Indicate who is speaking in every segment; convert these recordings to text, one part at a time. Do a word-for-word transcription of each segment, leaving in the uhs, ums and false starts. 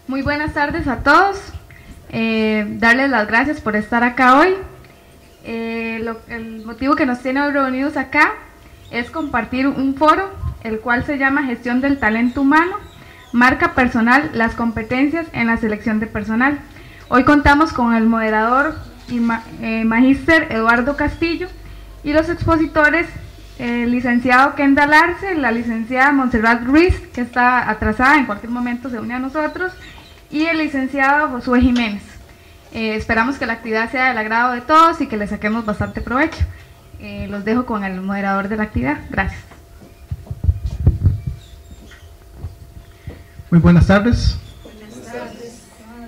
Speaker 1: Muy buenas tardes a todos. Eh, darles las gracias por estar acá hoy. Eh, lo, el motivo que nos tiene hoy reunidos acá es compartir un foro, el cual se llama Gestión del Talento Humano, marca personal, las competencias en la selección de personal. Hoy contamos con el moderador y ma, eh, magíster Eduardo Castillo y los expositores, el licenciado Kendall Arce, la licenciada Montserrat Ruiz, que está atrasada, en cualquier momento se une a nosotros, y el licenciado Josué Jiménez. Eh, esperamos que la actividad sea del agrado de todos y que le saquemos bastante provecho. Eh, los dejo con el moderador de la actividad. Gracias.
Speaker 2: Muy buenas tardes.
Speaker 3: Buenas tardes.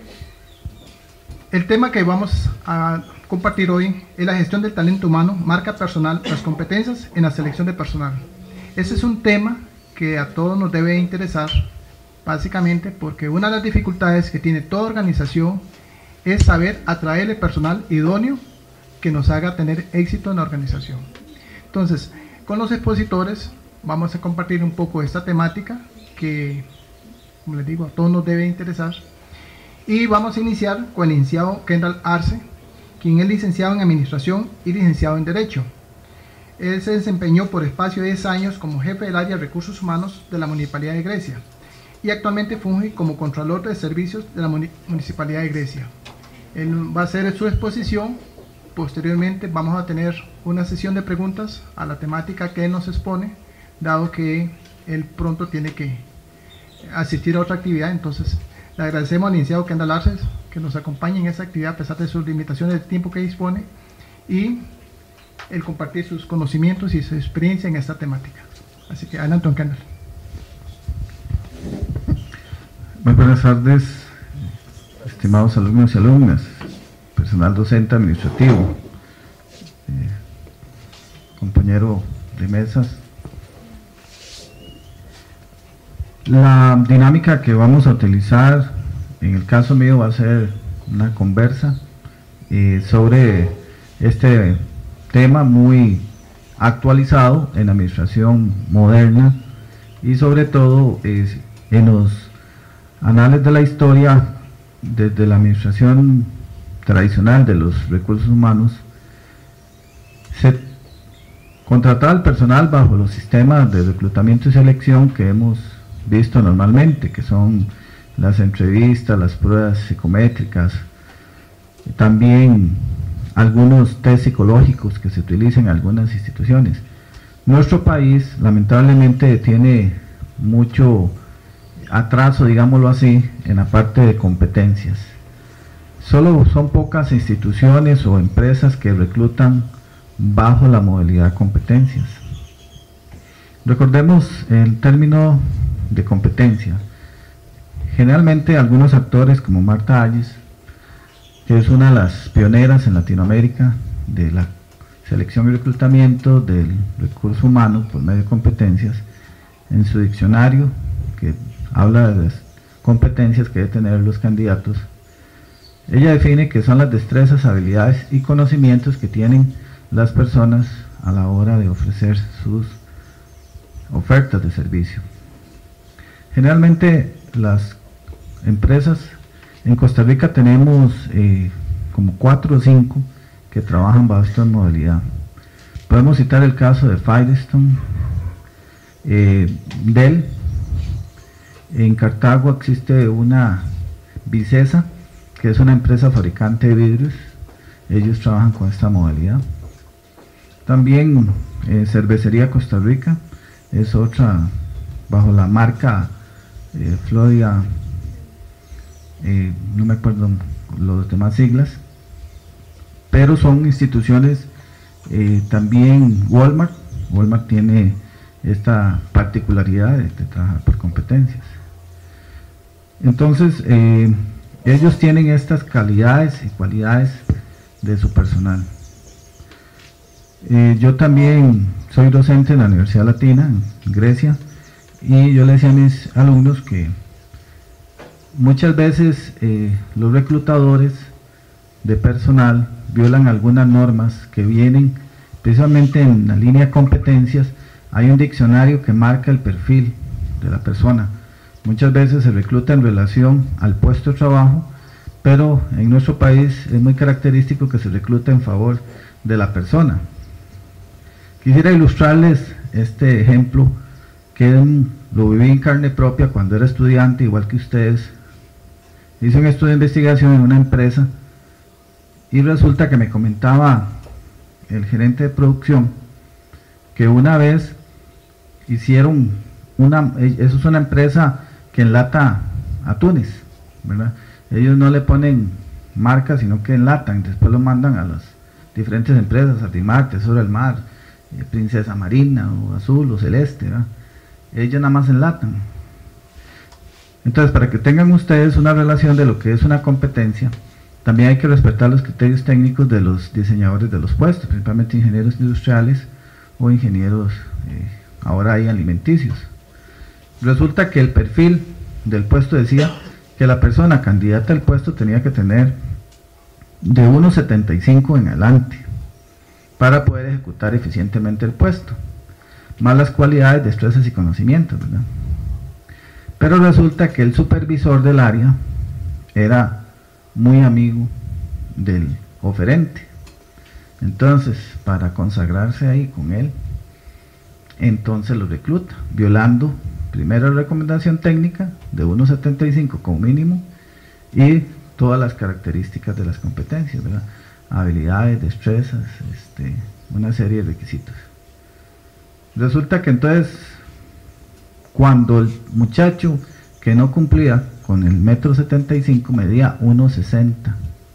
Speaker 2: El tema que vamos a compartir hoy es la gestión del talento humano, marca personal, las competencias en la selección de personal. Ese es un tema que a todos nos debe interesar, básicamente porque una de las dificultades que tiene toda organización es saber atraer el personal idóneo que nos haga tener éxito en la organización. Entonces, con los expositores vamos a compartir un poco esta temática que, como les digo, a todos nos debe interesar. Y vamos a iniciar con el licenciado Kendall Arce, quien es licenciado en Administración y licenciado en Derecho. Él se desempeñó por espacio de diez años como jefe del área de Recursos Humanos de la Municipalidad de Grecia y actualmente funge como Contralor de Servicios de la Municipalidad de Grecia. Él va a hacer su exposición. Posteriormente vamos a tener una sesión de preguntas a la temática que él nos expone, dado que él pronto tiene que asistir a otra actividad. Entonces le agradecemos al licenciado Kendall Arce que nos acompañe en esa actividad a pesar de sus limitaciones de tiempo que dispone y el compartir sus conocimientos y su experiencia en esta temática. Así que adelante, don Kendall.
Speaker 4: Muy buenas tardes, estimados alumnos y alumnas, personal docente administrativo, eh, compañero de mesas. La dinámica que vamos a utilizar en el caso mío va a ser una conversa eh, sobre este tema muy actualizado en la administración moderna y sobre todo eh, en los anales de la historia desde la administración tradicional de los recursos humanos. Se contrataba al personal bajo los sistemas de reclutamiento y selección que hemos visto normalmente, que son las entrevistas, las pruebas psicométricas, también algunos test psicológicos que se utilizan en algunas instituciones. Nuestro país lamentablemente tiene mucho atraso, digámoslo así, en la parte de competencias. Solo son pocas instituciones o empresas que reclutan bajo la modalidad de competencias. Recordemos el término de competencia. Generalmente algunos actores como Marta Hayes, que es una de las pioneras en Latinoamérica de la selección y reclutamiento del recurso humano por medio de competencias, en su diccionario que habla de las competencias que deben tener los candidatos, ella define que son las destrezas, habilidades y conocimientos que tienen las personas a la hora de ofrecer sus ofertas de servicio. Generalmente las empresas en Costa Rica tenemos eh, como cuatro o cinco que trabajan bajo esta modalidad. Podemos citar el caso de Firestone, eh, Dell. En Cartago existe una Vicesa, que es una empresa fabricante de vidrios. Ellos trabajan con esta modalidad. También eh, Cervecería Costa Rica es otra bajo la marca eh, Florida, eh, no me acuerdo los demás siglas, pero son instituciones. Eh, también Walmart, Walmart tiene esta particularidad de, de trabajar por competencias. Entonces eh, ellos tienen estas calidades y cualidades de su personal. Eh, yo también soy docente en la Universidad Latina, en Grecia, y yo le decía a mis alumnos que muchas veces eh, los reclutadores de personal violan algunas normas que vienen precisamente en la línea de competencias. Hay un diccionario que marca el perfil de la persona, Muchas veces se recluta en relación al puesto de trabajo, pero en nuestro país es muy característico que se recluta en favor de la persona. Quisiera ilustrarles este ejemplo que lo viví en carne propia cuando era estudiante, igual que ustedes. Hice un estudio de investigación en una empresa y resulta que me comentaba el gerente de producción que una vez hicieron una, eso es una empresa que enlata atunes, ¿verdad? Ellos no le ponen marca, sino que enlatan, después lo mandan a las diferentes empresas, Artimar, Tesoro del Mar, eh, Princesa Marina, o Azul, o Celeste, ¿verdad? Ellos nada más enlatan. Entonces, para que tengan ustedes una relación de lo que es una competencia, también hay que respetar los criterios técnicos de los diseñadores de los puestos, principalmente ingenieros industriales o ingenieros, eh, ahora hay alimenticios. Resulta que el perfil del puesto decía que la persona candidata al puesto tenía que tener de uno setenta y cinco en adelante para poder ejecutar eficientemente el puesto, más las cualidades, destrezas y conocimientos, ¿verdad? Pero resulta que el supervisor del área era muy amigo del oferente. Entonces, para consagrarse ahí con él, entonces lo recluta, violando primero la recomendación técnica de uno setenta y cinco como mínimo y todas las características de las competencias, ¿verdad? Habilidades, destrezas, este, una serie de requisitos. Resulta que entonces, cuando el muchacho que no cumplía con el metro setenta y cinco medía uno sesenta,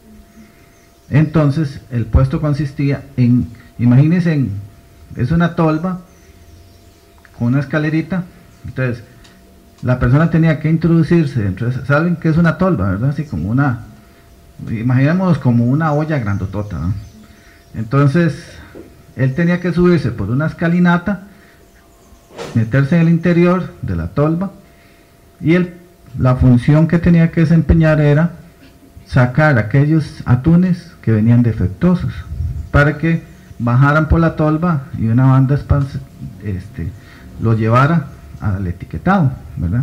Speaker 4: entonces el puesto consistía en, imagínense, en, es una tolva con una escalerita. Entonces la persona tenía que introducirse dentro de esa, ¿saben qué es una tolva, verdad? Así como una, imaginemos como una olla grandotota, ¿no? Entonces él tenía que subirse por una escalinata, meterse en el interior de la tolva, y el, la función que tenía que desempeñar era sacar aquellos atunes que venían defectuosos para que bajaran por la tolva y una banda este, lo llevara al etiquetado, ¿verdad?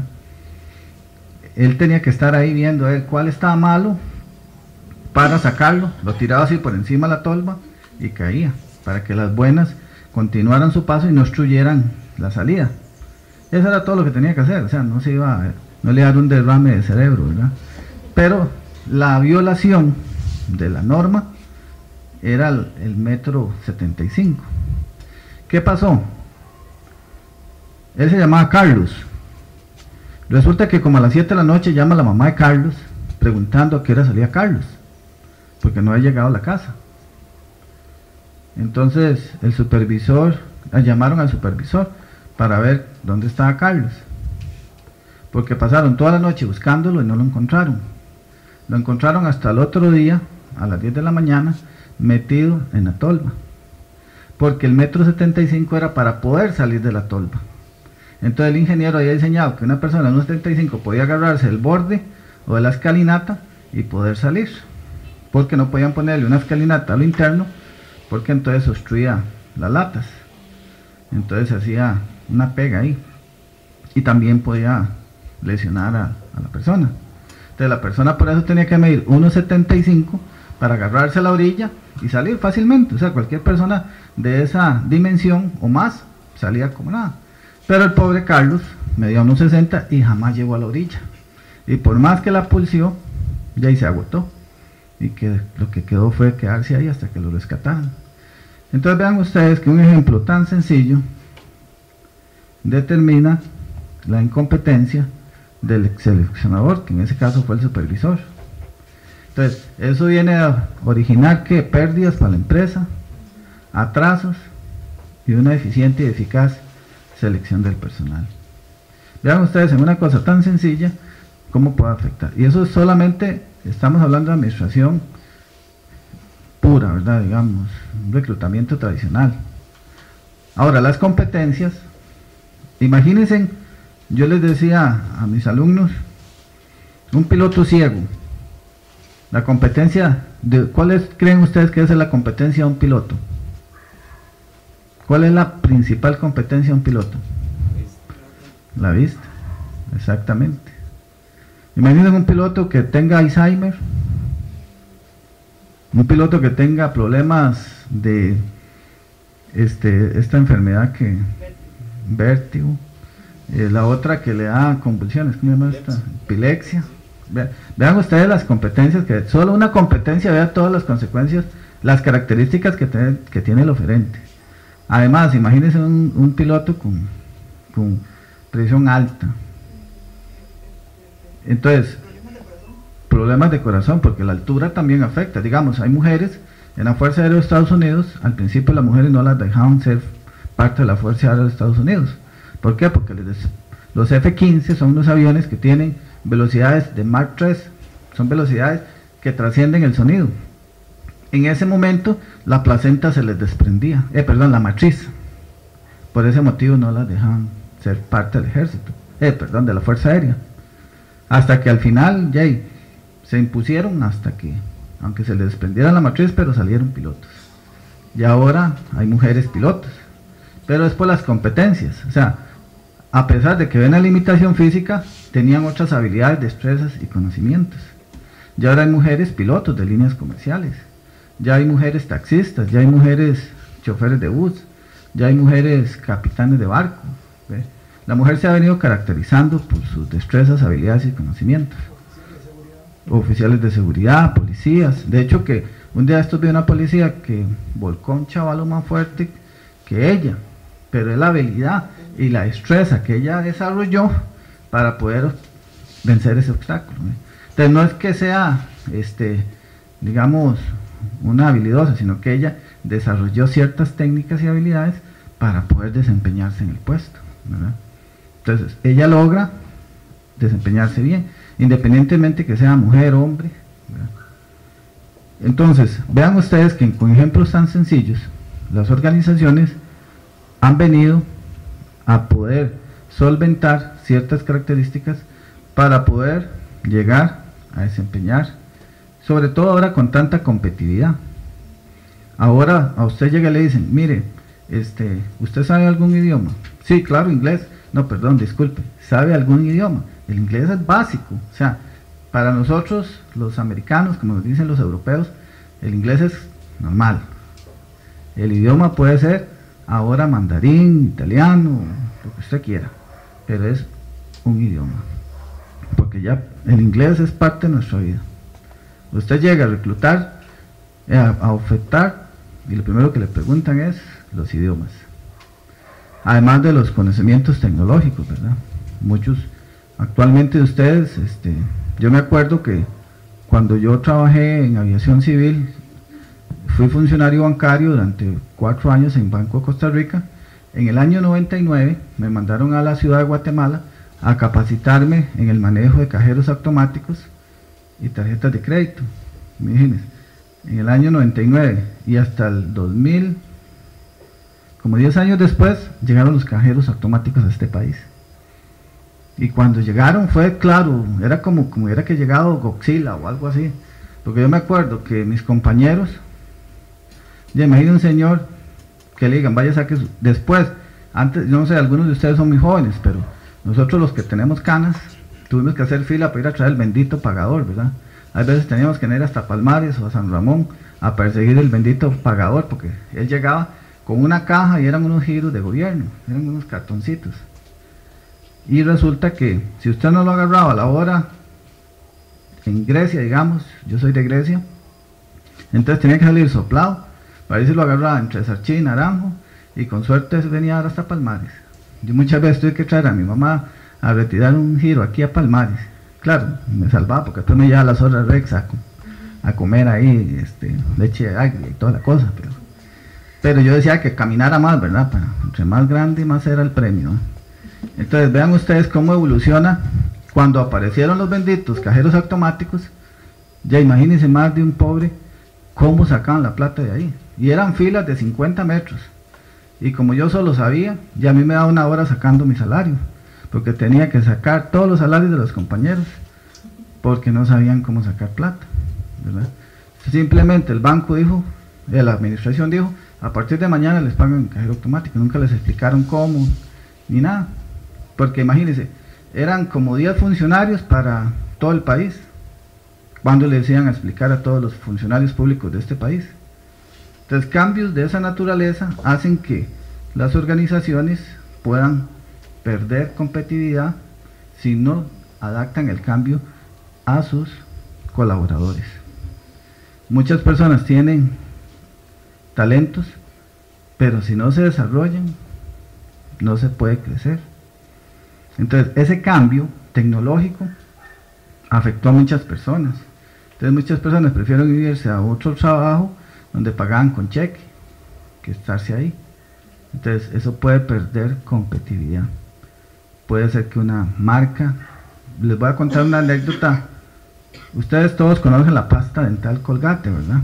Speaker 4: Él tenía que estar ahí viendo a ver cuál estaba malo para sacarlo, lo tiraba así por encima de la tolva y caía, para que las buenas continuaran su paso y no obstruyeran la salida. Eso era todo lo que tenía que hacer, o sea, no se iba a, no le iba a dar un derrame de cerebro, ¿verdad? Pero la violación de la norma era el, el metro setenta y cinco. ¿Qué pasó? Él se llamaba Carlos. Resulta que como a las siete de la noche llama la mamá de Carlos preguntando a qué hora salía Carlos, porque no había llegado a la casa. Entonces el supervisor, llamaron al supervisor para ver dónde estaba Carlos, porque pasaron toda la noche buscándolo y no lo encontraron. Lo encontraron hasta el otro día a las diez de la mañana metido en la tolva, porque el metro setenta y cinco era para poder salir de la tolva. Entonces el ingeniero había diseñado que una persona de uno setenta y cinco podía agarrarse el borde o de la escalinata y poder salir, porque no podían ponerle una escalinata a lo interno, porque entonces obstruía las latas, entonces se hacía una pega ahí y también podía lesionar a, a la persona. Entonces la persona por eso tenía que medir uno setenta y cinco para agarrarse a la orilla y salir fácilmente. O sea, cualquier persona de esa dimensión o más salía como nada. Pero el pobre Carlos medía uno sesenta y jamás llegó a la orilla, y por más que la pulsió ya ahí se agotó, y que lo que quedó fue quedarse ahí hasta que lo rescataran. Entonces vean ustedes que un ejemplo tan sencillo determina la incompetencia del seleccionador, que en ese caso fue el supervisor. Entonces eso viene a originar que pérdidas para la empresa, atrasos y una eficiente y eficaz selección del personal. Vean ustedes en una cosa tan sencilla cómo puede afectar, y eso es solamente, estamos hablando de administración pura, ¿verdad? Digamos, un reclutamiento tradicional. Ahora, las competencias, imagínense, yo les decía a mis alumnos, un piloto ciego, la competencia, de, ¿cuáles creen ustedes que es la competencia de un piloto? ¿Cuál es la principal competencia de un piloto? La vista. exactamente. Imaginen un piloto que tenga Alzheimer, un piloto que tenga problemas de este, esta enfermedad que, vértigo, eh, la otra que le da convulsiones, ¿cómo se llama esta? Epilepsia. Vean, vean ustedes las competencias, que solo una competencia vea todas las consecuencias, las características que, te, que tiene el oferente. Además, imagínense un, un piloto con, con presión alta. Entonces, problemas de corazón, porque la altura también afecta. Digamos, hay mujeres en la Fuerza Aérea de Estados Unidos, al principio las mujeres no las dejaban ser parte de la Fuerza Aérea de Estados Unidos. ¿Por qué? Porque les, los F quince son unos aviones que tienen velocidades de Mach tres, son velocidades que trascienden el sonido. En ese momento la placenta se les desprendía, eh, perdón, la matriz. Por ese motivo no las dejaban ser parte del ejército, eh, perdón, de la Fuerza Aérea. Hasta que al final, ya se impusieron hasta que, aunque se les desprendiera la matriz, pero salieron pilotos. Y ahora hay mujeres pilotos, pero es por las competencias. O sea, a pesar de que ven la limitación física, tenían otras habilidades, destrezas y conocimientos. Y ahora hay mujeres pilotos de líneas comerciales, ya hay mujeres taxistas, ya hay mujeres choferes de bus, ya hay mujeres capitanes de barco. ¿Ve? La mujer se ha venido caracterizando por sus destrezas, habilidades y conocimientos. Oficiales de seguridad, policías. De hecho, que un día estos vi una policía que volcó a un chavalo más fuerte que ella, pero es la habilidad y la destreza que ella desarrolló para poder vencer ese obstáculo. ¿eh? Entonces no es que sea, este, digamos, una habilidosa, sino que ella desarrolló ciertas técnicas y habilidades para poder desempeñarse en el puesto, ¿verdad? Entonces ella logra desempeñarse bien, independientemente que sea mujer o hombre, ¿verdad? Entonces vean ustedes que con ejemplos tan sencillos las organizaciones han venido a poder solventar ciertas características para poder llegar a desempeñar, sobre todo ahora con tanta competitividad. Ahora a usted llega y le dicen, mire, este, ¿usted sabe algún idioma? Sí, claro, inglés. No, perdón, disculpe, ¿sabe algún idioma? El inglés es básico, o sea, para nosotros los americanos, como nos dicen los europeos, el inglés es normal. El idioma puede ser ahora mandarín, italiano, lo que usted quiera, pero es un idioma, porque ya el inglés es parte de nuestra vida. Usted llega a reclutar, a, a ofertar, y lo primero que le preguntan es los idiomas, además de los conocimientos tecnológicos, ¿verdad? Muchos, actualmente de ustedes, este, yo me acuerdo que cuando yo trabajé en aviación civil, fui funcionario bancario durante cuatro años en Banco de Costa Rica. En el año noventa y nueve me mandaron a la ciudad de Guatemala a capacitarme en el manejo de cajeros automáticos y tarjetas de crédito. Imagínense, en el año noventa y nueve y hasta el dos mil, como diez años después, llegaron los cajeros automáticos a este país. Y cuando llegaron fue claro, era como, como era que llegado Godzilla o algo así, porque yo me acuerdo que mis compañeros, ya imagino un señor que le digan, vaya saque su... Después, antes, yo no sé, algunos de ustedes son muy jóvenes, pero nosotros los que tenemos canas, tuvimos que hacer fila para ir a traer el bendito pagador, ¿verdad? A veces teníamos que ir hasta Palmares o a San Ramón a perseguir el bendito pagador, porque él llegaba con una caja y eran unos giros de gobierno, eran unos cartoncitos. Y resulta que si usted no lo agarraba a la hora, en Grecia, digamos, yo soy de Grecia, entonces tenía que salir soplado, para ver si lo agarraba entre Sarchí y Naranjo, y con suerte se venía hasta Palmares. Yo muchas veces tuve que traer a mi mamá a retirar un giro aquí a Palmares. Claro, me salvaba porque después me llevaba a las horas Rex a, a comer ahí este, leche de agria y toda la cosa, pero, pero yo decía que caminara más, ¿verdad? Para, entre más grande, más era el premio, ¿eh? Entonces vean ustedes cómo evoluciona cuando aparecieron los benditos cajeros automáticos. Ya imagínense más de un pobre cómo sacaban la plata de ahí, y eran filas de cincuenta metros, y como yo solo sabía, ya a mí me daba una hora sacando mi salario, porque tenía que sacar todos los salarios de los compañeros, porque no sabían cómo sacar plata, ¿verdad? Simplemente el banco dijo, la administración dijo, a partir de mañana les pagan en cajero automático, nunca les explicaron cómo, ni nada, porque imagínense, eran como diez funcionarios para todo el país, cuando le decían a explicar a todos los funcionarios públicos de este país. Entonces, cambios de esa naturaleza hacen que las organizaciones puedan perder competitividad si no adaptan el cambio a sus colaboradores. Muchas personas tienen talentos, pero si no se desarrollan, no se puede crecer. Entonces, ese cambio tecnológico afectó a muchas personas. Entonces, muchas personas prefieren irse a otro trabajo donde pagaban con cheque que estarse ahí. Entonces, eso puede perder competitividad. Puede ser que una marca, les voy a contar una anécdota. Ustedes todos conocen la pasta dental Colgate, ¿verdad?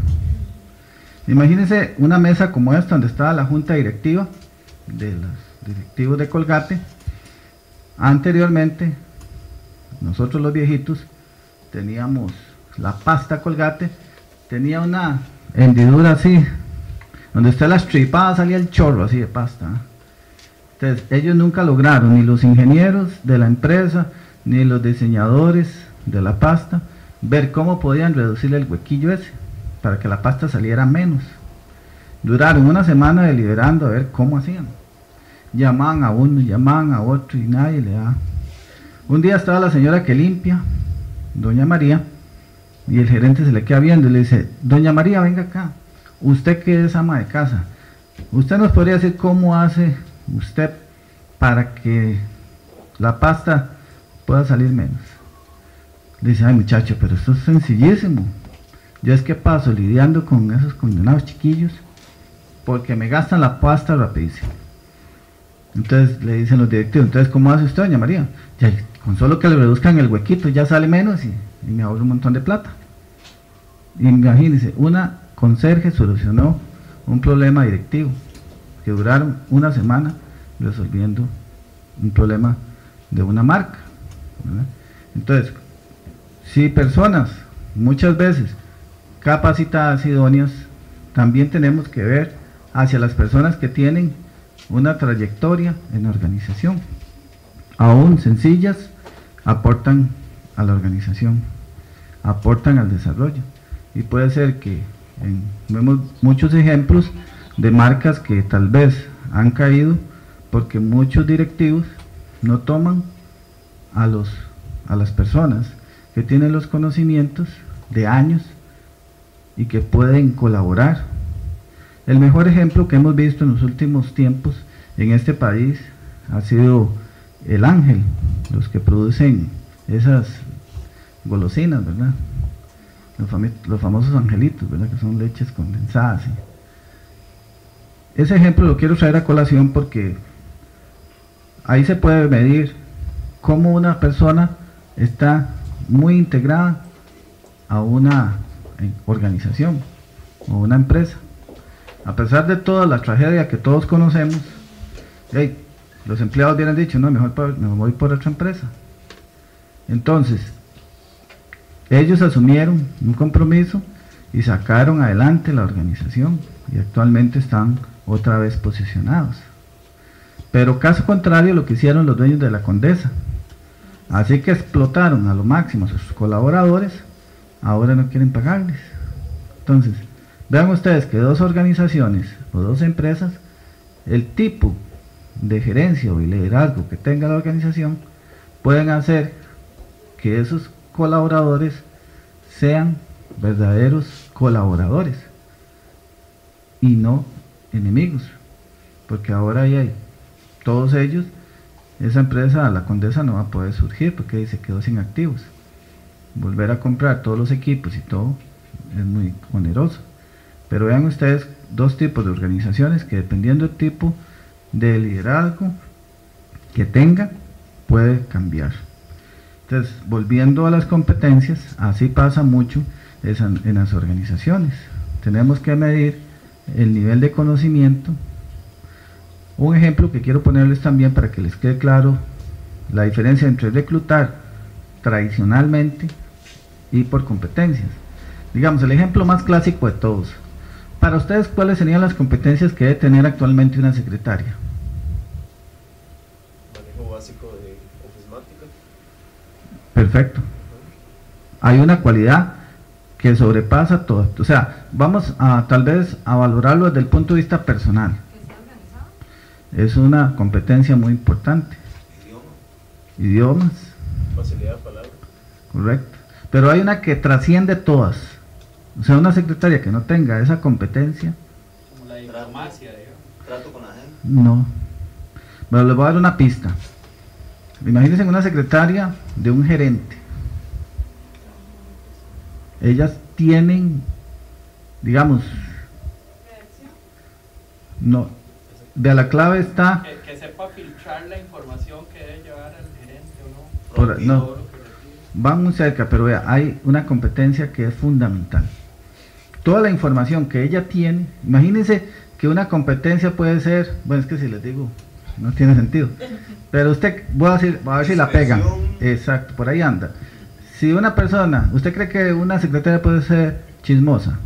Speaker 4: Imagínense una mesa como esta donde estaba la junta directiva de los directivos de Colgate. Anteriormente, nosotros los viejitos teníamos la pasta Colgate, tenía una hendidura así, donde usted la estripaba salía el chorro así de pasta. Entonces, ellos nunca lograron, ni los ingenieros de la empresa, ni los diseñadores de la pasta, ver cómo podían reducirle el huequillo ese, para que la pasta saliera menos. Duraron una semana deliberando a ver cómo hacían. Llamaban a uno, llamaban a otro y nadie le daba. Un día estaba la señora que limpia, doña María, y el gerente se le queda viendo y le dice: doña María, venga acá, usted que es ama de casa, usted nos podría decir cómo hace usted para que la pasta pueda salir menos. Le dice: ay muchacho, pero esto es sencillísimo, yo es que paso lidiando con esos condenados chiquillos porque me gastan la pasta rapidísimo. Entonces le dicen los directivos: entonces ¿cómo hace usted, doña María? Ya, con solo que le reduzcan el huequito ya sale menos y, y me ahorro un montón de plata. Imagínense, una conserje solucionó un problema directivo que duraron una semana resolviendo un problema de una marca, ¿verdad? Entonces, si personas muchas veces capacitadas, idóneas, también tenemos que ver hacia las personas que tienen una trayectoria en la organización, aún sencillas, aportan a la organización, aportan al desarrollo. Y puede ser que en, vemos muchos ejemplos de marcas que tal vez han caído porque muchos directivos no toman a, los, a las personas que tienen los conocimientos de años y que pueden colaborar. El mejor ejemplo que hemos visto en los últimos tiempos en este país ha sido el Ángel, los que producen esas golosinas, ¿verdad? Los, fam los famosos angelitos, ¿verdad? Que son leches condensadas, ¿sí? Ese ejemplo lo quiero traer a colación porque ahí se puede medir cómo una persona está muy integrada a una organización o una empresa. A pesar de toda la tragedia que todos conocemos, hey, los empleados hubieran dicho: no, mejor por, me voy por otra empresa. Entonces, ellos asumieron un compromiso y sacaron adelante la organización y actualmente están otra vez posicionados. Pero caso contrario lo que hicieron los dueños de la Condesa, así que explotaron a lo máximo a sus colaboradores, ahora no quieren pagarles. Entonces, vean ustedes que dos organizaciones o dos empresas, el tipo de gerencia o liderazgo que tenga la organización, pueden hacer que esos colaboradores sean verdaderos colaboradores y no enemigos, porque ahora ahí hay todos ellos, esa empresa, la Condesa, no va a poder surgir porque se quedó sin activos. Volver a comprar todos los equipos y todo es muy oneroso. Pero vean ustedes dos tipos de organizaciones que, dependiendo del tipo de liderazgo que tenga, puede cambiar. Entonces, volviendo a las competencias, así pasa mucho en las organizaciones. Tenemos que medir el nivel de conocimiento. Un ejemplo que quiero ponerles también para que les quede claro la diferencia entre reclutar tradicionalmente y por competencias. Digamos, el ejemplo más clásico de todos. Para ustedes, ¿cuáles serían las competencias que debe tener actualmente una secretaria?
Speaker 3: Manejo básico de ofimática.
Speaker 4: Perfecto. Hay una cualidad que sobrepasa todo. O sea, vamos a tal vez a valorarlo desde el punto de vista personal. Es una competencia muy importante. Idiomas.
Speaker 3: Facilidad de palabra.
Speaker 4: Correcto. Pero hay una que trasciende todas. O sea, una secretaria que no tenga esa competencia.
Speaker 5: Como la diplomacia, digamos.
Speaker 3: Trato con la gente.
Speaker 4: No. Pero les voy a dar una pista. Imagínense una secretaria de un gerente. Ellas tienen, digamos, no, de la clave está...
Speaker 5: Que, que sepa filtrar la información que debe llevar al gerente o no.
Speaker 4: Por, no, van muy cerca, pero vea, hay una competencia que es fundamental. Toda la información que ella tiene, imagínense que una competencia puede ser, bueno, es que si les digo, no tiene sentido, pero usted, voy a decir, voy a ver si la pegan, exacto, por ahí anda. Si una persona, ¿usted cree que una secretaria puede ser chismosa?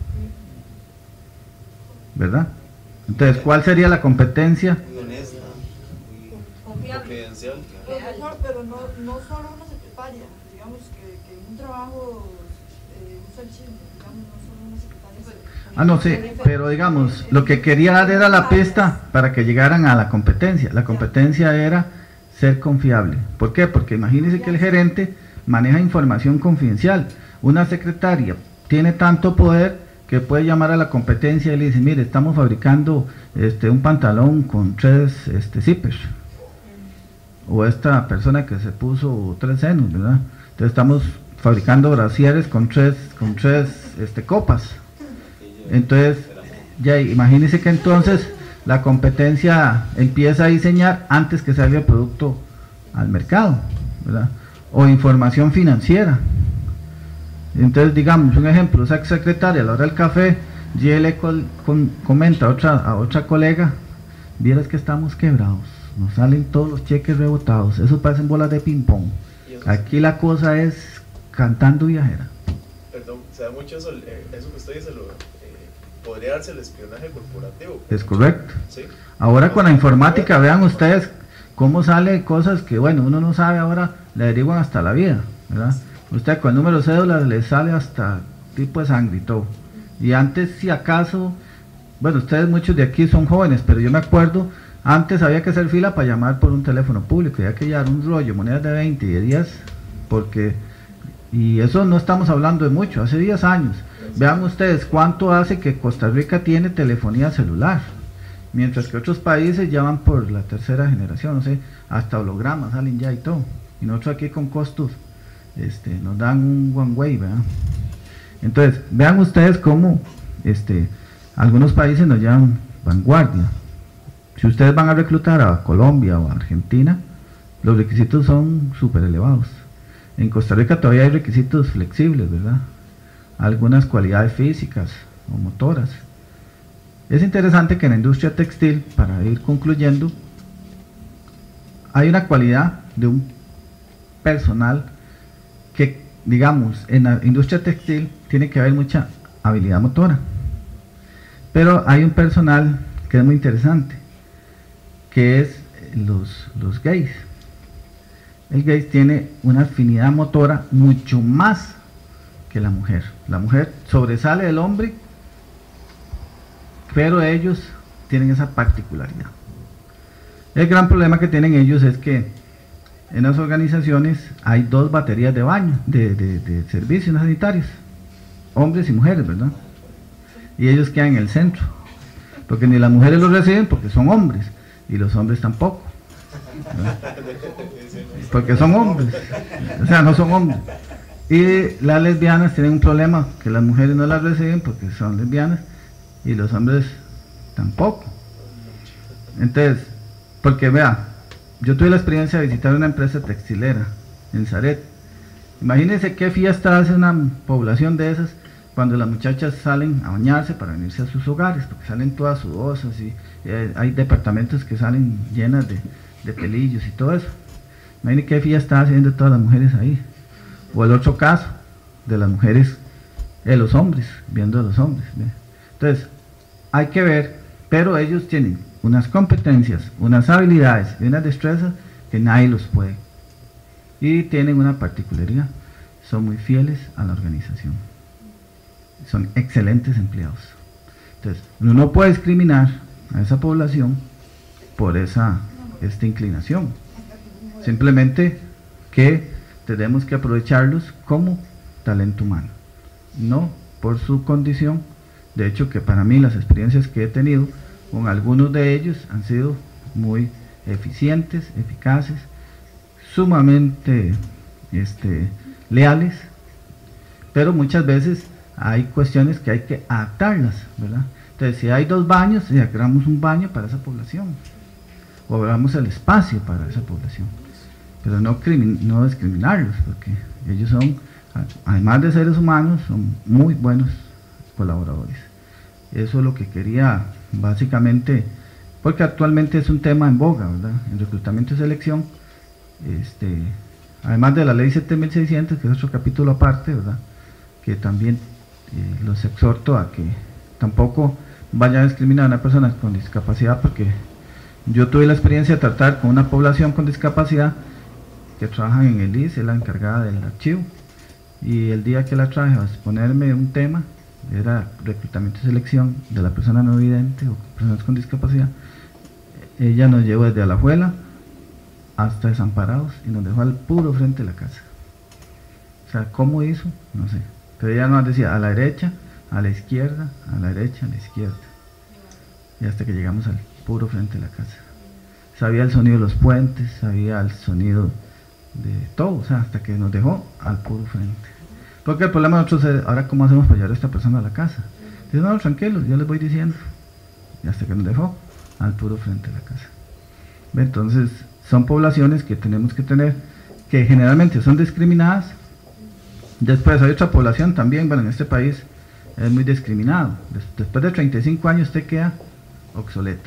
Speaker 4: ¿Verdad? Entonces, ¿cuál sería la competencia?
Speaker 3: Muy honesta, muy confidencial.
Speaker 6: Pero, mejor, pero no, no solo una secretaria, digamos que, que en un trabajo eh, usa el chisme, digamos, no solo una secretaria.
Speaker 4: Ah, no sé, pero digamos, lo que quería dar era la pista para que llegaran a la competencia. La competencia era ser confiable. ¿Por qué? Porque imagínense que el gerente maneja información confidencial. Una secretaria tiene tanto poder que puede llamar a la competencia y le dice, mire, estamos fabricando este un pantalón con tres este, zippers. O esta persona que se puso tres senos, ¿verdad? Entonces estamos fabricando brasieres con tres, con tres este, copas. Entonces, ya imagínense que entonces la competencia empieza a diseñar antes que salga el producto al mercado, ¿verdad? O información financiera. Entonces, digamos, un ejemplo, esa secretaria a la hora del café, y le con, con, comenta a otra, a otra colega, vieras que estamos quebrados, nos salen todos los cheques rebotados, eso parecen bolas de ping pong. Aquí la cosa es cantando viajera.
Speaker 3: Perdón, se da mucho eso, eh, eso que usted dice, lo, eh, podría darse el espionaje corporativo.
Speaker 4: Es correcto.
Speaker 3: ¿Sí?
Speaker 4: Ahora con la informática, vean ustedes cómo sale cosas que, bueno, uno no sabe ahora, le averiguan hasta la vida, ¿verdad? Usted con el número de cédula le sale hasta tipo de sangre y todo. Y antes, si acaso, bueno, ustedes muchos de aquí son jóvenes, pero yo me acuerdo, antes había que hacer fila para llamar por un teléfono público, había que llevar un rollo, monedas de veinte y de diez, porque, y eso no estamos hablando de mucho, hace diez años. Vean ustedes cuánto hace que Costa Rica tiene telefonía celular, mientras que otros países ya van por la tercera generación, no sé, hasta hologramas salen ya y todo, y nosotros aquí con costos este, nos dan un one way, ¿verdad? Entonces, vean ustedes cómo este, algunos países nos llaman vanguardia. Si ustedes van a reclutar a Colombia o a Argentina, los requisitos son súper elevados. En Costa Rica todavía hay requisitos flexibles, ¿verdad? Algunas cualidades físicas o motoras. Es interesante que en la industria textil, para ir concluyendo, hay una cualidad de un personal que, digamos, en la industria textil tiene que haber mucha habilidad motora, pero hay un personal que es muy interesante, que es los, los gays. El gay tiene una afinidad motora mucho más que la mujer. La mujer sobresale del hombre, pero ellos tienen esa particularidad. El gran problema que tienen ellos es que en las organizaciones hay dos baterías de baño, de, de, de servicios sanitarios, hombres y mujeres, ¿verdad? Y ellos quedan en el centro, porque ni las mujeres los reciben porque son hombres, y los hombres tampoco, ¿verdad? Porque son hombres, o sea, no son hombres. Y las lesbianas tienen un problema, que las mujeres no las reciben porque son lesbianas, y los hombres tampoco. Entonces, porque vea, yo tuve la experiencia de visitar una empresa textilera en Zaret. Imagínense qué fiesta hace una población de esas cuando las muchachas salen a bañarse para venirse a sus hogares, porque salen todas sudosas y eh, hay departamentos que salen llenas de, de pelillos y todo eso. Imagínense qué fiesta haciendo todas las mujeres ahí. O el otro caso de las mujeres, de los hombres, viendo a los hombres. ¿Ve? Entonces, hay que ver, pero ellos tienen unas competencias, unas habilidades y unas destrezas que nadie los puede y tienen una particularidad, son muy fieles a la organización, son excelentes empleados. Entonces, uno no puede discriminar a esa población por esa esta inclinación, simplemente que tenemos que aprovecharlos como talento humano, no por su condición. De hecho, que para mí las experiencias que he tenido con algunos de ellos han sido muy eficientes, eficaces, sumamente este, leales, pero muchas veces hay cuestiones que hay que adaptarlas, ¿verdad? Entonces, si hay dos baños, si hagamos un baño para esa población, o hagamos el espacio para esa población, pero no, no discriminarlos, porque ellos son, además de seres humanos, son muy buenos colaboradores. Eso es lo que quería básicamente, porque actualmente es un tema en boga, ¿verdad? En reclutamiento y selección, este, además de la ley siete mil seiscientos, que es otro capítulo aparte, ¿verdad? Que también eh, los exhorto a que tampoco vayan a discriminar a una persona con discapacidad, porque yo tuve la experiencia de tratar con una población con discapacidad que trabaja en el I S, es la encargada del archivo, y el día que la traje a exponerme un tema, era reclutamiento y selección de la persona no vidente o personas con discapacidad, ella nos llevó desde Alajuela hasta Desamparados y nos dejó al puro frente de la casa. O sea, ¿cómo hizo? No sé, pero ella nos decía a la derecha, a la izquierda, a la derecha, a la izquierda, y hasta que llegamos al puro frente de la casa. Sabía el sonido de los puentes, sabía el sonido de todo, o sea, hasta que nos dejó al puro frente. Porque el problema de nosotros es, ahora cómo hacemos para llevar a esta persona a la casa. Dice, no, tranquilos, yo les voy diciendo. Y hasta que nos dejó al puro frente de la casa. Entonces, son poblaciones que tenemos que tener, que generalmente son discriminadas. Después hay otra población también, bueno, en este país es muy discriminado. Después de treinta y cinco años usted queda obsoleto.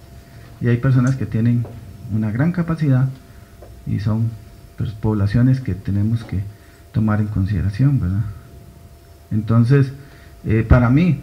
Speaker 4: Y hay personas que tienen una gran capacidad y son pues, poblaciones que tenemos que tomar en consideración, ¿verdad? Entonces, eh, para mí,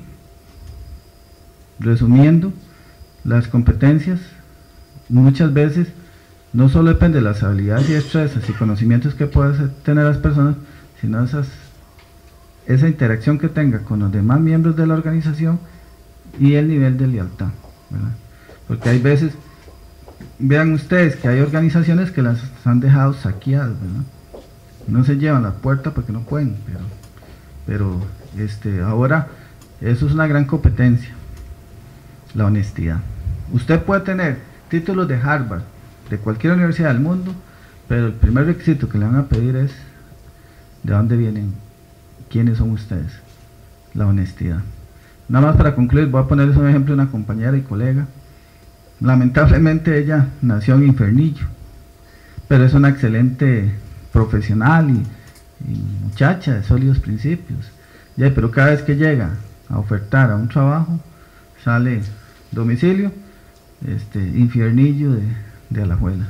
Speaker 4: resumiendo, las competencias muchas veces no solo depende de las habilidades y destrezas y conocimientos que puedan tener las personas, sino esas, esa interacción que tenga con los demás miembros de la organización y el nivel de lealtad, ¿verdad? Porque hay veces, vean ustedes que hay organizaciones que las han dejado saqueadas, ¿verdad? No se llevan la puerta porque no pueden, pero, pero este, ahora eso es una gran competencia, la honestidad. Usted puede tener títulos de Harvard, de cualquier universidad del mundo, pero el primer requisito que le van a pedir es de dónde vienen, quiénes son ustedes, la honestidad. Nada más para concluir, voy a ponerles un ejemplo de una compañera y colega. Lamentablemente ella nació en Infernillo, pero es una excelente profesional y, y muchacha de sólidos principios, ya, pero cada vez que llega a ofertar a un trabajo sale domicilio este Infiernillo de, de Alajuela,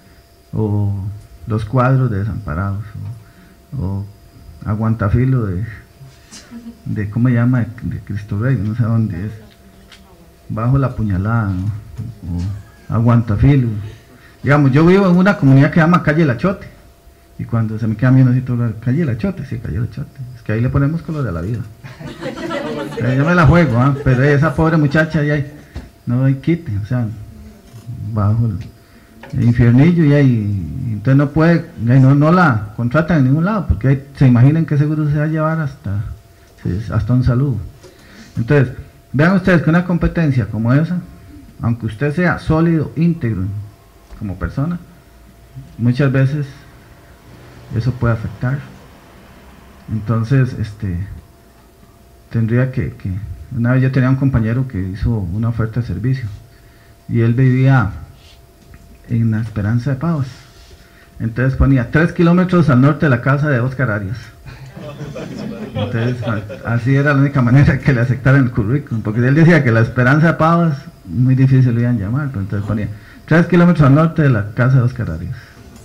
Speaker 4: o Los Cuadros de Desamparados, o, o Aguantafilo de, de ¿cómo se llama? de, de Cristo Rey, no sé dónde es, Bajo la Puñalada, ¿no? O Aguantafilo. Digamos, yo vivo en una comunidad que se llama Calle La Chote, y cuando se me queda bien así todo, Calle La Chote, sí, Calle La Chote, es que ahí le ponemos color de la vida. Pero yo me la juego, ¿eh? Pero esa pobre muchacha ahí hay, no hay quite, o sea, bajo el, el Infiernillo, y ahí, entonces no puede, no, no la contratan en ningún lado, porque ahí, se imaginen qué seguro se va a llevar hasta, hasta un saludo. Entonces, vean ustedes que una competencia como esa, aunque usted sea sólido, íntegro como persona, muchas veces eso puede afectar. Entonces, este tendría que, que una vez yo tenía un compañero que hizo una oferta de servicio y él vivía en la Esperanza de Pavas, entonces ponía tres kilómetros al norte de la casa de Oscar Arias. Entonces así era la única manera que le aceptaran el currículum, porque él decía que la Esperanza de Pavas muy difícil lo iban a llamar, pero entonces ponía tres kilómetros al norte de la casa de Oscar Arias,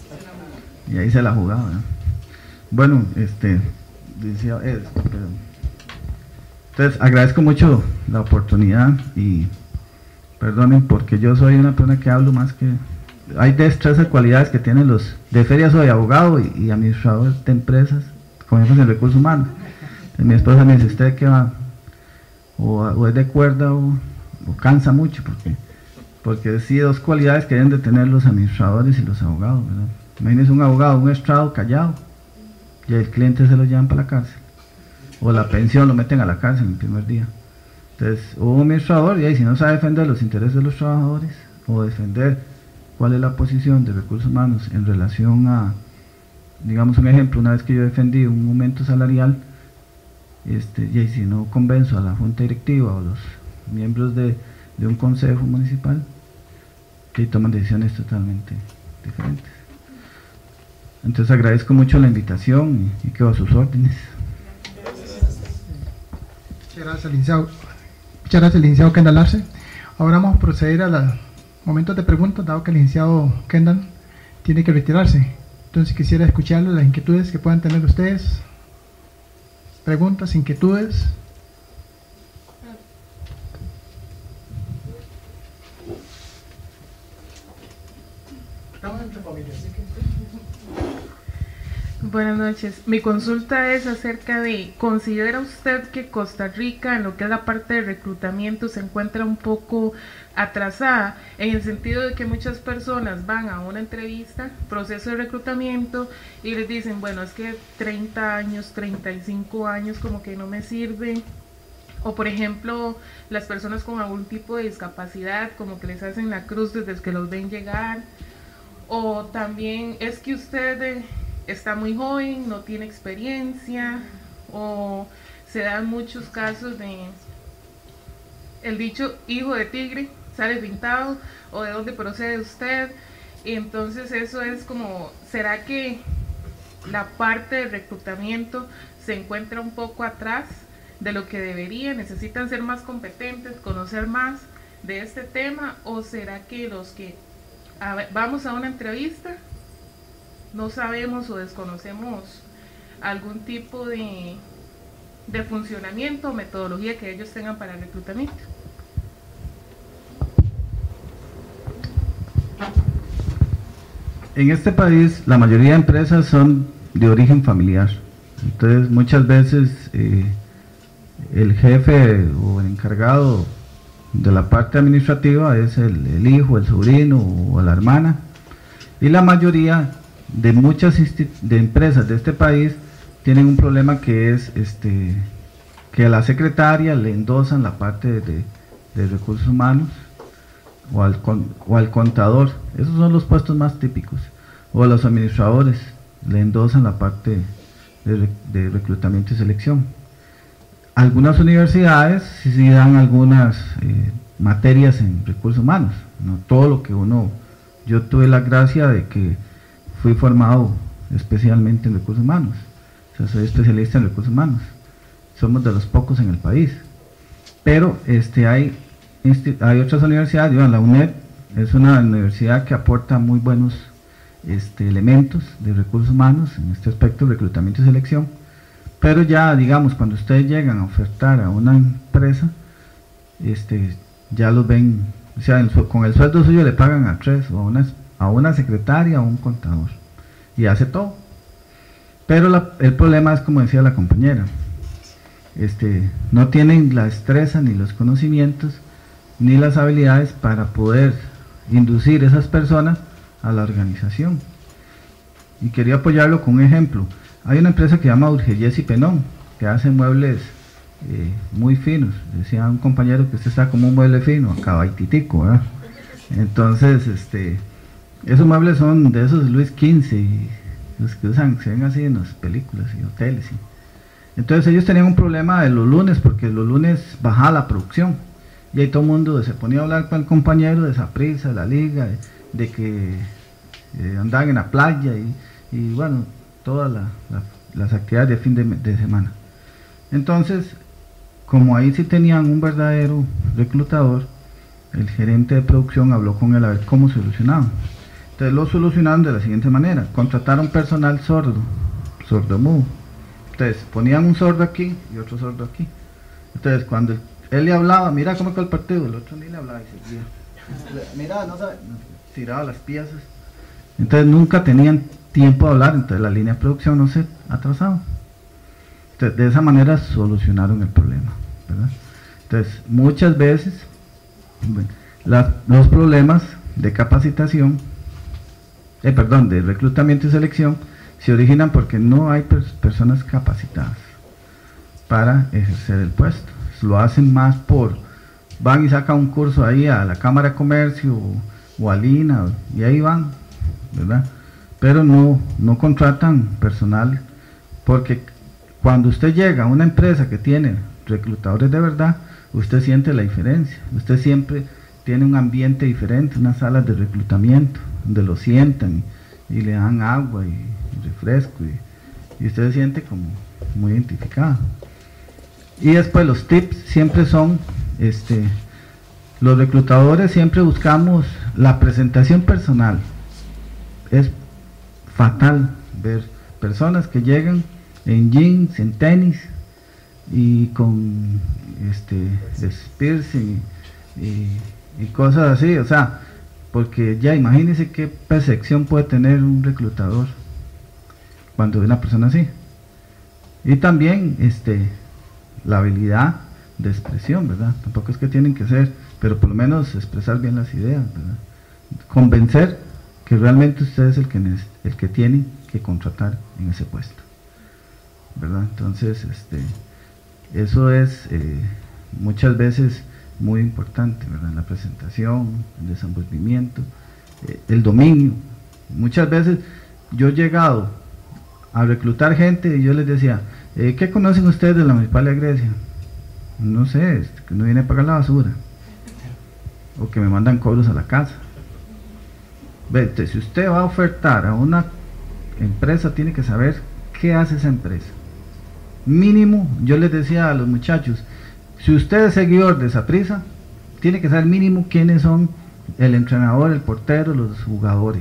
Speaker 4: y ahí se la jugaba, ¿no? Bueno, este decía eso, pero, entonces agradezco mucho la oportunidad y perdonen porque yo soy una persona que hablo más que hay destrezas, cualidades que tienen los de feria. Soy abogado y, y administrador de empresas con énfasis en recursos humanos. Entonces, mi esposa me dice, ¿usted qué va? O, o es de cuerda o, o cansa mucho, porque porque sí, dos cualidades que deben de tener los administradores y los abogados, ¿verdad? Imagínense un abogado, un estrado callado, y el cliente se lo llevan para la cárcel, o la pensión lo meten a la cárcel el primer día. Entonces, un administrador, y ahí si no sabe defender los intereses de los trabajadores, o defender cuál es la posición de recursos humanos en relación a, digamos un ejemplo, una vez que yo defendí un aumento salarial, este, y ahí si no convenzo a la junta directiva o los miembros de, de un consejo municipal, que toman decisiones totalmente diferentes. Entonces agradezco mucho la invitación y, y quedo a sus órdenes.
Speaker 2: Muchas gracias, licenciado. Muchas gracias, licenciado Kendall Arce. Ahora vamos a proceder a los momentos de preguntas, dado que el licenciado Kendall tiene que retirarse. Entonces quisiera escucharlo, las inquietudes que puedan tener ustedes. Preguntas, inquietudes. Estamos entre familia, así que...
Speaker 7: Buenas noches. Mi consulta es acerca de, ¿considera usted que Costa Rica en lo que es la parte de reclutamiento se encuentra un poco atrasada, en el sentido de que muchas personas van a una entrevista, proceso de reclutamiento, y les dicen, bueno, es que treinta años, treinta y cinco años como que no me sirve? O por ejemplo, las personas con algún tipo de discapacidad, como que les hacen la cruz desde que los ven llegar. O también es que usted eh, está muy joven, no tiene experiencia, o se dan muchos casos de el dicho hijo de tigre sale pintado, o de dónde procede usted. Y entonces eso es como, ¿será que la parte de reclutamiento se encuentra un poco atrás de lo que debería? ¿Necesitan ser más competentes, conocer más de este tema? ¿O será que los que a ver, vamos a una entrevista no sabemos o desconocemos algún tipo de, de funcionamiento o metodología que ellos tengan para el reclutamiento?
Speaker 4: En este país la mayoría de empresas son de origen familiar, entonces muchas veces eh, el jefe o el encargado de la parte administrativa es el, el hijo, el sobrino o la hermana, y la mayoría de muchas de empresas de este país tienen un problema que es este que a la secretaria le endosan la parte de, de recursos humanos, o al, o al contador. Esos son los puestos más típicos, o a los administradores le endosan la parte de, de reclutamiento y selección. Algunas universidades sí dan algunas eh, materias en recursos humanos, no todo lo que uno, yo tuve la gracia de que fui formado especialmente en recursos humanos, o sea, soy especialista en recursos humanos, somos de los pocos en el país, pero este hay, hay otras universidades, digamos, la UNED es una universidad que aporta muy buenos este, elementos de recursos humanos en este aspecto, reclutamiento y selección. Pero ya, digamos, cuando ustedes llegan a ofertar a una empresa, este, ya los ven, o sea, el, con el sueldo suyo le pagan a tres, o a una, a una secretaria o a un contador, y hace todo. Pero la, el problema es, como decía la compañera, este, no tienen la destreza, ni los conocimientos, ni las habilidades para poder inducir esas personas a la organización. Y quería apoyarlo con un ejemplo. Hay una empresa que se llama Urgellés y Penón, que hace muebles eh, muy finos. Decía un compañero que usted está como un mueble fino, acabaititico, ¿verdad? Entonces, este, esos muebles son de esos Luis quince, y los que usan, se ven así en las películas y hoteles. ¿Sí? Entonces ellos tenían un problema de los lunes, porque los lunes bajaba la producción, y ahí todo el mundo se ponía a hablar con el compañero de Saprissa, de la liga, de, de que eh, andaban en la playa, y, y bueno, todas la, la, las actividades de fin de, de semana. Entonces, como ahí sí tenían un verdadero reclutador, el gerente de producción habló con él a ver cómo solucionaban. Entonces lo solucionaron de la siguiente manera: contrataron personal sordo, sordo-mudo. Entonces ponían un sordo aquí y otro sordo aquí. Entonces cuando él, él le hablaba, mira cómo quedó el partido, el otro ni le hablaba y seguía. Mira, no sabe, tirado las piezas. Entonces nunca tenían tiempo de hablar, entonces la línea de producción no se atrasaba. Entonces, de esa manera solucionaron el problema, ¿verdad? Entonces, muchas veces bueno, la, los problemas de capacitación, eh, perdón, de reclutamiento y selección se originan porque no hay pers personas capacitadas para ejercer el puesto. Lo hacen más por, van y sacan un curso ahí a la Cámara de Comercio o, o a Lina, y ahí van, ¿verdad? Pero no, no contratan personal, porque cuando usted llega a una empresa que tiene reclutadores de verdad, usted siente la diferencia. Usted siempre tiene un ambiente diferente, unas salas de reclutamiento, donde lo sientan y, y le dan agua y, y refresco, y, y usted se siente como muy identificado. Y después los tips siempre son, este, los reclutadores siempre buscamos la presentación personal. Es fatal ver personas que llegan en jeans, en tenis y con este piercing y, y, y cosas así, o sea, porque ya imagínense qué percepción puede tener un reclutador cuando ve una persona así. Y también este la habilidad de expresión, ¿verdad? Tampoco es que tienen que ser, pero por lo menos expresar bien las ideas, ¿verdad? Convencer que realmente usted es el que, el que tiene que contratar en ese puesto, ¿verdad? Entonces, este, eso es eh, muchas veces muy importante, ¿verdad? La presentación, el desenvolvimiento, eh, el dominio. Muchas veces yo he llegado a reclutar gente y yo les decía, eh, ¿qué conocen ustedes de la Municipalidad de Grecia? No sé, este, que no viene a pagar la basura, o que me mandan cobros a la casa. Vete, si usted va a ofertar a una empresa, tiene que saber qué hace esa empresa. Mínimo, yo les decía a los muchachos, si usted es seguidor de Saprissa, tiene que saber mínimo quiénes son el entrenador, el portero, los jugadores.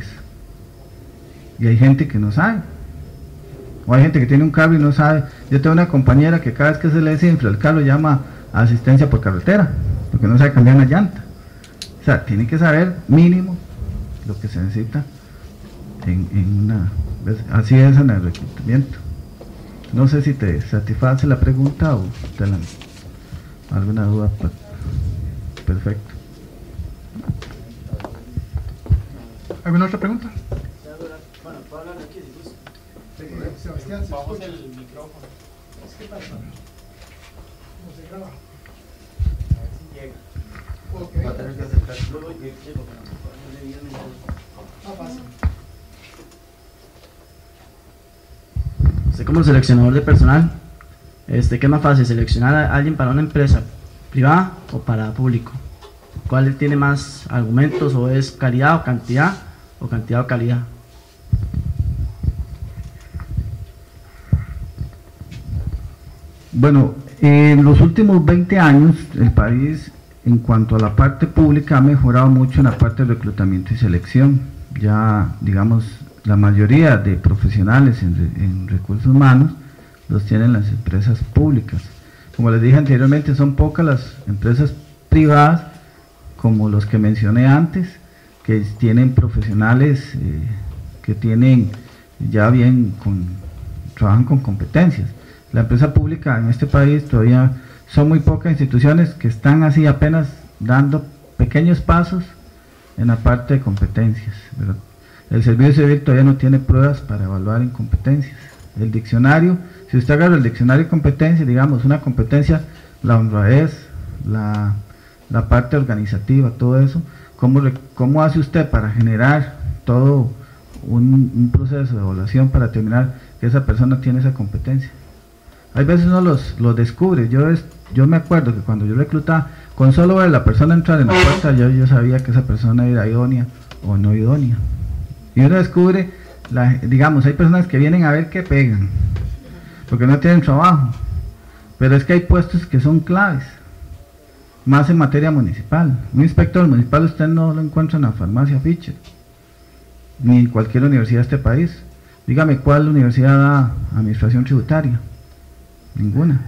Speaker 4: Y hay gente que no sabe. O hay gente que tiene un carro y no sabe. Yo tengo una compañera que cada vez que se le desinfla el carro llama a asistencia por carretera, porque no sabe cambiar una llanta. O sea, tiene que saber mínimo lo que se necesita en, en una, así es en el reclutamiento. No sé si te satisface la pregunta o te la, alguna duda. Perfecto.
Speaker 2: ¿Alguna otra pregunta?
Speaker 5: Bueno, puedo hablar aquí si gusta.
Speaker 2: Sebastián, ¿se
Speaker 5: Vamos
Speaker 2: escucha?
Speaker 5: el micrófono.
Speaker 2: ¿Qué pasa? ¿Cómo se graba?
Speaker 5: A ver si llega.
Speaker 2: Ok.
Speaker 5: Va a tener que acercar. Luego llego, llego, pero
Speaker 2: Ah, fácil.
Speaker 8: Usted como seleccionador de personal, este, ¿qué es más fácil, seleccionar a alguien para una empresa privada o para público? ¿Cuál tiene más argumentos, o es calidad o cantidad, o cantidad o calidad?
Speaker 4: Bueno, en los últimos veinte años el país en cuanto a la parte pública ha mejorado mucho en la parte de reclutamiento y selección. Ya, digamos, la mayoría de profesionales en, en recursos humanos los tienen las empresas públicas. Como les dije anteriormente, son pocas las empresas privadas, como los que mencioné antes, que tienen profesionales eh, que tienen ya bien, con, trabajan con competencias. La empresa pública en este país todavía son muy pocas instituciones que están así apenas dando pequeños pasos en la parte de competencias, ¿verdad? El servicio civil todavía no tiene pruebas para evaluar en competencias. El diccionario, si usted agarra el diccionario de competencias, digamos, una competencia, la honradez, la, la parte organizativa, todo eso, ¿cómo, cómo hace usted para generar todo un, un proceso de evaluación para determinar que esa persona tiene esa competencia? Hay veces uno los, los descubre. Yo, es, yo me acuerdo que cuando yo reclutaba, con solo ver a la persona entrar en la puerta, yo, yo sabía que esa persona era idónea o no idónea. Y uno descubre, la, digamos, hay personas que vienen a ver qué pegan, porque no tienen trabajo, pero es que hay puestos que son claves, más en materia municipal. Un inspector municipal usted no lo encuentra en la farmacia Fischer, ni en cualquier universidad de este país. Dígame, ¿cuál universidad da administración tributaria? Ninguna.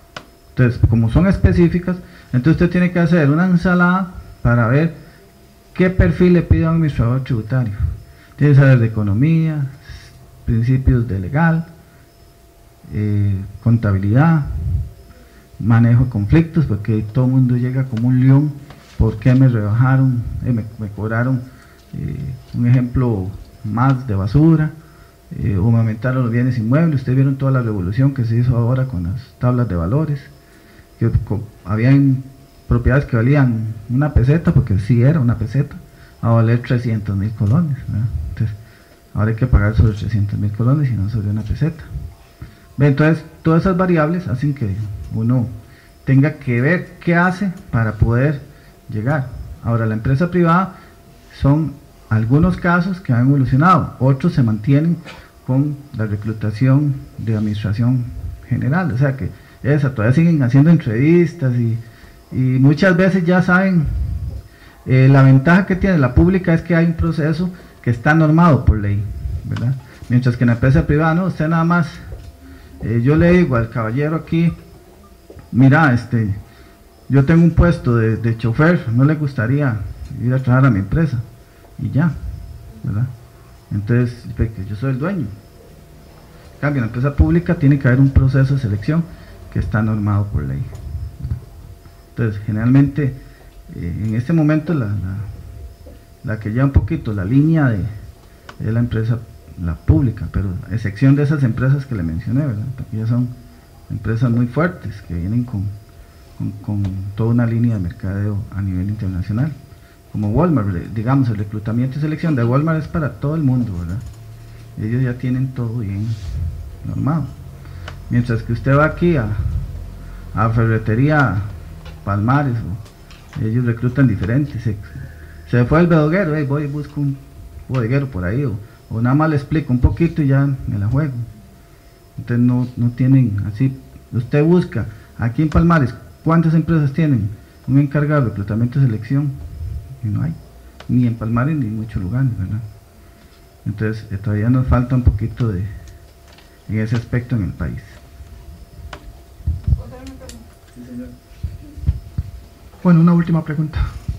Speaker 4: Entonces, como son específicas, entonces usted tiene que hacer una ensalada para ver ¿qué perfil le pide a un administrador tributario? Tiene que saber de economía, principios de legal, eh, contabilidad, manejo de conflictos, porque todo el mundo llega como un león. ¿Por qué me rebajaron, eh, me, me cobraron eh, un ejemplo más de basura, eh, o me aumentaron los bienes inmuebles? Ustedes vieron toda la revolución que se hizo ahora con las tablas de valores, que co, habían propiedades que valían una peseta, porque sí era una peseta, a valer trescientos mil colones, ¿verdad? Entonces, ahora hay que pagar sobre trescientos mil colones y no sobre una peseta. Entonces, todas esas variables hacen que uno tenga que ver qué hace para poder llegar. Ahora, la empresa privada son algunos casos que han evolucionado, otros se mantienen con la reclutación de administración general, o sea que esa, todavía siguen haciendo entrevistas y, y muchas veces ya saben, eh, la ventaja que tiene la pública es que hay un proceso que está normado por ley, ¿verdad? Mientras que en la empresa privada no, usted nada más, eh, yo le digo al caballero aquí, mira, este, yo tengo un puesto de, de chofer, no le gustaría ir a trabajar a mi empresa, y ya, ¿verdad? Entonces, yo soy el dueño. En cambio, en la empresa pública tiene que haber un proceso de selección que está normado por ley. Entonces, generalmente, eh, en este momento, la, la, la que lleva un poquito la línea de, de la empresa, la pública, pero a excepción de esas empresas que le mencioné, ¿verdad? Porque ya son empresas muy fuertes que vienen con, con, con toda una línea de mercadeo a nivel internacional, como Walmart. Digamos, el reclutamiento y selección de Walmart es para todo el mundo, ¿verdad? Ellos ya tienen todo bien normado, mientras que usted va aquí a, a Ferretería Palmares, o, ellos reclutan diferentes. Se, se fue el bodeguero, hey, voy y busco un bodeguero por ahí, o, o nada más le explico un poquito y ya me la juego. Entonces no, no tienen así. Usted busca aquí en Palmares, ¿cuántas empresas tienen un encargado de reclutamiento y selección? Y no hay, ni en Palmares ni en muchos lugares, ¿verdad? Entonces eh, todavía nos falta un poquito de en ese aspecto en el país.
Speaker 2: Bueno, una última pregunta.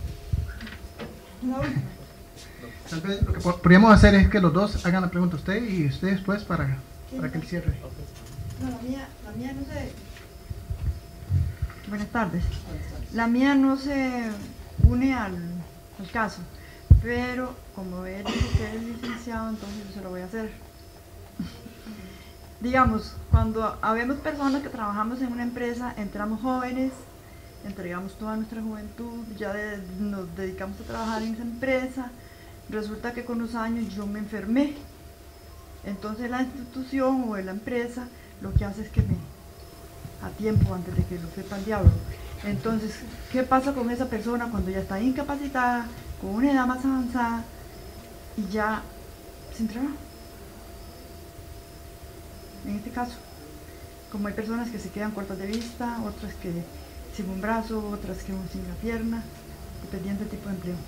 Speaker 2: Tal vez lo que podríamos hacer es que los dos hagan la pregunta, usted y usted después, para, para que él cierre.
Speaker 6: No, la mía, la mía no se... Buenas tardes. La mía no se une al, al caso, pero como él dice que es licenciado, entonces yo se lo voy a hacer. Digamos, cuando habemos personas que trabajamos en una empresa, entramos jóvenes, entregamos toda nuestra juventud, ya de, nos dedicamos a trabajar en esa empresa, resulta que con los años yo me enfermé, entonces la institución o la empresa lo que hace es que me, a tiempo antes de que lo sepa el diablo. Entonces, ¿qué pasa con esa persona cuando ya está incapacitada, con una edad más avanzada y ya sin trabajo? En este caso, como hay personas que se quedan cortas de vista, otras que sin un brazo, otras que sin la pierna, dependiendo del tipo de empleo.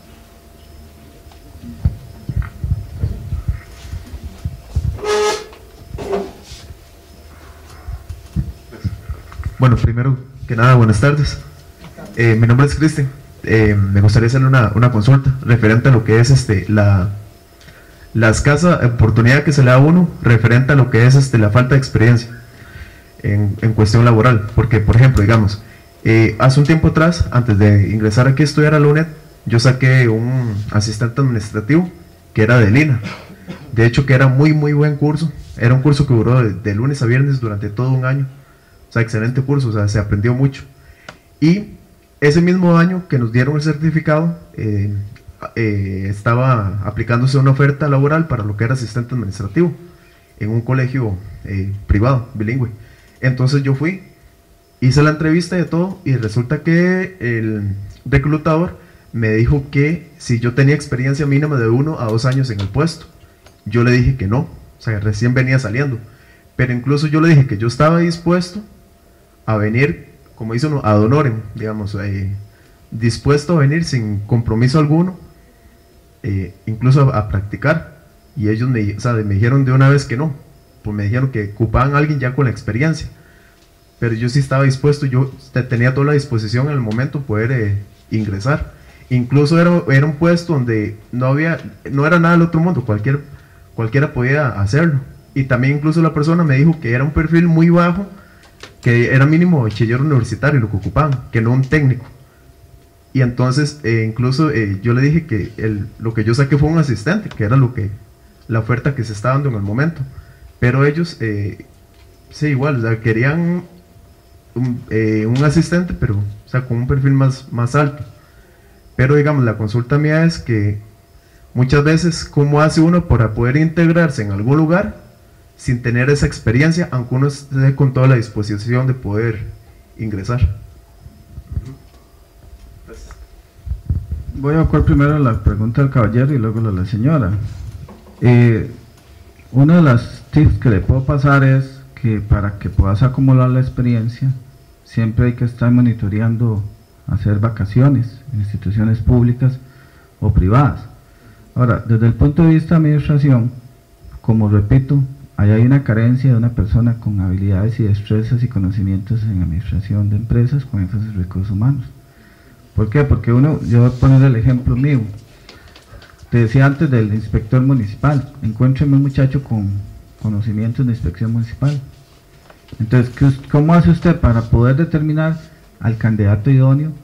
Speaker 9: Bueno, primero que nada, buenas tardes. Eh, mi nombre es Cristian. Eh, me gustaría hacerle una, una consulta referente a lo que es este la, la escasa oportunidad que se le da a uno referente a lo que es este la falta de experiencia en, en cuestión laboral. Porque, por ejemplo, digamos, eh, hace un tiempo atrás, antes de ingresar aquí a estudiar a la UNED, yo saqué un asistente administrativo que era de Lina. De hecho, que era muy, muy buen curso. Era un curso que duró de, de lunes a viernes durante todo un año. O sea, excelente curso, o sea, se aprendió mucho. Y ese mismo año que nos dieron el certificado, eh, eh, estaba aplicándose una oferta laboral para lo que era asistente administrativo en un colegio eh, privado, bilingüe. Entonces yo fui, hice la entrevista y todo, y resulta que el reclutador me dijo que si yo tenía experiencia mínima de uno a dos años en el puesto. Yo le dije que no, o sea, recién venía saliendo. Pero incluso yo le dije que yo estaba dispuesto a venir, como dice uno, ad honorem, digamos, eh, dispuesto a venir sin compromiso alguno, eh, incluso a, a practicar. Y ellos me, o sea, me dijeron de una vez que no, pues me dijeron que ocupaban a alguien ya con la experiencia. Pero yo sí estaba dispuesto, yo tenía toda la disposición en el momento poder eh, ingresar. incluso era, era un puesto donde no había, no era nada del otro mundo, cualquier, cualquiera podía hacerlo. Y también incluso la persona me dijo que era un perfil muy bajo, que era mínimo bachiller universitario lo que ocupaban, que no un técnico. Y entonces eh, incluso eh, yo le dije que el, lo que yo saqué fue un asistente, que era lo que la oferta que se estaba dando en el momento. Pero ellos, eh, sí, igual, o sea, querían un, eh, un asistente, pero o sea, con un perfil más, más alto. Pero digamos, la consulta mía es que muchas veces, ¿cómo hace uno para poder integrarse en algún lugar sin tener esa experiencia, aunque uno esté con toda la disposición de poder ingresar?
Speaker 4: Voy a evacuar primero la pregunta del caballero y luego la de la señora. Eh, uno de los tips que le puedo pasar es que para que puedas acumular la experiencia, siempre hay que estar monitoreando hacer vacaciones en instituciones públicas o privadas. Ahora, desde el punto de vista de administración, como repito, ahí hay una carencia de una persona con habilidades y destrezas y conocimientos en administración de empresas con énfasis en recursos humanos. ¿Por qué? Porque uno, yo voy a poner el ejemplo mío. Te decía antes del inspector municipal, encuéntreme un muchacho con conocimientos de inspección municipal. Entonces, ¿cómo hace usted para poder determinar al candidato idóneo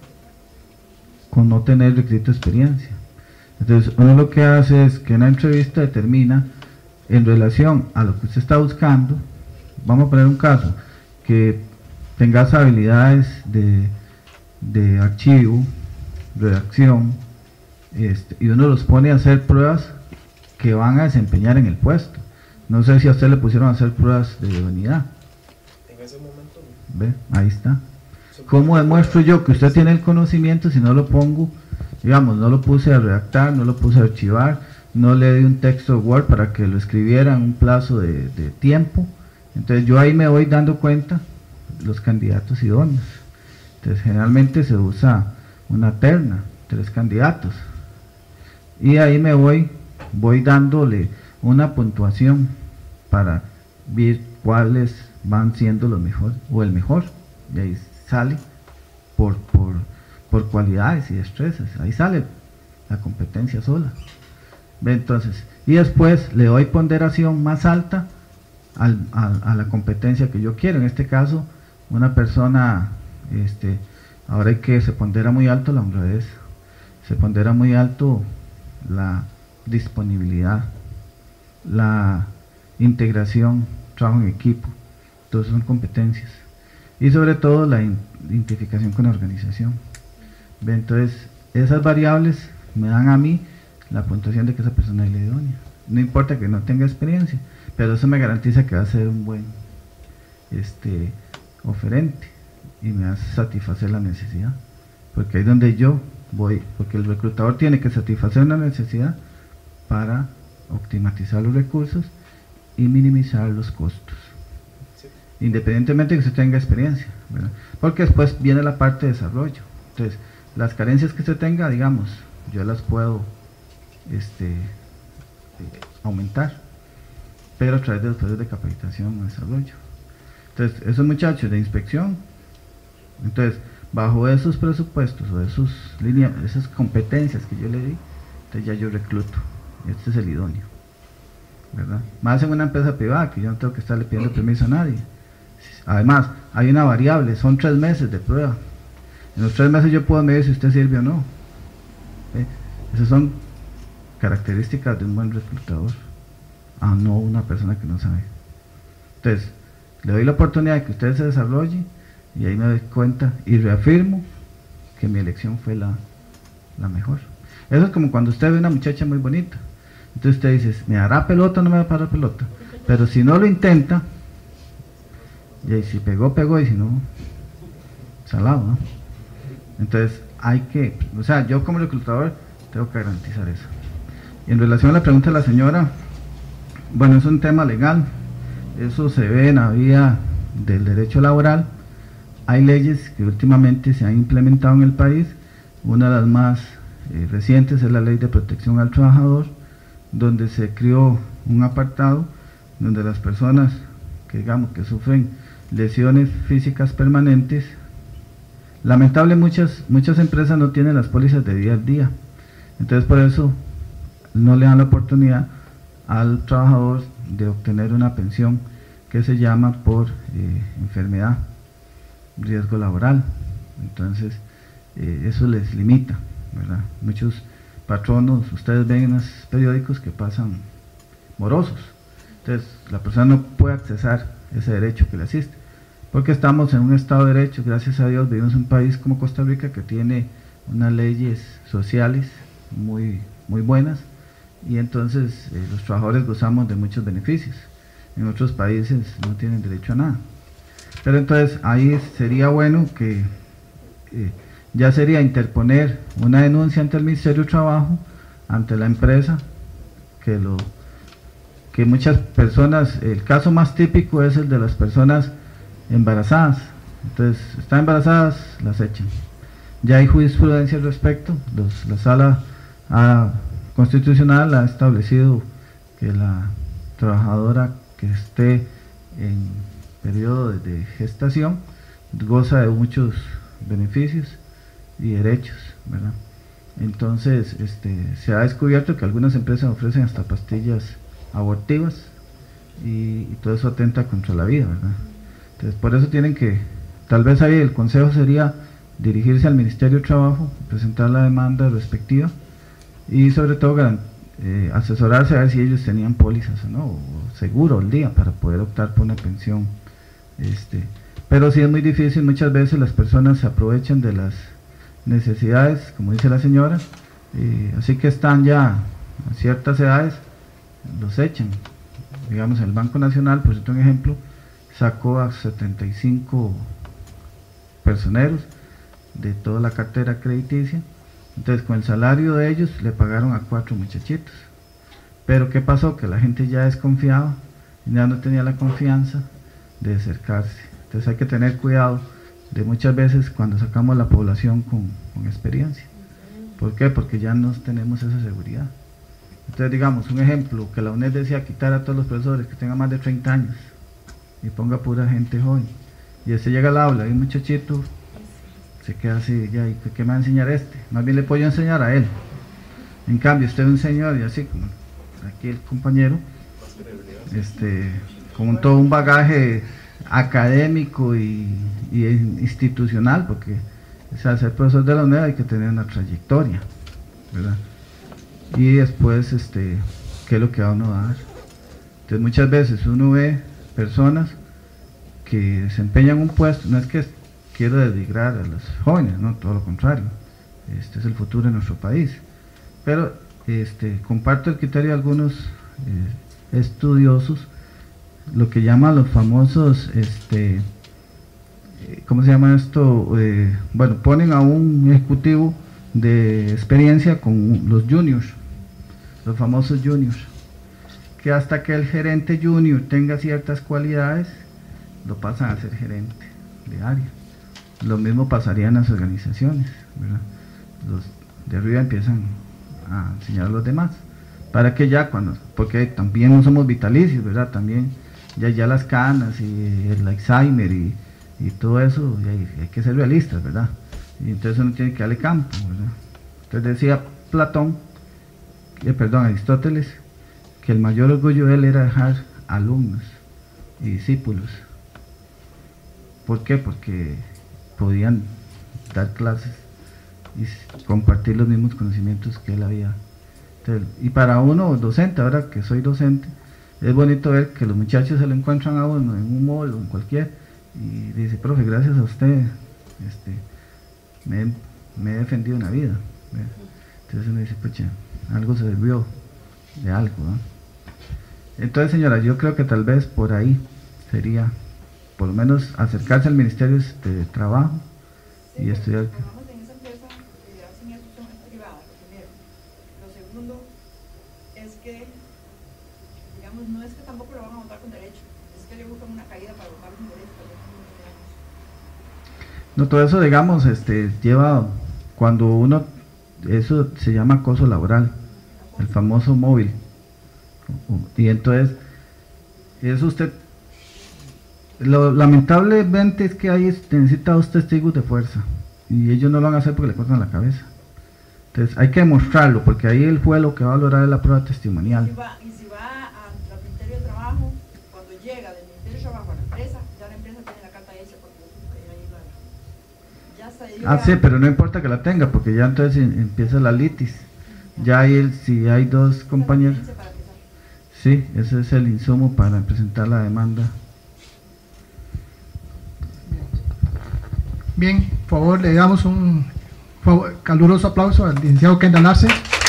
Speaker 4: con no tener requisito de experiencia? Entonces, uno lo que hace es que en una entrevista determina en relación a lo que usted está buscando. Vamos a poner un caso, que tengas habilidades de, de archivo, redacción, este, y uno los pone a hacer pruebas que van a desempeñar en el puesto. No sé si a usted le pusieron a hacer pruebas de idoneidad.
Speaker 3: En ese momento
Speaker 4: ¿Ve? Ahí está. ¿Cómo demuestro yo que usted tiene el conocimiento si no lo pongo, digamos, no lo puse a redactar, no lo puse a archivar, no le di un texto Word para que lo escribiera en un plazo de, de tiempo? Entonces yo ahí me voy dando cuenta los candidatos idóneos. Entonces generalmente se usa una terna, tres candidatos, y ahí me voy, voy dándole una puntuación para ver cuáles van siendo los mejores o el mejor, y ahí sale por, por, por cualidades y destrezas, ahí sale la competencia sola. Entonces, y después le doy ponderación más alta al, a, a la competencia que yo quiero. En este caso, una persona, este, ahora hay que se pondera muy alto la honradez, se pondera muy alto la disponibilidad, la integración, trabajo en equipo. Todas son competencias, y sobre todo la identificación con la organización. Entonces, esas variables me dan a mí la puntuación de que esa persona es la idónea. No importa que no tenga experiencia, pero eso me garantiza que va a ser un buen este, oferente, y me hace satisfacer la necesidad, porque ahí es donde yo voy, porque el reclutador tiene que satisfacer una necesidad para optimizar los recursos y minimizar los costos, independientemente de que se tenga experiencia, ¿verdad? Porque después viene la parte de desarrollo. Entonces, las carencias que se tenga, digamos, yo las puedo este, eh, aumentar, pero a través de los procesos de capacitación o desarrollo. Entonces, esos muchachos de inspección, entonces, bajo esos presupuestos o esos líneas, esas competencias que yo le di, entonces ya yo recluto. Este es el idóneo, ¿verdad? Más en una empresa privada, que yo no tengo que estarle pidiendo permiso a nadie. Además, hay una variable, son tres meses de prueba. En los tres meses yo puedo medir si usted sirve o no. ¿Eh? Esas son características de un buen reclutador, a no una persona que no sabe. Entonces, le doy la oportunidad de que usted se desarrolle, y ahí me doy cuenta y reafirmo que mi elección fue la, la mejor. Eso es como cuando usted ve una muchacha muy bonita, entonces usted dice, ¿me hará pelota o no me va a parar pelota? Pero si no lo intenta, y ahí si pegó, pegó, y si no, salado, ¿no? Entonces hay que, o sea, yo como reclutador tengo que garantizar eso. Y en relación a la pregunta de la señora, bueno, es un tema legal, eso se ve en la vía del derecho laboral. Hay leyes que últimamente se han implementado en el país. Una de las más eh, recientes es la Ley de Protección al Trabajador, donde se creó un apartado donde las personas que digamos que sufren lesiones físicas permanentes lamentable muchas, muchas empresas no tienen las pólizas de día a día, entonces por eso no le dan la oportunidad al trabajador de obtener una pensión que se llama por eh, enfermedad, riesgo laboral. Entonces eh, eso les limita, ¿verdad? Muchos patronos, ustedes ven en los periódicos que pasan morosos, entonces la persona no puede accesar ese derecho que le asiste, porque estamos en un estado de derecho, gracias a Dios vivimos en un país como Costa Rica que tiene unas leyes sociales muy, muy buenas, y entonces eh, los trabajadores gozamos de muchos beneficios. En otros países no tienen derecho a nada, pero entonces ahí sería bueno que eh, ya sería interponer una denuncia ante el Ministerio de Trabajo, ante la empresa, que lo que muchas personas, el caso más típico es el de las personas embarazadas, entonces están embarazadas, las echan. Ya hay jurisprudencia al respecto, los, la sala a, constitucional ha establecido que la trabajadora que esté en periodo de, de gestación goza de muchos beneficios y derechos, ¿verdad? Entonces este, se ha descubierto que algunas empresas ofrecen hasta pastillas abortivas y, y todo eso atenta contra la vida, ¿verdad? Entonces por eso tienen que, tal vez ahí el consejo sería dirigirse al Ministerio de Trabajo, presentar la demanda respectiva y sobre todo eh, asesorarse a ver si ellos tenían pólizas o no, o seguro el día para poder optar por una pensión. Este, pero sí es muy difícil, muchas veces las personas se aprovechan de las necesidades, como dice la señora, eh, así que están ya a ciertas edades, los echan. Digamos, el Banco Nacional, por cierto, un ejemplo, sacó a setenta y cinco personeros de toda la cartera crediticia, entonces con el salario de ellos le pagaron a cuatro muchachitos, pero ¿qué pasó? Que la gente ya desconfiaba, ya no tenía la confianza de acercarse. Entonces hay que tener cuidado de muchas veces cuando sacamos la población con, con experiencia. ¿Por qué? Porque ya no tenemos esa seguridad. Entonces digamos, un ejemplo, que la UNED decía quitar a todos los profesores que tengan más de treinta años y ponga pura gente joven, y ese llega al aula y un muchachito se queda así, ya, ¿y qué me va a enseñar este? Más bien le puedo enseñar a él. En cambio, usted es un señor, y así como aquí el compañero, este, con todo un bagaje académico y, y institucional, porque o sea, ser profesor de la UNED hay que tener una trayectoria, ¿verdad? Y después, este, ¿qué es lo que va uno a dar? Entonces muchas veces uno ve personas que desempeñan un puesto, no es que quiero denigrar a los jóvenes, no, todo lo contrario, este es el futuro de nuestro país, pero este, comparto el criterio de algunos eh, estudiosos, lo que llaman los famosos, este, ¿cómo se llama esto? Eh, bueno, ponen a un ejecutivo de experiencia con los juniors, los famosos juniors, que hasta que el gerente junior tenga ciertas cualidades, lo pasan a ser gerente de área. Lo mismo pasaría en las organizaciones, ¿verdad? Los de arriba empiezan a enseñar a los demás, para que ya cuando, porque también no somos vitalicios, ¿verdad? También ya, ya las canas y el Alzheimer y, y todo eso, hay, hay que ser realistas, ¿verdad? Y entonces uno tiene que darle campo, ¿verdad? Entonces decía Platón, eh, perdón, Aristóteles, que el mayor orgullo de él era dejar alumnos y discípulos. ¿Por qué? Porque podían dar clases y compartir los mismos conocimientos que él había. Entonces, y para uno docente, ahora que soy docente, es bonito ver que los muchachos se lo encuentran a uno en un mall o en cualquier, y dice, profe, gracias a usted este, me, me he defendido en la vida, ¿verdad? Entonces uno dice, pucha, algo se sirvió de algo, ¿no? Entonces, señora, yo creo que tal vez por ahí sería, por lo menos, acercarse al Ministerio de Trabajo sí, y estudiar.
Speaker 6: Trabajamos en esa empresa que hacen eso son privada, lo primero. Lo segundo es que, digamos, no es que tampoco lo van a votar con derecho, es que le buscan una caída para votar con derecho.
Speaker 4: No, todo eso, digamos, este, lleva, cuando uno, eso se llama acoso laboral, el famoso móvil. Y entonces, eso usted, lo lamentablemente es que ahí necesita dos testigos de fuerza, y ellos no lo van a hacer porque le cortan la cabeza. Entonces hay que demostrarlo, porque ahí el juez lo que va a valorar es la prueba testimonial.
Speaker 6: Y si va, y si va al Ministerio de Trabajo, cuando llega del Ministerio de Trabajo a la empresa, ya la empresa tiene la carta hecha porque ya se
Speaker 4: Ah, sí, pero no importa que la tenga, porque ya entonces empieza la litis. Ya hay el, si hay dos compañeros. Sí, ese es el insumo para presentar la demanda.
Speaker 2: Bien, por favor, le damos un favor, caluroso aplauso al licenciado Kendall Arce.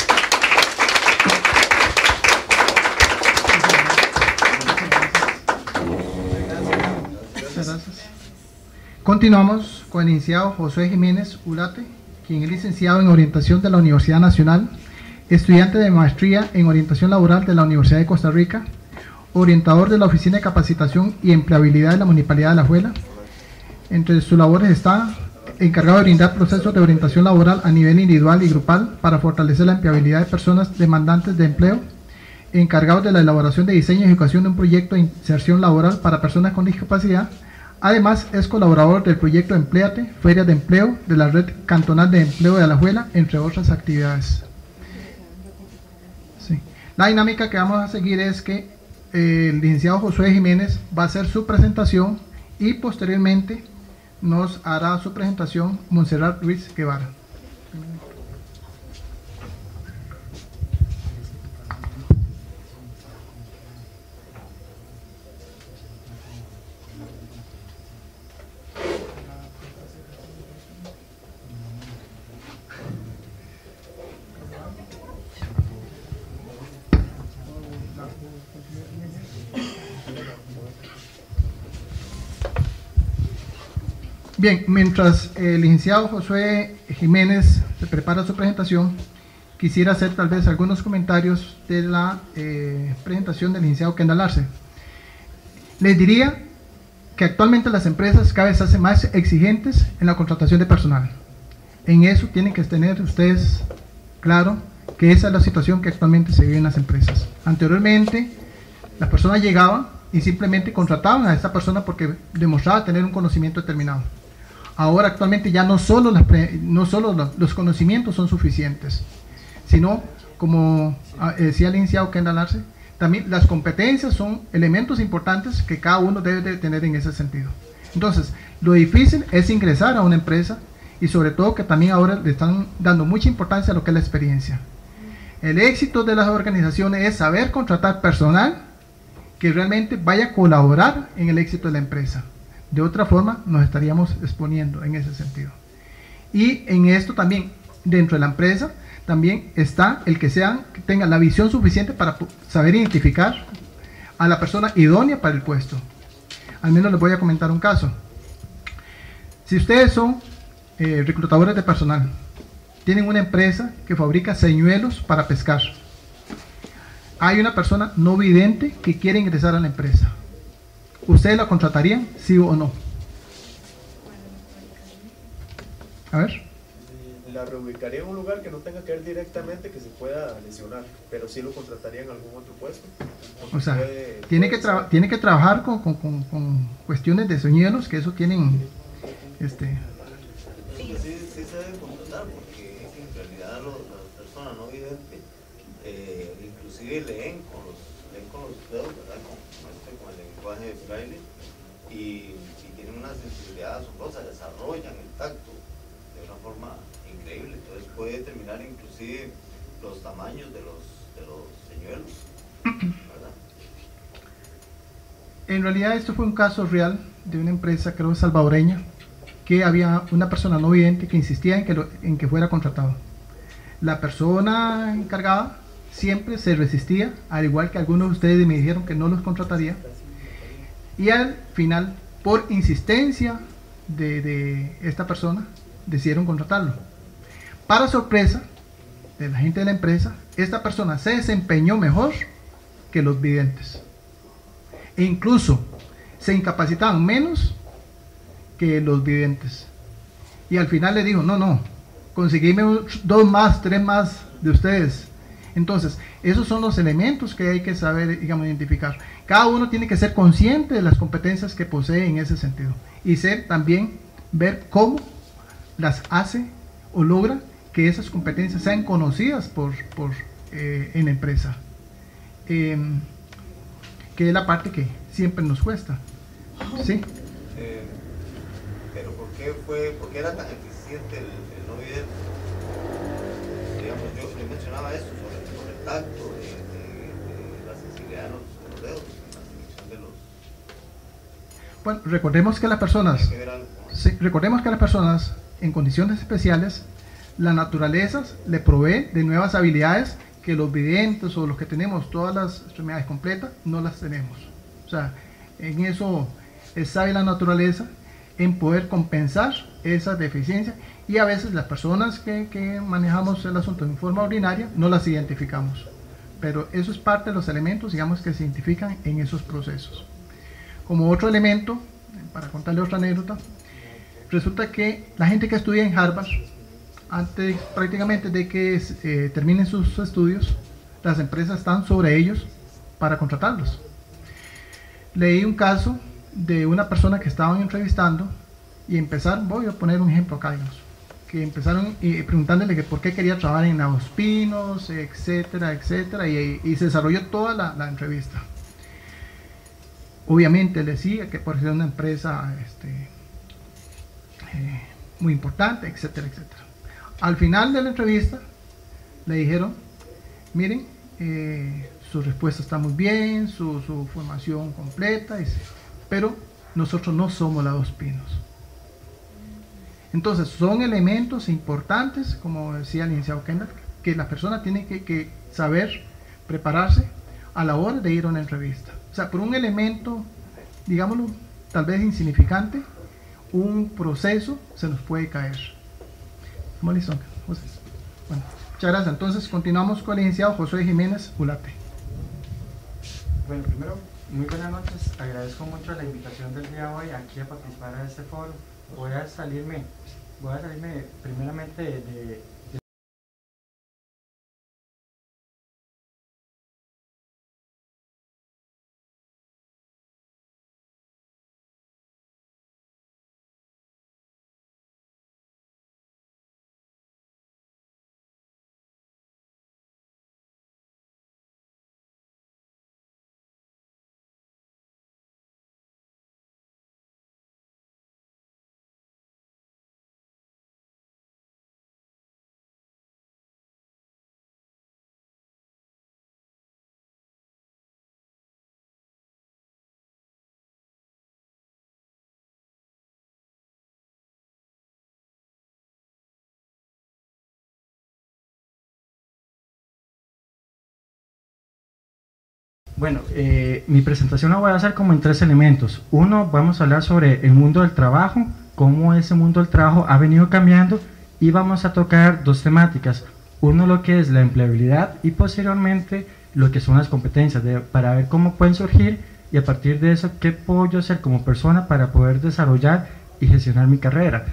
Speaker 2: Muchas gracias. Continuamos con el licenciado Josué Jiménez Ulate, quien es licenciado en Orientación de la Universidad Nacional, estudiante de maestría en Orientación Laboral de la Universidad de Costa Rica, orientador de la Oficina de Capacitación y Empleabilidad de la Municipalidad de Alajuela. Entre sus labores está encargado de brindar procesos de orientación laboral a nivel individual y grupal para fortalecer la empleabilidad de personas demandantes de empleo, encargado de la elaboración de diseño y ejecución de un proyecto de inserción laboral para personas con discapacidad. Además, es colaborador del proyecto Empléate, Feria de Empleo de la Red Cantonal de Empleo de Alajuela, entre otras actividades. Sí. La dinámica que vamos a seguir es que eh, el licenciado Josué Jiménez va a hacer su presentación y posteriormente nos hará su presentación Montserrat Ruiz Guevara. Bien, mientras el licenciado Josué Jiménez se prepara su presentación, quisiera hacer tal vez algunos comentarios de la eh, presentación del licenciado Kendall Arce. Les diría que actualmente las empresas cada vez se hacen más exigentes en la contratación de personal. En eso tienen que tener ustedes claro que esa es la situación que actualmente se vive en las empresas. Anteriormente, las personas llegaban y simplemente contrataban a esta persona porque demostraba tener un conocimiento determinado. Ahora actualmente ya no solo, las pre, no solo los, los conocimientos son suficientes, sino, como decía el licenciado Kendall Arce, también las competencias son elementos importantes que cada uno debe de tener en ese sentido. Entonces, lo difícil es ingresar a una empresa y sobre todo que también ahora le están dando mucha importancia a lo que es la experiencia. El éxito de las organizaciones es saber contratar personal que realmente vaya a colaborar en el éxito de la empresa. De otra forma, nos estaríamos exponiendo en ese sentido. Y en esto también, dentro de la empresa, también está el que sean, que tengan la visión suficiente para saber identificar a la persona idónea para el puesto. Al menos les voy a comentar un caso. Si ustedes son eh, reclutadores de personal, tienen una empresa que fabrica señuelos para pescar. Hay una persona no vidente que quiere ingresar a la empresa. ¿Ustedes la contratarían, sí o no? A ver.
Speaker 3: La reubicaría en un lugar que no tenga que ver directamente que se pueda lesionar, pero sí lo contrataría en algún otro puesto.
Speaker 2: O sea,
Speaker 3: puede,
Speaker 2: tiene,
Speaker 3: puede
Speaker 2: que tra tiene que trabajar con, con, con, con cuestiones de señuelos, que eso tienen... este
Speaker 10: Sí, sí, sí se debe contratar, porque en realidad los, las personas no videntes eh, inclusive leen con los, leen con los dedos, ¿verdad? Con, con el lenguaje de braille y, y tienen una sensibilidad asombrosa, desarrollan el tacto de una forma increíble, entonces puede determinar inclusive los tamaños de los, de los señuelos, ¿verdad?
Speaker 2: En realidad esto fue un caso real de una empresa, creo salvadoreña, que había una persona no vidente que insistía en que, lo, en que fuera contratado. La persona encargada siempre se resistía, al igual que algunos de ustedes me dijeron que no los contrataría, y al final, por insistencia de, de esta persona, decidieron contratarlo. Para sorpresa de la gente de la empresa, esta persona se desempeñó mejor que los videntes, e incluso se incapacitaban menos que los videntes. Y al final le dijo, no, no, conseguíme dos más, tres más de ustedes. Entonces, esos son los elementos que hay que saber, digamos, identificar. Cada uno tiene que ser consciente de las competencias que posee en ese sentido. Y ser también, ver cómo las hace o logra que esas competencias sean conocidas por, por, eh, en la empresa, eh, que es la parte que siempre nos cuesta. ¿Sí?
Speaker 10: Eh, pero ¿por qué, fue, ¿por qué era tan eficiente el, el no vidente? Digamos, yo, yo mencionaba eso sobre, sobre el tacto, de, de, de la sensibilidad de los, de los dedos, la selección de los...
Speaker 2: Bueno, recordemos que las personas,
Speaker 10: que verán,
Speaker 2: sí, recordemos que las personas en condiciones especiales, la naturaleza le provee de nuevas habilidades que los videntes o los que tenemos todas las extremidades completas no las tenemos. O sea, en eso sabe la naturaleza en poder compensar esas deficiencias, y a veces las personas que, que manejamos el asunto en forma ordinaria no las identificamos, pero eso es parte de los elementos, digamos, que se identifican en esos procesos. Como otro elemento, para contarle otra anécdota, resulta que la gente que estudia en Harvard, antes prácticamente de que eh, terminen sus estudios, las empresas están sobre ellos para contratarlos. Leí un caso de una persona que estaban entrevistando y empezaron, voy a poner un ejemplo acá, digamos, que empezaron eh, preguntándole que por qué quería trabajar en Lagos Pinos, etcétera, etcétera, y, y se desarrolló toda la, la entrevista. Obviamente le decía que por ser una empresa este, eh, muy importante, etcétera, etcétera. Al final de la entrevista le dijeron, miren, eh, su respuesta está muy bien, su, su formación completa, pero nosotros no somos Lagos Pinos. Entonces son elementos importantes, como decía el licenciado Kendall, que la persona tiene que, que saber prepararse a la hora de ir a una entrevista. O sea, por un elemento, digámoslo, tal vez insignificante, un proceso se nos puede caer. ¿Cómo listo? Bueno, muchas gracias. Entonces continuamos con el licenciado Josué Jiménez Ulate.
Speaker 11: Bueno, primero, muy buenas noches. Agradezco mucho la invitación del día de hoy aquí a participar de este foro. Voy a salirme, voy a salirme primeramente de, de Bueno, eh, mi presentación la voy a hacer como en tres elementos. Uno, vamos a hablar sobre el mundo del trabajo, cómo ese mundo del trabajo ha venido cambiando, y vamos a tocar dos temáticas. Uno, lo que es la empleabilidad, y posteriormente lo que son las competencias, de, para ver cómo pueden surgir, y a partir de eso, qué puedo yo hacer como persona para poder desarrollar y gestionar mi carrera.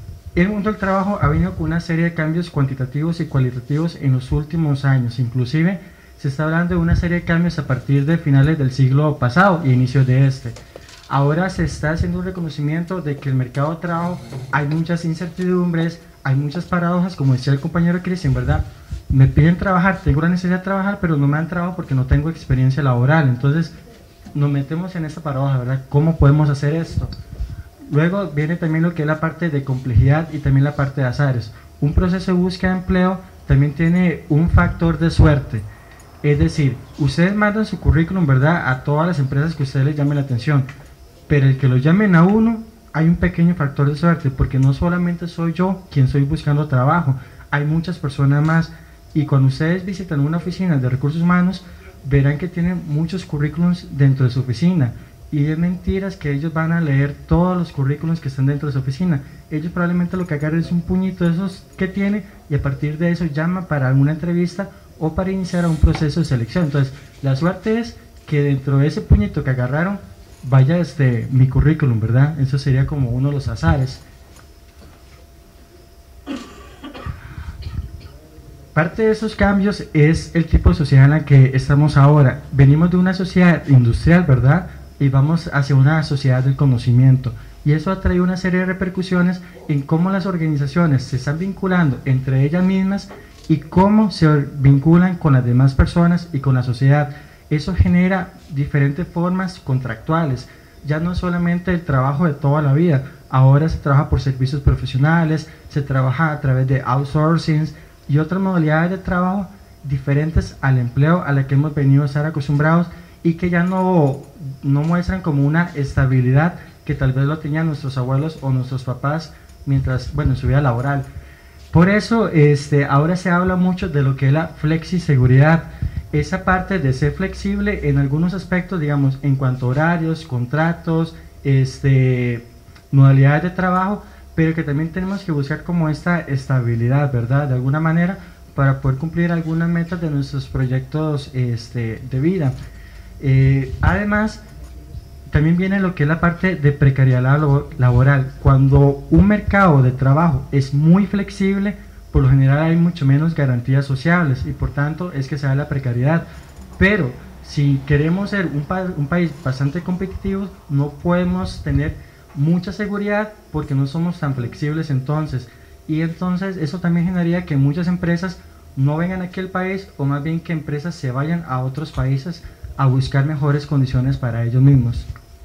Speaker 11: El mundo del trabajo ha venido con una serie de cambios cuantitativos y cualitativos en los últimos años, inclusive se está hablando de una serie de cambios a partir de finales del siglo pasado y inicios de este. Ahora se está haciendo un reconocimiento de que el mercado de trabajo hay muchas incertidumbres, hay muchas paradojas, como decía el compañero Cristian, ¿verdad? Me piden trabajar, tengo la necesidad de trabajar, pero no me dan trabajo porque no tengo experiencia laboral. Entonces nos metemos en esta paradoja, ¿verdad? ¿Cómo podemos hacer esto? Luego viene también lo que es la parte de complejidad y también la parte de azares. Un proceso de búsqueda de empleo también tiene un factor de suerte. Es decir, ustedes mandan su currículum, ¿verdad?, a todas las empresas que a ustedes les llame la atención, pero el que lo llamen a uno, hay un pequeño factor de suerte, porque no solamente soy yo quien estoy buscando trabajo, hay muchas personas más, y cuando ustedes visitan una oficina de recursos humanos, verán que tienen muchos currículums dentro de su oficina, y es mentiras que ellos van a leer todos los currículums que están dentro de su oficina. Ellos probablemente lo que agarran es un puñito de esos que tiene, y a partir de eso llaman para alguna entrevista o para iniciar un proceso de selección. Entonces la suerte es que dentro de ese puñito que agarraron vaya este mi currículum, ¿verdad? Eso sería como uno de los azares. Parte de esos cambios es el tipo de sociedad en la que estamos ahora. Venimos de una sociedad industrial, ¿verdad?, y vamos hacia una sociedad del conocimiento, y eso ha traído una serie de repercusiones en cómo las organizaciones se están vinculando entre ellas mismas y cómo se vinculan con las demás personas y con la sociedad. Eso genera diferentes formas contractuales, ya no solamente el trabajo de toda la vida, ahora se trabaja por servicios profesionales, se trabaja a través de outsourcing y otras modalidades de trabajo diferentes al empleo a la que hemos venido a estar acostumbrados y que ya no, no muestran como una estabilidad que tal vez lo tenían nuestros abuelos o nuestros papás mientras, bueno, en su vida laboral. Por eso este, ahora se habla mucho de lo que es la flexiseguridad, esa parte de ser flexible en algunos aspectos, digamos, en cuanto a horarios, contratos, este, modalidades de trabajo, pero que también tenemos que buscar como esta estabilidad, ¿verdad? De alguna manera, para poder cumplir algunas metas de nuestros proyectos este, de vida. Eh, además, también viene lo que es la parte de precariedad laboral. Cuando un mercado de trabajo es muy flexible, por lo general hay mucho menos garantías sociales y por tanto es que se da la precariedad. Pero si queremos ser un, pa un país bastante competitivo, no podemos tener mucha seguridad porque no somos tan flexibles entonces. Y entonces eso también generaría que muchas empresas no vengan aquí al país, o más bien que empresas se vayan a otros países a buscar mejores condiciones para ellos mismos.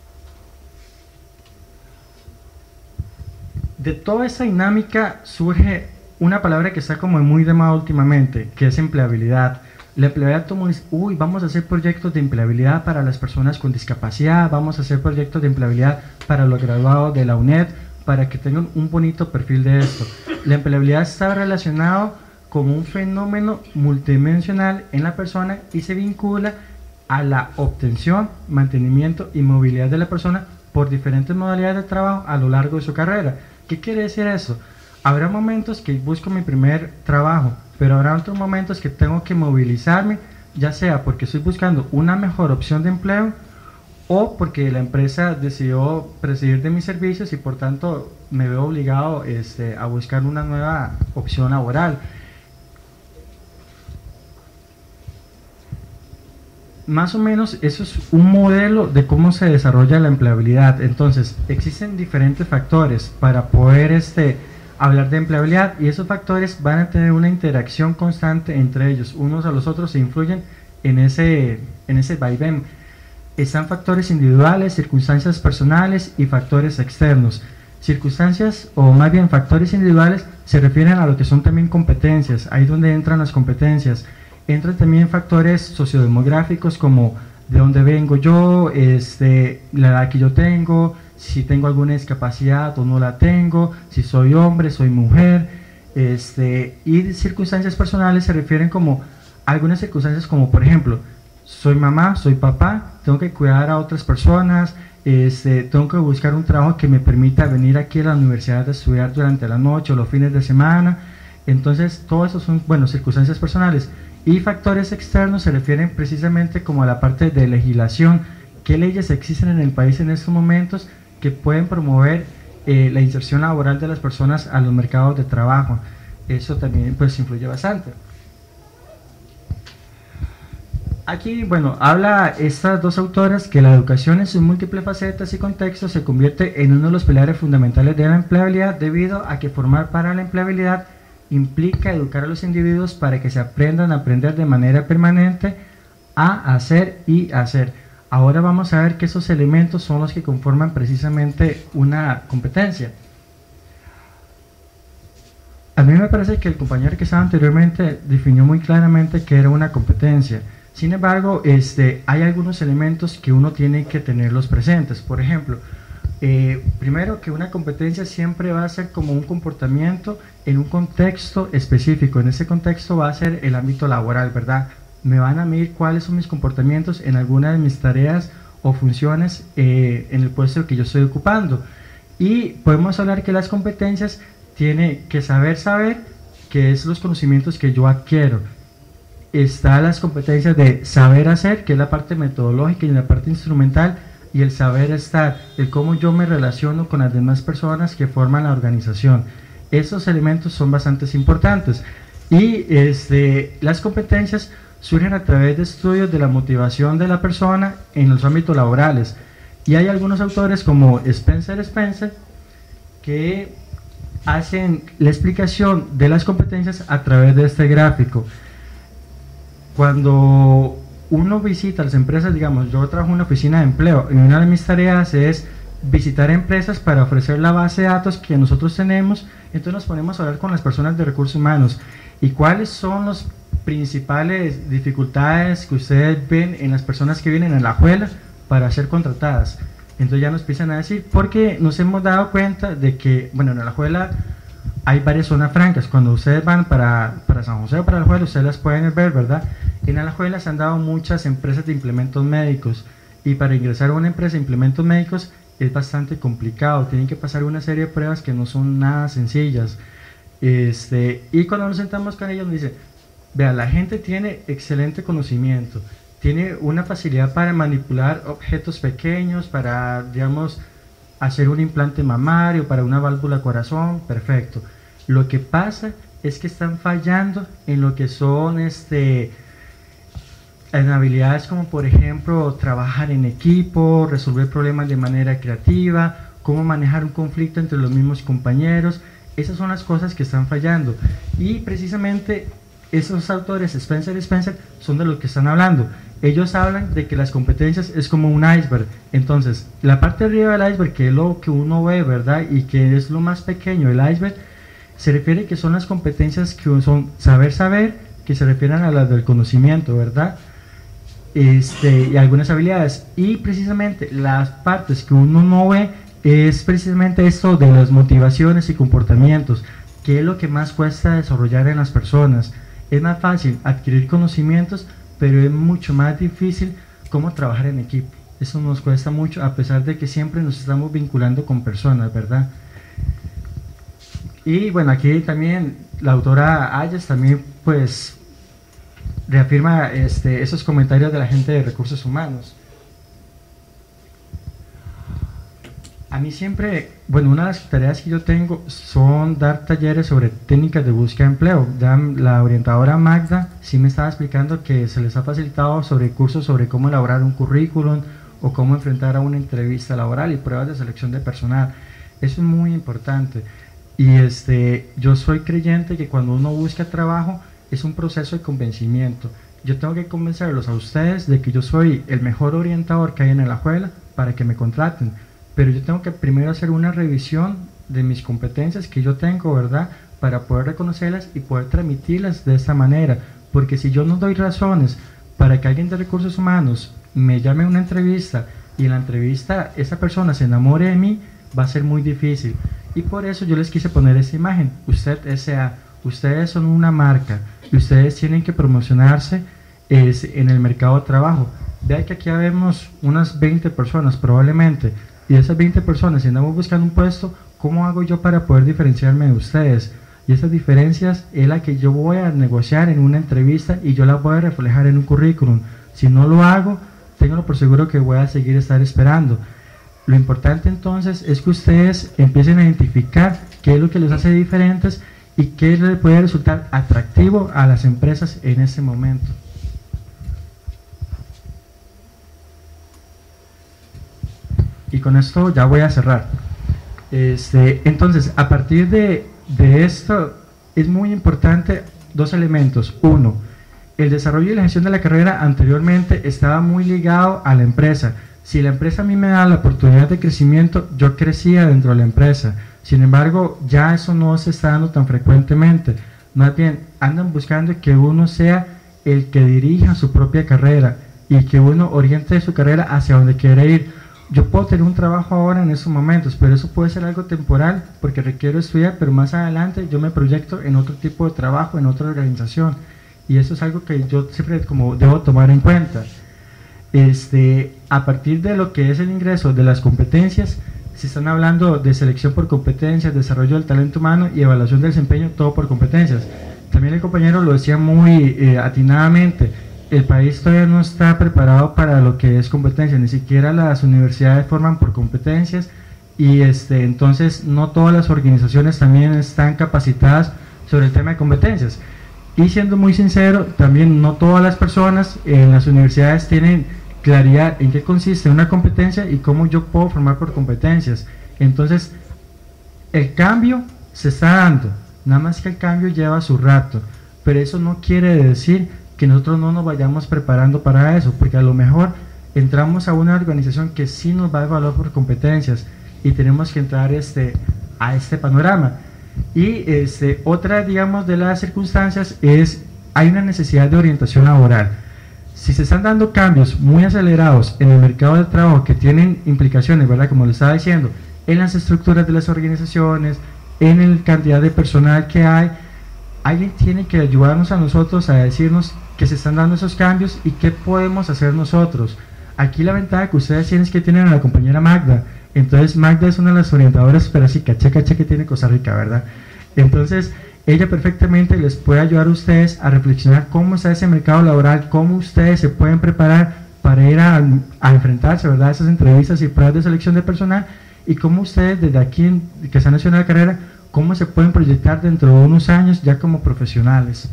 Speaker 11: De toda esa dinámica surge una palabra que está como muy de moda últimamente, que es empleabilidad. La empleabilidad, como dice, uy, vamos a hacer proyectos de empleabilidad para las personas con discapacidad, vamos a hacer proyectos de empleabilidad para los graduados de la UNED, para que tengan un bonito perfil de esto. La empleabilidad está relacionado como un fenómeno multidimensional en la persona y se vincula a la obtención, mantenimiento y movilidad de la persona por diferentes modalidades de trabajo a lo largo de su carrera. ¿Qué quiere decir eso? Habrá momentos que busco mi primer trabajo, pero habrá otros momentos que tengo que movilizarme, ya sea porque estoy buscando una mejor opción de empleo o porque la empresa decidió prescindir de mis servicios y por tanto me veo obligado este, a buscar una nueva opción laboral. Más o menos eso es un modelo de cómo se desarrolla la empleabilidad. Entonces existen diferentes factores para poder este, hablar de empleabilidad y esos factores van a tener una interacción constante entre ellos, unos a los otros se influyen en ese, en ese vaivén. Están factores individuales, circunstancias personales y factores externos. Circunstancias o más bien factores individuales se refieren a lo que son también competencias, ahí donde entran las competencias. Entran también factores sociodemográficos como de dónde vengo yo, este, la edad que yo tengo, si tengo alguna discapacidad o no la tengo, si soy hombre, soy mujer, este, y circunstancias personales se refieren como algunas circunstancias como por ejemplo, soy mamá, soy papá, tengo que cuidar a otras personas, este, tengo que buscar un trabajo que me permita venir aquí a la universidad a estudiar durante la noche o los fines de semana. Entonces todo eso son, bueno, circunstancias personales. Y factores externos se refieren precisamente como a la parte de legislación, qué leyes existen en el país en estos momentos que pueden promover eh, la inserción laboral de las personas a los mercados de trabajo. Eso también pues influye bastante. Aquí, bueno, habla estas dos autoras que la educación en sus múltiples facetas y contextos se convierte en uno de los pilares fundamentales de la empleabilidad debido a que formar para la empleabilidad implica educar a los individuos para que se aprendan a aprender de manera permanente a hacer y hacer. Ahora vamos a ver que esos elementos son los que conforman precisamente una competencia. A mí me parece que el compañero que estaba anteriormente definió muy claramente que era una competencia. Sin embargo, este, hay algunos elementos que uno tiene que tenerlos presentes. Por ejemplo, Eh, primero que una competencia siempre va a ser como un comportamiento en un contexto específico. En ese contexto va a ser el ámbito laboral, ¿verdad? Me van a medir cuáles son mis comportamientos en alguna de mis tareas o funciones eh, en el puesto que yo estoy ocupando. Y podemos hablar que las competencias tienen que saber saber, que es los conocimientos que yo adquiero. Están las competencias de saber hacer, que es la parte metodológica y la parte instrumental, y el saber estar, el cómo yo me relaciono con las demás personas que forman la organización. Esos elementos son bastante importantes y este, las competencias surgen a través de estudios de la motivación de la persona en los ámbitos laborales. Y hay algunos autores como Spencer Spencer que hacen la explicación de las competencias a través de este gráfico. Cuando uno visita las empresas, digamos, yo trabajo en una oficina de empleo y una de mis tareas es visitar empresas para ofrecer la base de datos que nosotros tenemos. Entonces nos ponemos a hablar con las personas de recursos humanos y cuáles son las principales dificultades que ustedes ven en las personas que vienen a la escuela para ser contratadas. Entonces ya nos empiezan a decir, porque nos hemos dado cuenta de que, bueno, en la escuela hay varias zonas francas. Cuando ustedes van para, para San José o para la escuela, ustedes las pueden ver, ¿verdad? En la escuela se han dado muchas empresas de implementos médicos y para ingresar a una empresa de implementos médicos es bastante complicado, tienen que pasar una serie de pruebas que no son nada sencillas. Este, y cuando nos sentamos con ellos nos dicen, vea, la gente tiene excelente conocimiento, tiene una facilidad para manipular objetos pequeños, para, digamos, hacer un implante mamario, para una válvula corazón, perfecto. Lo que pasa es que están fallando en lo que son este, en habilidades como por ejemplo trabajar en equipo, resolver problemas de manera creativa, cómo manejar un conflicto entre los mismos compañeros. Esas son las cosas que están fallando y precisamente esos autores, Spencer y Spencer, son de lo que están hablando. Ellos hablan de que las competencias es como un iceberg. Entonces, la parte de arriba del iceberg, que es lo que uno ve, ¿verdad? Y que es lo más pequeño del iceberg, se refiere que son las competencias que son saber saber, que se refieren a las del conocimiento, ¿verdad? Este, y algunas habilidades. Y precisamente las partes que uno no ve es precisamente esto de las motivaciones y comportamientos, que es lo que más cuesta desarrollar en las personas. Es más fácil adquirir conocimientos, pero es mucho más difícil cómo trabajar en equipo. Eso nos cuesta mucho, a pesar de que siempre nos estamos vinculando con personas, ¿verdad? Y bueno, aquí también la autora Ayes también pues reafirma este, esos comentarios de la gente de recursos humanos. A mí siempre, bueno, una de las tareas que yo tengo son dar talleres sobre técnicas de búsqueda de empleo. Ya la orientadora Magda sí me estaba explicando que se les ha facilitado sobre cursos sobre cómo elaborar un currículum o cómo enfrentar a una entrevista laboral y pruebas de selección de personal. Eso es muy importante. Y este, yo soy creyente que cuando uno busca trabajo es un proceso de convencimiento. Yo tengo que convencerlos a ustedes de que yo soy el mejor orientador que hay en la escuela para que me contraten. Pero yo tengo que primero hacer una revisión de mis competencias que yo tengo, ¿verdad? Para poder reconocerlas y poder transmitirlas de esta manera. Porque si yo no doy razones para que alguien de recursos humanos me llame a una entrevista y en la entrevista esa persona se enamore de mí, va a ser muy difícil. Y por eso yo les quise poner esta imagen. Usted S A, ustedes son una marca y ustedes tienen que promocionarse es, en el mercado de trabajo. Vean que aquí vemos unas veinte personas probablemente. Y esas veinte personas, si andamos buscando un puesto, ¿cómo hago yo para poder diferenciarme de ustedes? Y esas diferencias es la que yo voy a negociar en una entrevista y yo las voy a reflejar en un currículum. Si no lo hago, ténganlo por seguro que voy a seguir estar esperando. Lo importante entonces es que ustedes empiecen a identificar qué es lo que los hace diferentes y qué les puede resultar atractivo a las empresas en este momento. Y con esto ya voy a cerrar. Este, entonces, a partir de, de esto, es muy importante dos elementos. Uno, el desarrollo y la gestión de la carrera anteriormente estaba muy ligado a la empresa. Si la empresa a mí me da la oportunidad de crecimiento, yo crecía dentro de la empresa. Sin embargo, ya eso no se está dando tan frecuentemente. Más bien, andan buscando que uno sea el que dirija su propia carrera y que uno oriente su carrera hacia donde quiere ir. Yo puedo tener un trabajo ahora en estos momentos, pero eso puede ser algo temporal porque requiero estudiar, pero más adelante yo me proyecto en otro tipo de trabajo, en otra organización. Y eso es algo que yo siempre como debo tomar en cuenta. Este, a partir de lo que es el ingreso de las competencias, se están hablando de selección por competencias, desarrollo del talento humano y evaluación del desempeño, todo por competencias. También el compañero lo decía muy eh, atinadamente. El país todavía no está preparado para lo que es competencia, ni siquiera las universidades forman por competencias y este, entonces no todas las organizaciones también están capacitadas sobre el tema de competencias. Y siendo muy sincero, también no todas las personas en las universidades tienen claridad en qué consiste una competencia y cómo yo puedo formar por competencias. Entonces, el cambio se está dando, nada más que el cambio lleva su rato, pero eso no quiere decir que nosotros no nos vayamos preparando para eso, porque a lo mejor entramos a una organización que sí nos va a evaluar por competencias y tenemos que entrar este, a este panorama. Y este, otra, digamos, de las circunstancias es, hay una necesidad de orientación laboral. Si se están dando cambios muy acelerados en el mercado de trabajo que tienen implicaciones, ¿verdad?, como lo estaba diciendo, en las estructuras de las organizaciones, en la cantidad de personal que hay, alguien tiene que ayudarnos a nosotros a decirnos que se están dando esos cambios y qué podemos hacer nosotros. Aquí la ventaja que ustedes tienen es que tienen a la compañera Magda. Entonces Magda es una de las orientadoras, pero así caché caché que tiene Costa Rica, ¿verdad? Entonces ella perfectamente les puede ayudar a ustedes a reflexionar cómo está ese mercado laboral, cómo ustedes se pueden preparar para ir a, a enfrentarse, ¿verdad?, a esas entrevistas y pruebas de selección de personal, y cómo ustedes desde aquí en, que están haciendo la carrera, cómo se pueden proyectar dentro de unos años ya como profesionales.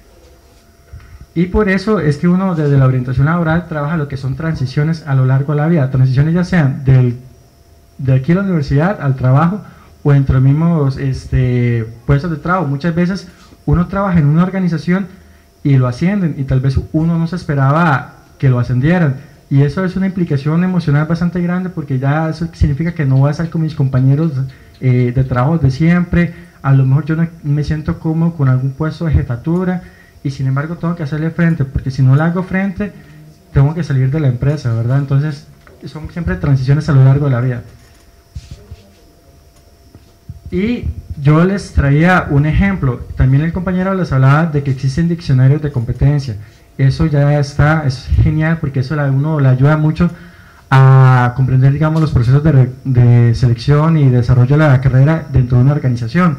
Speaker 11: Y por eso es que uno desde la orientación laboral trabaja lo que son transiciones a lo largo de la vida, transiciones ya sean del, de aquí a la universidad al trabajo o entre los mismos este, puestos de trabajo. Muchas veces uno trabaja en una organización y lo ascienden y tal vez uno no se esperaba que lo ascendieran, y eso es una implicación emocional bastante grande, porque ya eso significa que no voy a estar con mis compañeros eh, de trabajo de siempre, a lo mejor yo no me siento cómodo con algún puesto de jefatura, y sin embargo tengo que hacerle frente, porque si no le hago frente tengo que salir de la empresa, ¿verdad? Entonces son siempre transiciones a lo largo de la vida. Y yo les traía un ejemplo, también el compañero les hablaba de que existen diccionarios de competencia. Eso ya está, es genial, porque eso a uno le ayuda mucho a comprender, digamos, los procesos de, de selección y desarrollo de la carrera dentro de una organización.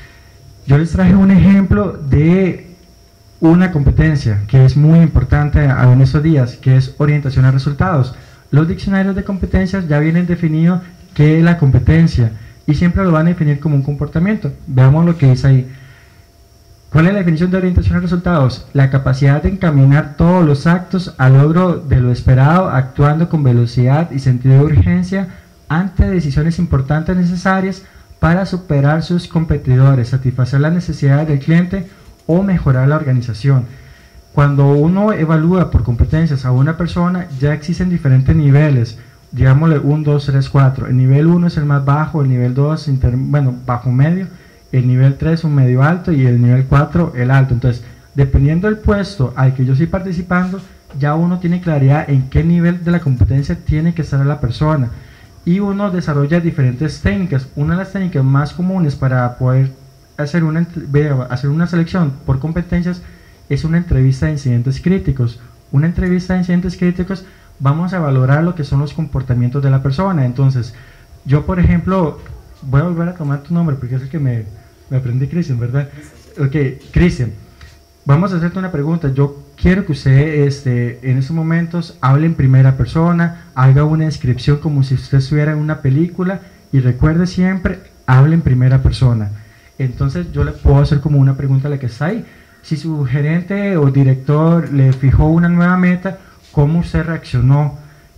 Speaker 11: Yo les traje un ejemplo de una competencia que es muy importante en estos días, que es orientación a resultados. Los diccionarios de competencias ya vienen definidos qué es la competencia y siempre lo van a definir como un comportamiento. Veamos lo que dice ahí. ¿Cuál es la definición de orientación a resultados? La capacidad de encaminar todos los actos al logro de lo esperado, actuando con velocidad y sentido de urgencia ante decisiones importantes necesarias para superar sus competidores, satisfacer las necesidades del cliente o mejorar la organización. Cuando uno evalúa por competencias a una persona, ya existen diferentes niveles, digámosle uno, dos, tres, cuatro. El nivel uno es el más bajo, el nivel dos, inter, bueno, bajo medio, el nivel tres un medio alto y el nivel cuatro el alto. Entonces, dependiendo del puesto al que yo estoy participando, ya uno tiene claridad en qué nivel de la competencia tiene que estar la persona, y uno desarrolla diferentes técnicas. Una de las técnicas más comunes para poder hacer una, hacer una selección por competencias es una entrevista de incidentes críticos. Una entrevista de incidentes críticos vamos a valorar lo que son los comportamientos de la persona. Entonces, yo por ejemplo, voy a volver a tomar tu nombre porque es el que me, me aprendí, Cristian, ¿verdad? Ok, Cristian, vamos a hacerte una pregunta. Yo quiero que usted este, en estos momentos hable en primera persona, haga una descripción como si usted estuviera en una película, y recuerde siempre, hable en primera persona. Entonces yo le puedo hacer como una pregunta a la que está ahí. Si su gerente o director le fijó una nueva meta, ¿cómo usted reaccionó?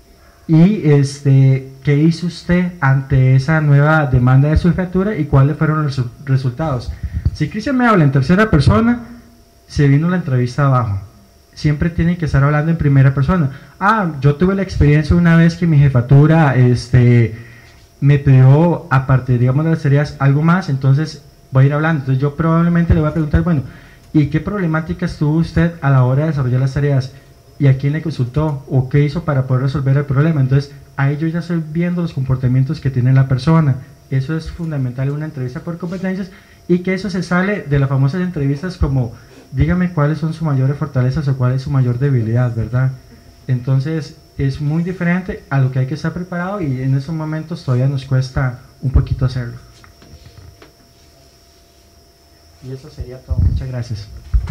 Speaker 11: Y este, ¿qué hizo usted ante esa nueva demanda de su jefatura y cuáles fueron los resultados? Si Cristian me habla en tercera persona, se vino la entrevista abajo. Siempre tiene que estar hablando en primera persona. Ah, yo tuve la experiencia una vez que mi jefatura este, me pidió, aparte, digamos, de las tareas, algo más, entonces voy a ir hablando. Entonces yo probablemente le voy a preguntar, bueno, ¿y qué problemáticas tuvo usted a la hora de desarrollar las tareas? ¿Y a quién le consultó? ¿O qué hizo para poder resolver el problema? Entonces, ahí yo ya estoy viendo los comportamientos que tiene la persona. Eso es fundamental en una entrevista por competencias, y que eso se sale de las famosas entrevistas como, dígame cuáles son sus mayores fortalezas o cuál es su mayor debilidad, ¿verdad? Entonces, es muy diferente a lo que hay que estar preparado, y en esos momentos todavía nos cuesta un poquito hacerlo. Y eso sería todo. Muchas gracias.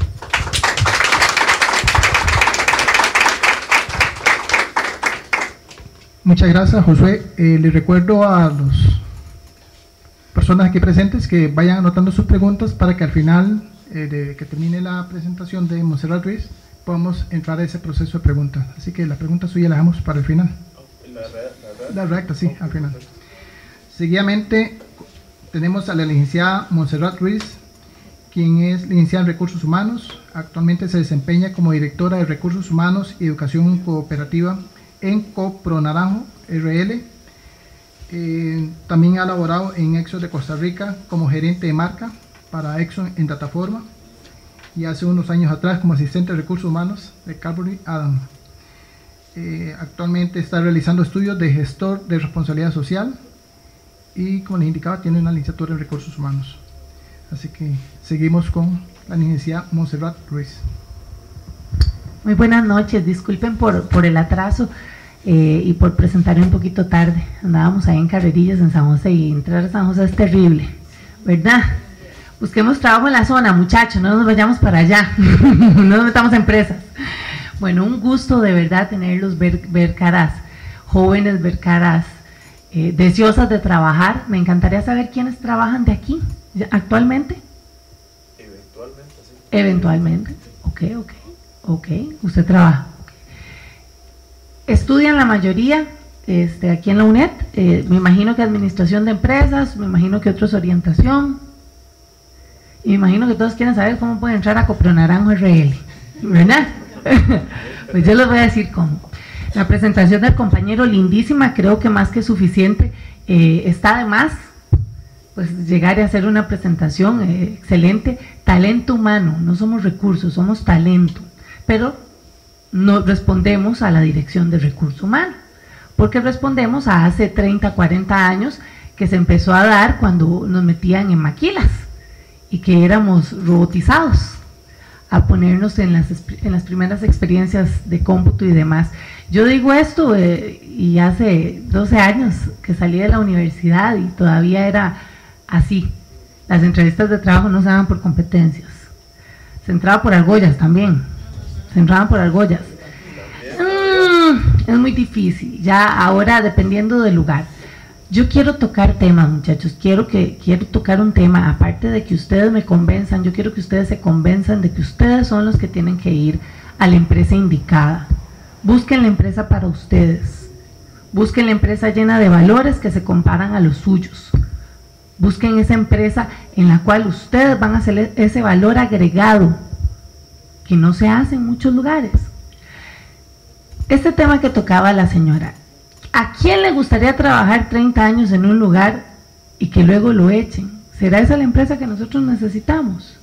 Speaker 2: Muchas gracias, Josué. Eh, les recuerdo a las personas aquí presentes que vayan anotando sus preguntas para que al final eh, de que termine la presentación de Montserrat Ruiz podamos entrar a ese proceso de preguntas. Así que la pregunta suya la dejamos para el final.
Speaker 3: La, la,
Speaker 2: la recta, sí, al final. Seguidamente tenemos a la licenciada Montserrat Ruiz, quien es licenciada en Recursos Humanos. Actualmente se desempeña como directora de Recursos Humanos y Educación Cooperativa en Copro Naranjo R L. Eh, también ha laborado en Exxon de Costa Rica como gerente de marca para Exxon en Dataforma y hace unos años atrás como asistente de Recursos Humanos de Carberry Adam. Eh, actualmente está realizando estudios de gestor de responsabilidad social y, como les indicaba, tiene una licenciatura en Recursos Humanos. Así que seguimos con la licenciada Montserrat Ruiz.
Speaker 12: Muy buenas noches, disculpen por, por el atraso eh, y por presentarme un poquito tarde. Andábamos ahí en carrerillas en San José y entrar a San José es terrible, ¿verdad? Busquemos trabajo en la zona, muchachos, no nos vayamos para allá, no nos metamos en presas. Bueno, un gusto de verdad tenerlos, ver, ver caras jóvenes, ver caras eh, deseosas de trabajar. Me encantaría saber quiénes trabajan de aquí actualmente.
Speaker 3: Eventualmente, sí.
Speaker 12: Eventualmente, ok, ok, ok, usted trabaja. Okay. Estudian la mayoría este, aquí en la UNED, eh, me imagino que administración de empresas, me imagino que otros orientación, y me imagino que todos quieren saber cómo pueden entrar a Copro Naranjo R L, ¿verdad? Pues yo les voy a decir cómo. La presentación del compañero, lindísima, creo que más que suficiente. Eh, está de más pues llegar a hacer una presentación eh, excelente. Talento humano, no somos recursos, somos talento, pero no respondemos a la dirección de recursos humanos, porque respondemos a hace treinta, cuarenta años que se empezó a dar cuando nos metían en maquilas y que éramos robotizados a ponernos en las, en las primeras experiencias de cómputo y demás. Yo digo esto eh, y hace doce años que salí de la universidad y todavía era así. Las entrevistas de trabajo no se daban por competencias, se entraba por argollas también, se entraban por argollas. Mm, es muy difícil, ya ahora dependiendo del lugar. Yo quiero tocar temas, muchachos, quiero, que, quiero tocar un tema, aparte de que ustedes me convenzan, yo quiero que ustedes se convenzan de que ustedes son los que tienen que ir a la empresa indicada. Busquen la empresa para ustedes, busquen la empresa llena de valores que se comparan a los suyos, busquen esa empresa en la cual ustedes van a hacer ese valor agregado que no se hace en muchos lugares. Este tema que tocaba la señora, ¿a quién le gustaría trabajar treinta años en un lugar y que luego lo echen? ¿Será esa la empresa que nosotros necesitamos?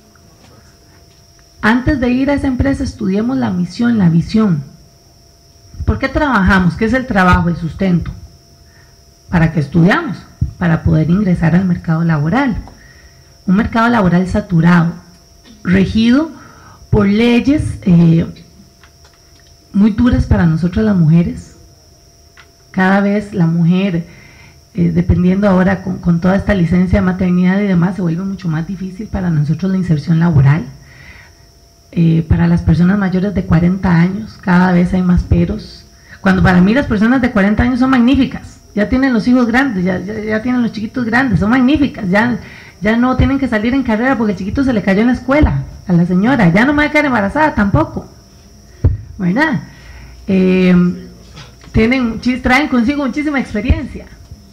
Speaker 12: Antes de ir a esa empresa, estudiemos la misión, la visión. ¿Por qué trabajamos? ¿Qué es el trabajo, el sustento? ¿Para qué estudiamos? Para poder ingresar al mercado laboral. Un mercado laboral saturado, regido por leyes eh, muy duras para nosotros las mujeres. Cada vez la mujer, eh, dependiendo ahora con, con toda esta licencia de maternidad y demás, se vuelve mucho más difícil para nosotros la inserción laboral. Eh, para las personas mayores de cuarenta años, cada vez hay más peros. Cuando para mí las personas de cuarenta años son magníficas, ya tienen los hijos grandes, ya, ya, ya tienen los chiquitos grandes, son magníficas, ya, ya no tienen que salir en carrera porque el chiquito se le cayó en la escuela a la señora, ya no me va a quedar embarazada tampoco, ¿verdad? Eh, Tienen, traen consigo muchísima experiencia,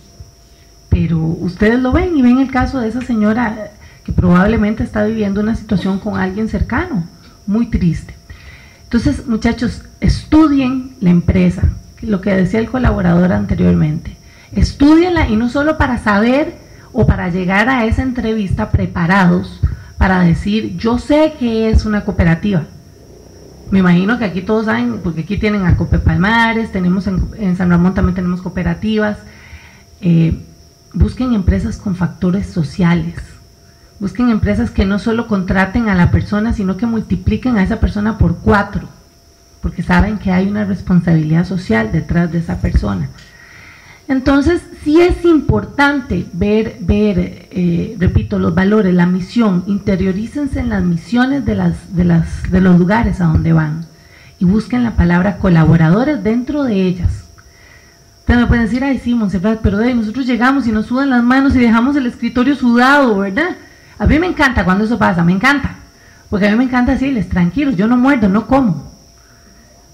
Speaker 12: pero ustedes lo ven y ven el caso de esa señora que probablemente está viviendo una situación con alguien cercano, muy triste. Entonces, muchachos, estudien la empresa, lo que decía el colaborador anteriormente, estúdienla, y no solo para saber o para llegar a esa entrevista preparados para decir, yo sé que es una cooperativa. Me imagino que aquí todos saben, porque aquí tienen a Cope Palmares, tenemos en, en San Ramón también tenemos cooperativas. Eh, busquen empresas con factores sociales, busquen empresas que no solo contraten a la persona, sino que multipliquen a esa persona por cuatro, porque saben que hay una responsabilidad social detrás de esa persona. Entonces, sí es importante ver, ver eh, repito, los valores, la misión, interiorícense en las misiones de, las, de, las, de los lugares a donde van y busquen la palabra colaboradores dentro de ellas. Ustedes me pueden decir, ay sí, Montserrat, pero de, nosotros llegamos y nos sudan las manos y dejamos el escritorio sudado, ¿verdad? A mí me encanta cuando eso pasa, me encanta, porque a mí me encanta decirles, tranquilos, yo no muerdo, no como,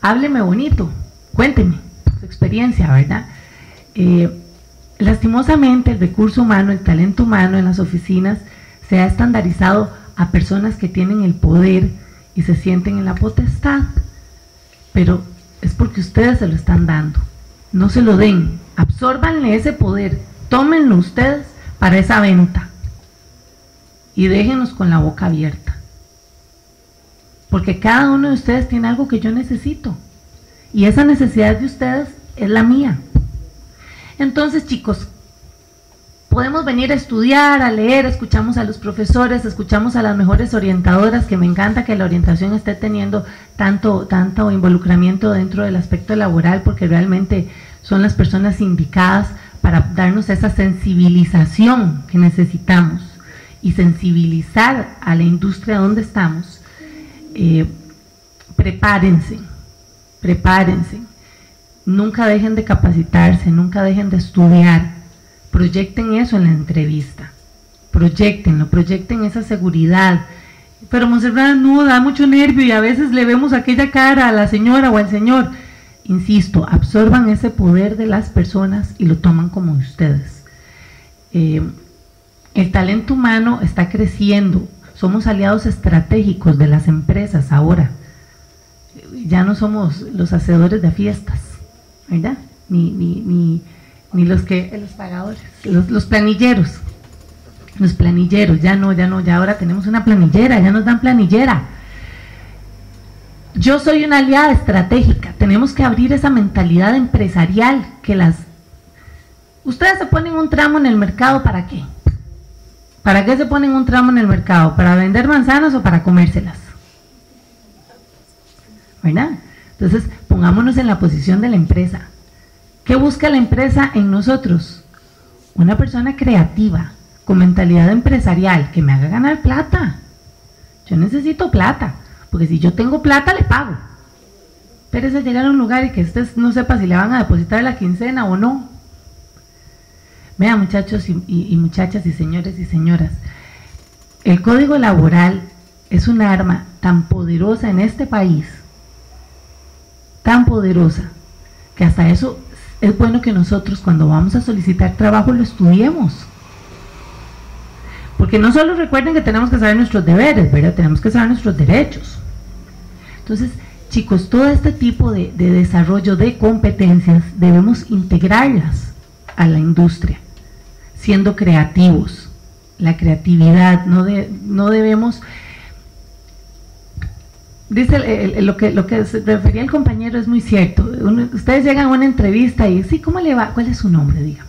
Speaker 12: hábleme bonito, cuénteme su experiencia, ¿verdad? Eh, lastimosamente el recurso humano, el talento humano en las oficinas se ha estandarizado a personas que tienen el poder y se sienten en la potestad, pero es porque ustedes se lo están dando. No se lo den, absórbanle ese poder, tómenlo ustedes para esa venta y déjenos con la boca abierta, porque cada uno de ustedes tiene algo que yo necesito y esa necesidad de ustedes es la mía. Entonces, chicos, podemos venir a estudiar, a leer, escuchamos a los profesores, escuchamos a las mejores orientadoras, que me encanta que la orientación esté teniendo tanto, tanto involucramiento dentro del aspecto laboral, porque realmente son las personas indicadas para darnos esa sensibilización que necesitamos y sensibilizar a la industria donde estamos. Eh, prepárense, prepárense, nunca dejen de capacitarse, nunca dejen de estudiar. Proyecten eso en la entrevista, proyectenlo, proyecten esa seguridad. Pero Monserrat, no, da mucho nervio y a veces le vemos aquella cara a la señora o al señor. Insisto, absorban ese poder de las personas y lo toman como ustedes. Eh, el talento humano está creciendo, somos aliados estratégicos de las empresas ahora. Ya no somos los hacedores de fiestas, ¿verdad? Ni, ni, ni ni los que, los pagadores, los, los planilleros, los planilleros, ya no, ya no, ya ahora tenemos una planillera, ya nos dan planillera. Yo soy una aliada estratégica, tenemos que abrir esa mentalidad empresarial que las... Ustedes se ponen un tramo en el mercado, ¿para qué? ¿Para qué se ponen un tramo en el mercado? ¿Para vender manzanas o para comérselas? ¿Verdad? Entonces, pongámonos en la posición de la empresa. ¿Qué busca la empresa en nosotros? Una persona creativa, con mentalidad empresarial, que me haga ganar plata. Yo necesito plata, porque si yo tengo plata, le pago. Pero es llegar a un lugar y que usted no sepa si le van a depositar la quincena o no. Vean, muchachos y, y, y muchachas y señores y señoras, el código laboral es un arma tan poderosa en este país, tan poderosa, que hasta eso es bueno que nosotros cuando vamos a solicitar trabajo lo estudiemos, porque no solo recuerden que tenemos que saber nuestros deberes, ¿verdad? Tenemos que saber nuestros derechos. Entonces, chicos, todo este tipo de, de desarrollo de competencias debemos integrarlas a la industria, siendo creativos. La creatividad, no, de, no debemos... Dice el, el, lo que lo que se refería el compañero es muy cierto. Uno, ustedes llegan a una entrevista y sí, ¿cómo le va? ¿Cuál es su nombre? Dígame.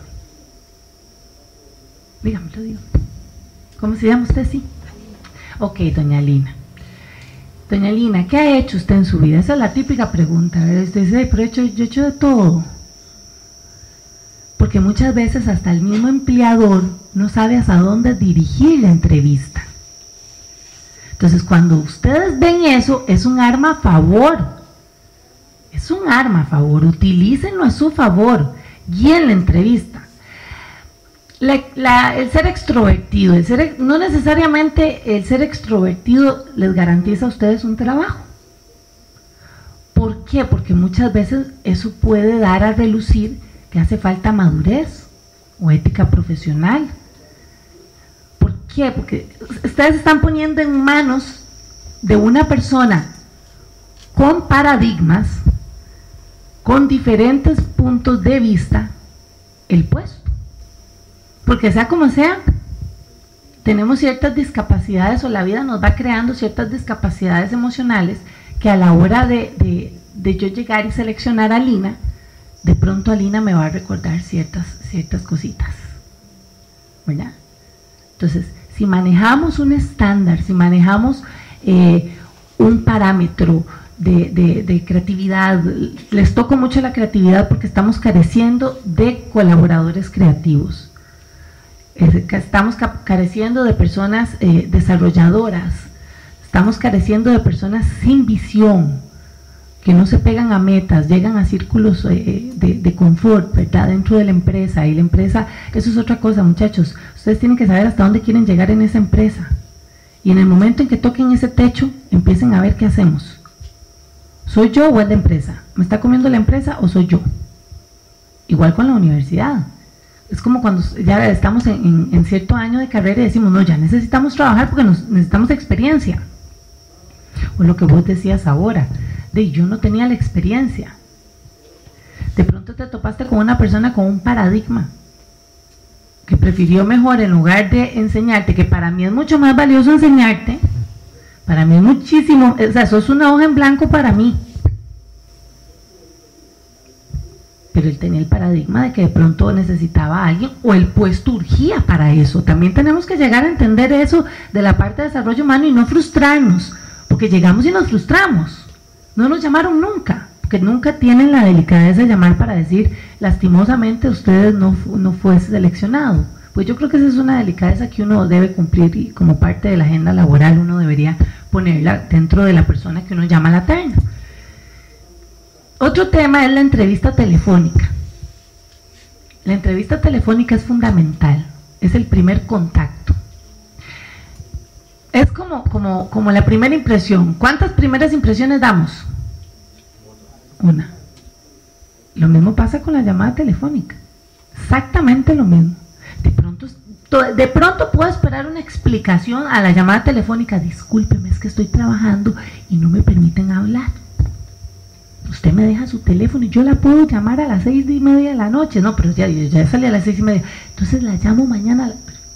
Speaker 12: Dígame, lo digo. ¿Cómo se llama usted? Sí. Ok, doña Lina. Doña Lina, ¿qué ha hecho usted en su vida? Esa es la típica pregunta. Usted dice, pero he hecho, yo he hecho de todo. Porque muchas veces hasta el mismo empleador no sabe hasta dónde dirigir la entrevista. Entonces, cuando ustedes ven eso, es un arma a favor. Es un arma a favor. Utilícenlo a su favor. Guíen la entrevista. La, la, el ser extrovertido, el ser, no necesariamente el ser extrovertido les garantiza a ustedes un trabajo. ¿Por qué? Porque muchas veces eso puede dar a relucir que hace falta madurez o ética profesional. ¿Por qué? Porque ustedes están poniendo en manos de una persona con paradigmas, con diferentes puntos de vista, el puesto. Porque sea como sea, tenemos ciertas discapacidades o la vida nos va creando ciertas discapacidades emocionales que a la hora de, de, de yo llegar y seleccionar a Lina, de pronto a Lina me va a recordar ciertas, ciertas cositas, ¿verdad? Entonces, si manejamos un estándar, si manejamos eh, un parámetro de, de, de creatividad, les toco mucho la creatividad porque estamos careciendo de colaboradores creativos. Estamos careciendo de personas eh, desarrolladoras, estamos careciendo de personas sin visión, que no se pegan a metas, llegan a círculos eh, de, de confort, ¿verdad? Dentro de la empresa, y la empresa, eso es otra cosa, muchachos, ustedes tienen que saber hasta dónde quieren llegar en esa empresa, y en el momento en que toquen ese techo, empiecen a ver qué hacemos, ¿Soy yo o es la empresa? ¿Me está comiendo la empresa o soy yo? Igual con la universidad. Es como cuando ya estamos en, en, en cierto año de carrera y decimos, no, ya necesitamos trabajar porque nos, necesitamos experiencia. O lo que vos decías ahora, de yo no tenía la experiencia. De pronto te topaste con una persona con un paradigma que prefirió mejor, en lugar de enseñarte, que para mí es mucho más valioso enseñarte, para mí es muchísimo, o sea, eso es una hoja en blanco para mí. Pero él tenía el paradigma de que de pronto necesitaba a alguien o el puesto urgía para eso. También tenemos que llegar a entender eso de la parte de desarrollo humano y no frustrarnos, porque llegamos y nos frustramos. No nos llamaron nunca, porque nunca tienen la delicadeza de llamar para decir, lastimosamente ustedes no, no fue seleccionado. Pues yo creo que esa es una delicadeza que uno debe cumplir y como parte de la agenda laboral uno debería ponerla dentro de la persona que uno llama a la terna. Otro tema es la entrevista telefónica. La entrevista telefónica es fundamental, es el primer contacto. Es como, como, como la primera impresión. ¿Cuántas primeras impresiones damos? Una. Lo mismo pasa con la llamada telefónica. Exactamente lo mismo. De pronto, de pronto puedo esperar una explicación a la llamada telefónica. Discúlpeme, es que estoy trabajando y no me permiten hablar. Usted me deja su teléfono y yo la puedo llamar a las seis y media de la noche. No, pero ya, ya salí a las seis y media. Entonces la llamo mañana.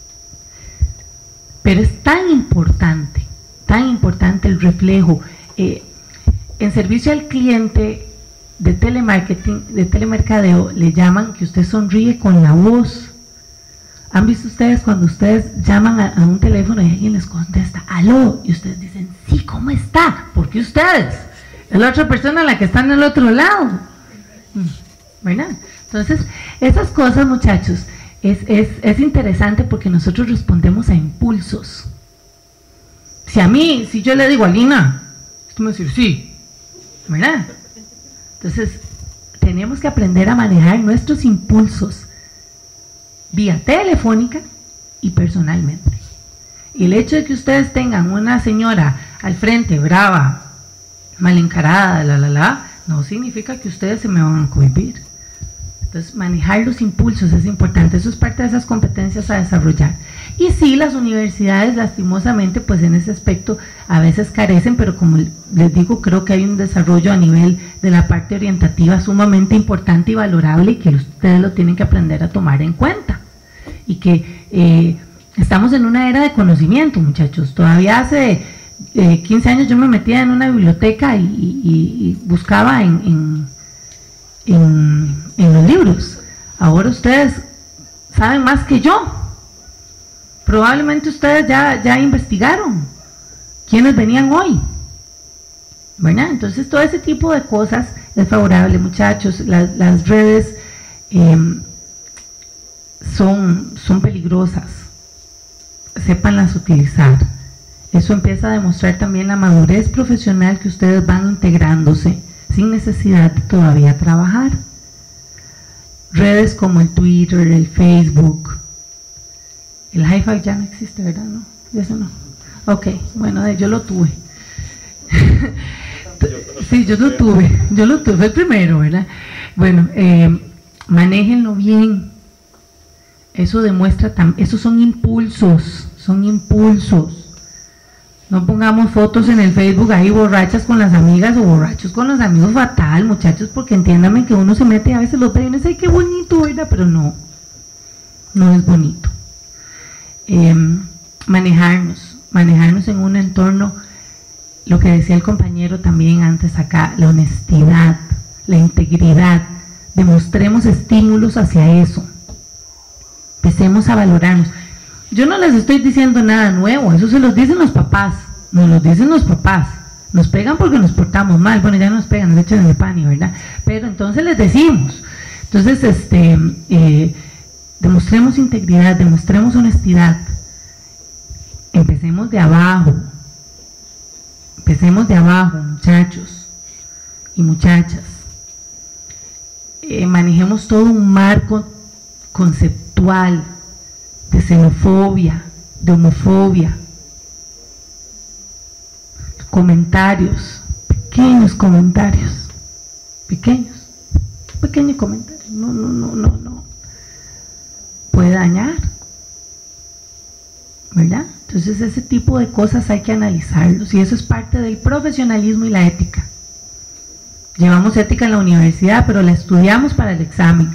Speaker 12: Pero es tan importante, tan importante el reflejo. Eh, en servicio al cliente de telemarketing, de telemercadeo, le llaman que usted sonríe con la voz. ¿Han visto ustedes cuando ustedes llaman a, a un teléfono y alguien les contesta, aló? Y ustedes dicen, sí, ¿cómo está? ¿Por qué ustedes? Es la otra persona la que está en el otro lado. ¿Verdad? Entonces, esas cosas, muchachos, es, es, es interesante porque nosotros respondemos a impulsos. Si a mí, si yo le digo a Lina, tú me vas a decir sí, ¿verdad? Entonces, tenemos que aprender a manejar nuestros impulsos vía telefónica y personalmente. Y el hecho de que ustedes tengan una señora al frente brava, mal encarada, la la la, no significa que ustedes se me van a cohibir. Entonces, manejar los impulsos es importante, eso es parte de esas competencias a desarrollar. Y sí, las universidades, lastimosamente, pues en ese aspecto a veces carecen, pero como les digo, creo que hay un desarrollo a nivel de la parte orientativa sumamente importante y valorable y que ustedes lo tienen que aprender a tomar en cuenta. Y que eh, estamos en una era de conocimiento, muchachos. Todavía hace eh, quince años yo me metía en una biblioteca y, y, y buscaba en, en, en, en los libros. Ahora ustedes saben más que yo. Probablemente ustedes ya, ya investigaron quiénes venían hoy, ¿verdad? Entonces todo ese tipo de cosas es favorable, muchachos. Las, las redes eh, son, son peligrosas, sépanlas utilizar. Eso empieza a demostrar también la madurez profesional que ustedes van integrándose sin necesidad de todavía trabajar. Redes como el Twitter, el Facebook, el hi-fi ya no existe, ¿verdad? ¿No? Eso no. Ok, bueno, yo lo tuve. Sí, yo lo tuve, yo lo tuve, fue el primero, ¿verdad? Bueno, eh, manéjenlo bien. Eso demuestra, tam esos son impulsos, son impulsos. No pongamos fotos en el Facebook ahí borrachas con las amigas o borrachos con los amigos, fatal, muchachos, porque entiéndame que uno se mete y a veces los ve y uno dice, ay, qué bonito, ¿verdad? Pero no, no es bonito. Eh, manejarnos, manejarnos en un entorno, lo que decía el compañero también antes acá, la honestidad, la integridad, demostremos estímulos hacia eso, empecemos a valorarnos. Yo no les estoy diciendo nada nuevo, eso se los dicen los papás, nos lo dicen los papás, nos pegan porque nos portamos mal, bueno, ya nos pegan, nos echan el pan, ¿verdad? Pero entonces les decimos, entonces este eh, demostremos integridad, demostremos honestidad, empecemos de abajo, empecemos de abajo, muchachos y muchachas, eh, manejemos todo un marco conceptual de xenofobia, de homofobia, comentarios pequeños comentarios, pequeños, pequeño comentario, no, no, no, no, no, puede dañar, ¿verdad? Entonces ese tipo de cosas hay que analizarlos y eso es parte del profesionalismo y la ética. Llevamos ética en la universidad, pero la estudiamos para el examen.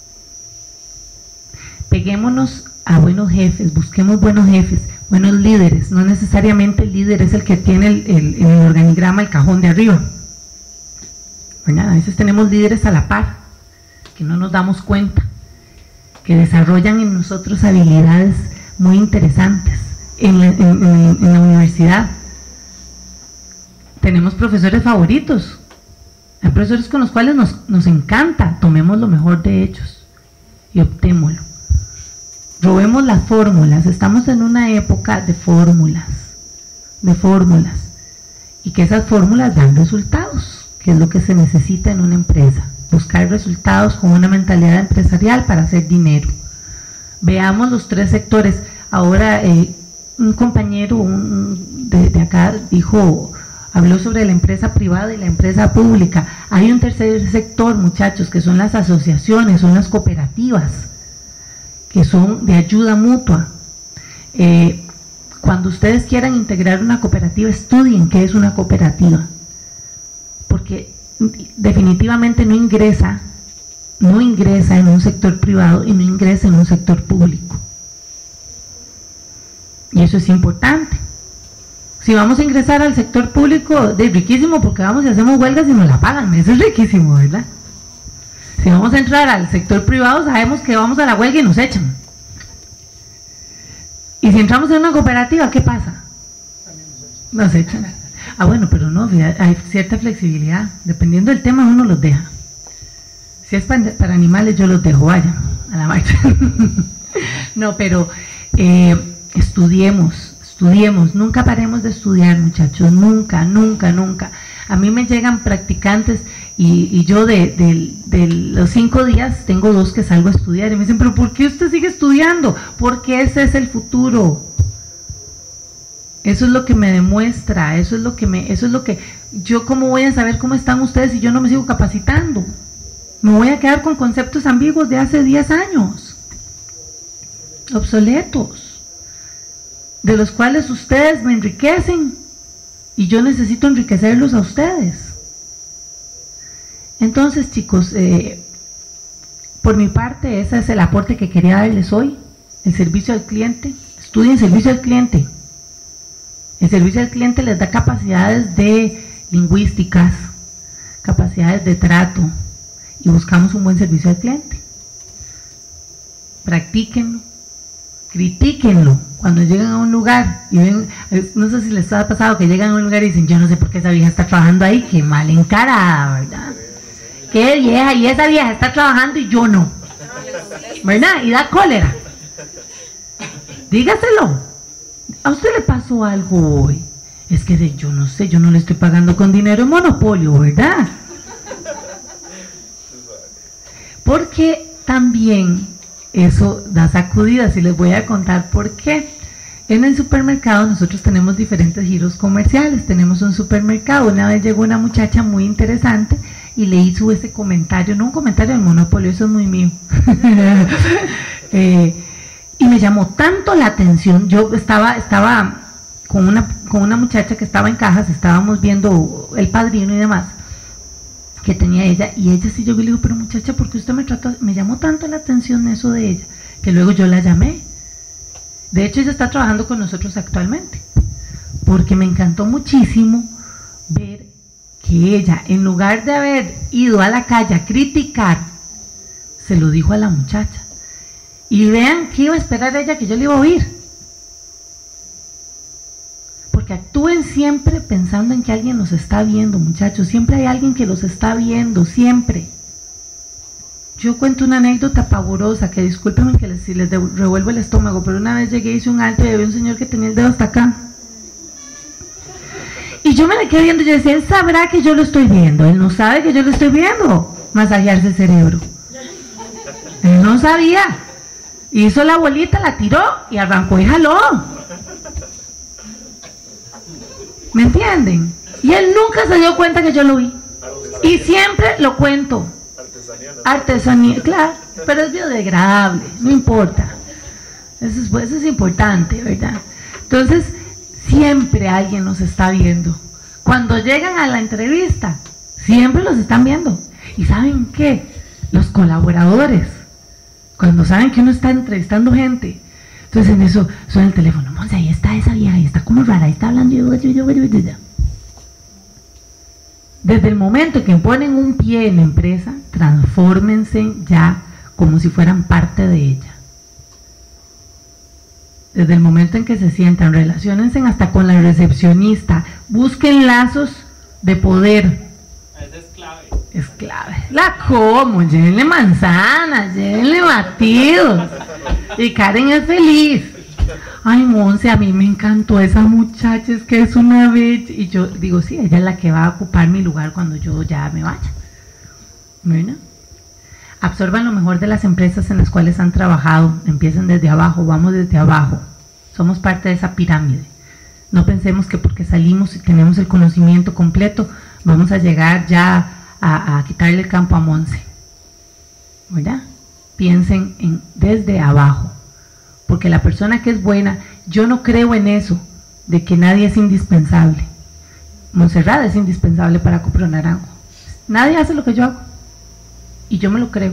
Speaker 12: Peguémonos a buenos jefes, busquemos buenos jefes, buenos líderes. No necesariamente el líder es el que tiene el, el, en el organigrama el cajón de arriba, ¿verdad? A veces tenemos líderes a la par, que no nos damos cuenta, que desarrollan en nosotros habilidades muy interesantes en la, en, en, en la universidad. Tenemos profesores favoritos, hay profesores con los cuales nos, nos encanta, tomemos lo mejor de ellos y optémoslo. Robemos las fórmulas, estamos en una época de fórmulas, de fórmulas, y que esas fórmulas dan resultados, que es lo que se necesita en una empresa, buscar resultados con una mentalidad empresarial para hacer dinero. Veamos los tres sectores. Ahora eh, un compañero un, de, de acá dijo, habló sobre la empresa privada y la empresa pública. Hay un tercer sector, muchachos, que son las asociaciones, son las cooperativas, que son de ayuda mutua. Eh, cuando ustedes quieran integrar una cooperativa, estudien qué es una cooperativa, porque definitivamente no ingresa, no ingresa en un sector privado y no ingresa en un sector público. Y eso es importante. Si vamos a ingresar al sector público, es riquísimo, porque vamos y hacemos huelgas y nos la pagan, eso es riquísimo, ¿verdad? Si vamos a entrar al sector privado, sabemos que vamos a la huelga y nos echan. Y si entramos en una cooperativa, ¿qué pasa? Nos echan. Ah, bueno, pero no, hay cierta flexibilidad. Dependiendo del tema, uno los deja. Si es para, para animales, yo los dejo, vaya, a la marcha. No, pero eh, estudiemos, estudiemos. Nunca paremos de estudiar, muchachos. Nunca, nunca, nunca. A mí me llegan practicantes y, y yo de, de, de los cinco días tengo dos que salgo a estudiar y me dicen, pero ¿por qué usted sigue estudiando? Porque ese es el futuro. Eso es lo que me demuestra, eso es lo que me, eso es lo que, yo cómo voy a saber cómo están ustedes si yo no me sigo capacitando. Me voy a quedar con conceptos ambiguos de hace diez años, obsoletos, de los cuales ustedes me enriquecen y yo necesito enriquecerlos a ustedes. Entonces, chicos, eh, por mi parte, ese es el aporte que quería darles hoy, el servicio al cliente. Estudien servicio al cliente. El servicio al cliente les da capacidades de lingüísticas, capacidades de trato, y buscamos un buen servicio al cliente. Practíquenlo, critíquenlo. Cuando llegan a un lugar y ven, no sé si les ha pasado que llegan a un lugar y dicen, yo no sé por qué esa vieja está trabajando ahí, qué mal encarada, ¿verdad? Qué vieja, y esa vieja está trabajando y yo no, ¿verdad? Y da cólera. Dígaselo. ¿A usted le pasó algo hoy? Es que de, yo no sé, yo no le estoy pagando con dinero en monopolio, ¿verdad? Porque también eso da sacudidas y les voy a contar por qué. En el supermercado nosotros tenemos diferentes giros comerciales, tenemos un supermercado. Una vez llegó una muchacha muy interesante y le hizo ese comentario, no un comentario del monopolio, eso es muy mío. eh, y me llamó tanto la atención. Yo estaba, estaba con una, con una muchacha que estaba en cajas, estábamos viendo El Padrino y demás, que tenía ella, y ella sí, yo le digo, pero muchacha, ¿por qué usted me trató? Me llamó tanto la atención eso de ella, que luego yo la llamé. De hecho, ella está trabajando con nosotros actualmente, porque me encantó muchísimo ver que ella, en lugar de haber ido a la calle a criticar, se lo dijo a la muchacha. Y vean qué iba a esperar ella que yo le iba a oír. Porque actúen siempre pensando en que alguien los está viendo, muchachos. Siempre hay alguien que los está viendo, siempre. Yo cuento una anécdota pavorosa, que discúlpenme que les, si les revuelvo el estómago, pero una vez llegué, hice un alto y había un señor que tenía el dedo hasta acá. Y yo me le quedé viendo y yo decía, él sabrá que yo lo estoy viendo, él no sabe que yo lo estoy viendo. Masajearse el cerebro. Él no sabía. Hizo la bolita, la tiró y arrancó y jaló. ¿Me entienden? Y él nunca se dio cuenta que yo lo vi. Y siempre lo cuento.
Speaker 3: Artesanía. ¿no?
Speaker 12: Artesanía, claro, pero es biodegradable, no importa. Eso es, eso es importante, ¿verdad? Entonces, siempre alguien nos está viendo. Cuando llegan a la entrevista, siempre los están viendo. ¿Y saben qué? Los colaboradores, cuando saben que uno está entrevistando gente, entonces en eso suena el teléfono. Monse, ahí está esa vieja, ahí está como rara, ahí está hablando. Desde el momento que ponen un pie en la empresa, transfórmense ya como si fueran parte de ella. Desde el momento en que se sientan, relaciónense hasta con la recepcionista, busquen lazos de poder.
Speaker 5: Esa es clave.
Speaker 12: Es clave. La como, llévenle manzanas, llévenle batidos. Y Karen es feliz. Ay, Monse, a mí me encantó esa muchacha, es que es una bella. Y yo digo, sí, ella es la que va a ocupar mi lugar cuando yo ya me vaya. ¿Verdad? Absorban lo mejor de las empresas en las cuales han trabajado. Empiecen desde abajo, vamos desde abajo. Somos parte de esa pirámide. No pensemos que porque salimos y tenemos el conocimiento completo, vamos a llegar ya a, a quitarle el campo a Monse. ¿Verdad? Piensen en desde abajo. Porque la persona que es buena, yo no creo en eso, de que nadie es indispensable. Montserrat es indispensable para Copro Naranjo. Nadie hace lo que yo hago. Y yo me lo creo.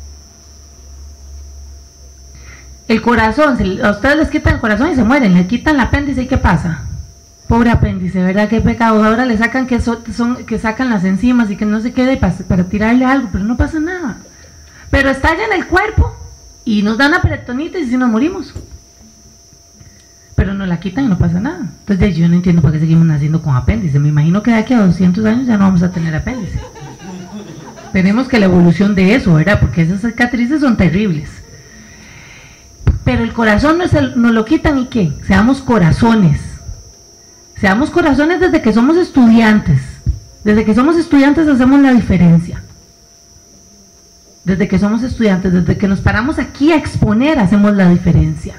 Speaker 12: El corazón, se, a ustedes les quitan el corazón y se mueren, le quitan el apéndice y ¿qué pasa? Pobre apéndice, ¿verdad? Qué pecado. Ahora le sacan que, so, son, que sacan las enzimas y que no se quede para, para tirarle algo, pero no pasa nada. Pero estalla en el cuerpo y nos dan una peritonitis y nos morimos. Pero nos la quitan y no pasa nada. Entonces yo no entiendo por qué seguimos naciendo con apéndice. Me imagino que de aquí a doscientos años ya no vamos a tener apéndice. Tenemos que la evolución de eso, ¿verdad? Porque esas cicatrices son terribles. Pero el corazón nos, nos lo quitan y ¿qué? Seamos corazones. Seamos corazones desde que somos estudiantes. Desde que somos estudiantes hacemos la diferencia. Desde que somos estudiantes, desde que nos paramos aquí a exponer, hacemos la diferencia.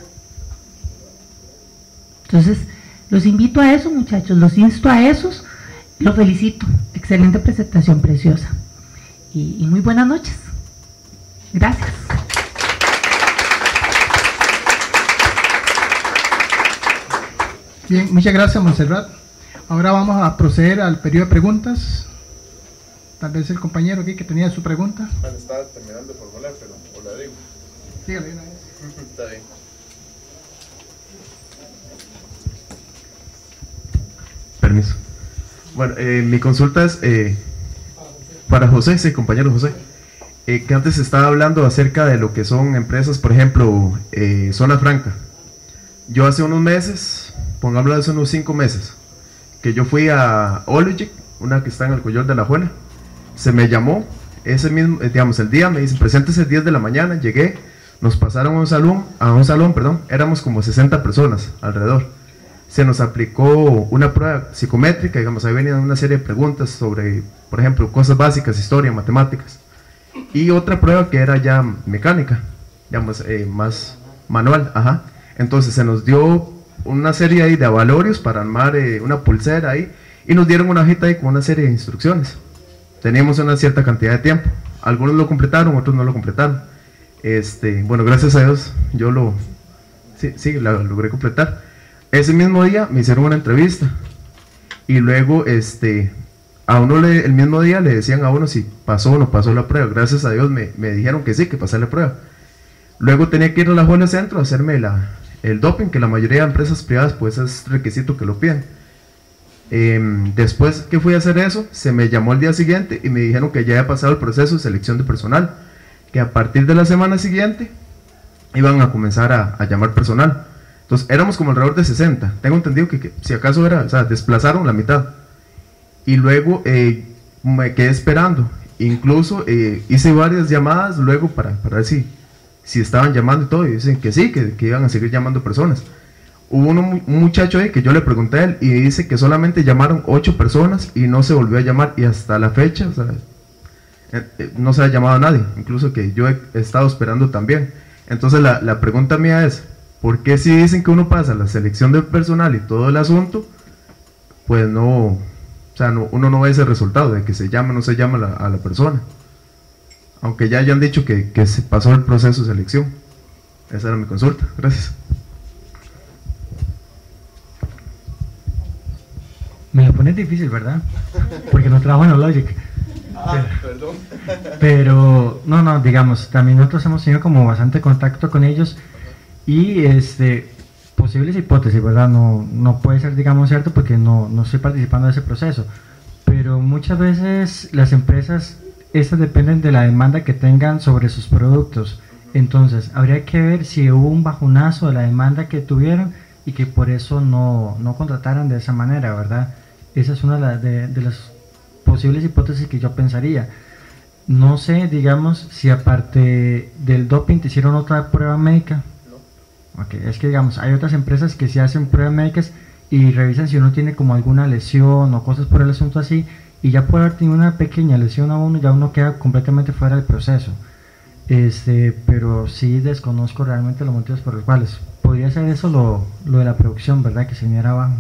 Speaker 12: Entonces, los invito a eso, muchachos, los insto a esos. Los felicito. Excelente presentación, preciosa. Y, y muy buenas noches. Gracias.
Speaker 2: Bien, muchas gracias, Montserrat. Ahora vamos a proceder al periodo de preguntas. Tal vez el compañero aquí que tenía su pregunta.
Speaker 3: Bueno, estaba terminando de formular, pero o la digo.
Speaker 2: Dígale una vez.
Speaker 3: Está bien.
Speaker 9: Permiso. Bueno, eh, mi consulta es eh, para José, sí, compañero José, eh, que antes estaba hablando acerca de lo que son empresas, por ejemplo, eh, Zona Franca. Yo hace unos meses, pongámoslo hace unos cinco meses, que yo fui a Ologic, una que está en el Collor de la Juela, se me llamó, ese mismo, eh, digamos, el día, me dicen, preséntese diez de la mañana, llegué, nos pasaron a un salón, a un salón, perdón, éramos como sesenta personas alrededor. Se nos aplicó una prueba psicométrica, digamos, ahí venían una serie de preguntas sobre, por ejemplo, cosas básicas, historia, matemáticas, y otra prueba que era ya mecánica, digamos, eh, más manual, ajá. Entonces se nos dio una serie ahí de avalorios para armar eh, una pulsera ahí, y nos dieron una hojita ahí con una serie de instrucciones. Teníamos una cierta cantidad de tiempo, algunos lo completaron, otros no lo completaron. Este, bueno, gracias a Dios, yo lo, sí, sí, lo logré completar. Ese mismo día me hicieron una entrevista y luego este, a uno le, el mismo día le decían a uno si pasó o no pasó la prueba. Gracias a Dios me, me dijeron que sí, que pasé la prueba. Luego tenía que ir a la Juela Centro a hacerme la, el doping, que la mayoría de empresas privadas pues es requisito que lo piden. Eh, después que fui a hacer eso, se me llamó el día siguiente y me dijeron que ya había pasado el proceso de selección de personal, que a partir de la semana siguiente iban a comenzar a, a llamar personal. Entonces éramos como alrededor de sesenta, tengo entendido que, que si acaso era, o sea, desplazaron la mitad. Y luego eh, me quedé esperando, incluso eh, hice varias llamadas luego para, para ver si, si estaban llamando y todo, y dicen que sí, que, que iban a seguir llamando personas. Hubo uno, un muchacho ahí que yo le pregunté a él y dice que solamente llamaron ocho personas y no se volvió a llamar, y hasta la fecha, o sea, eh, eh, no se ha llamado a nadie, incluso que yo he, he estado esperando también. Entonces la, la pregunta mía es, ¿por qué si dicen que uno pasa la selección del personal y todo el asunto, pues no, o sea, no, uno no ve ese resultado de que se llama o no se llama la, a la persona, aunque ya hayan dicho que, que se pasó el proceso de selección. Esa era mi consulta. Gracias.
Speaker 11: Me lo pones difícil, ¿verdad? Porque no trabajo en Logic.
Speaker 3: Ah, perdón.
Speaker 11: Pero, no, no, digamos, también nosotros hemos tenido como bastante contacto con ellos y este, posibles hipótesis, ¿verdad? No, no puede ser, digamos, cierto porque no, no estoy participando de ese proceso. Pero muchas veces las empresas, estas dependen de la demanda que tengan sobre sus productos. Entonces, habría que ver si hubo un bajonazo de la demanda que tuvieron y que por eso no, no contrataran de esa manera, ¿verdad? Esa es una de, la, de, de las posibles hipótesis que yo pensaría. No sé, digamos, si aparte del doping te hicieron otra prueba médica. No. Okay, es que, digamos, hay otras empresas que sí hacen pruebas médicas y revisan si uno tiene como alguna lesión o cosas por el asunto así, y ya por haber tenido una pequeña lesión a uno, ya uno queda completamente fuera del proceso. Este, pero sí desconozco realmente los motivos por los cuales. Podría ser eso lo, lo de la producción, ¿verdad? Que se viniera abajo.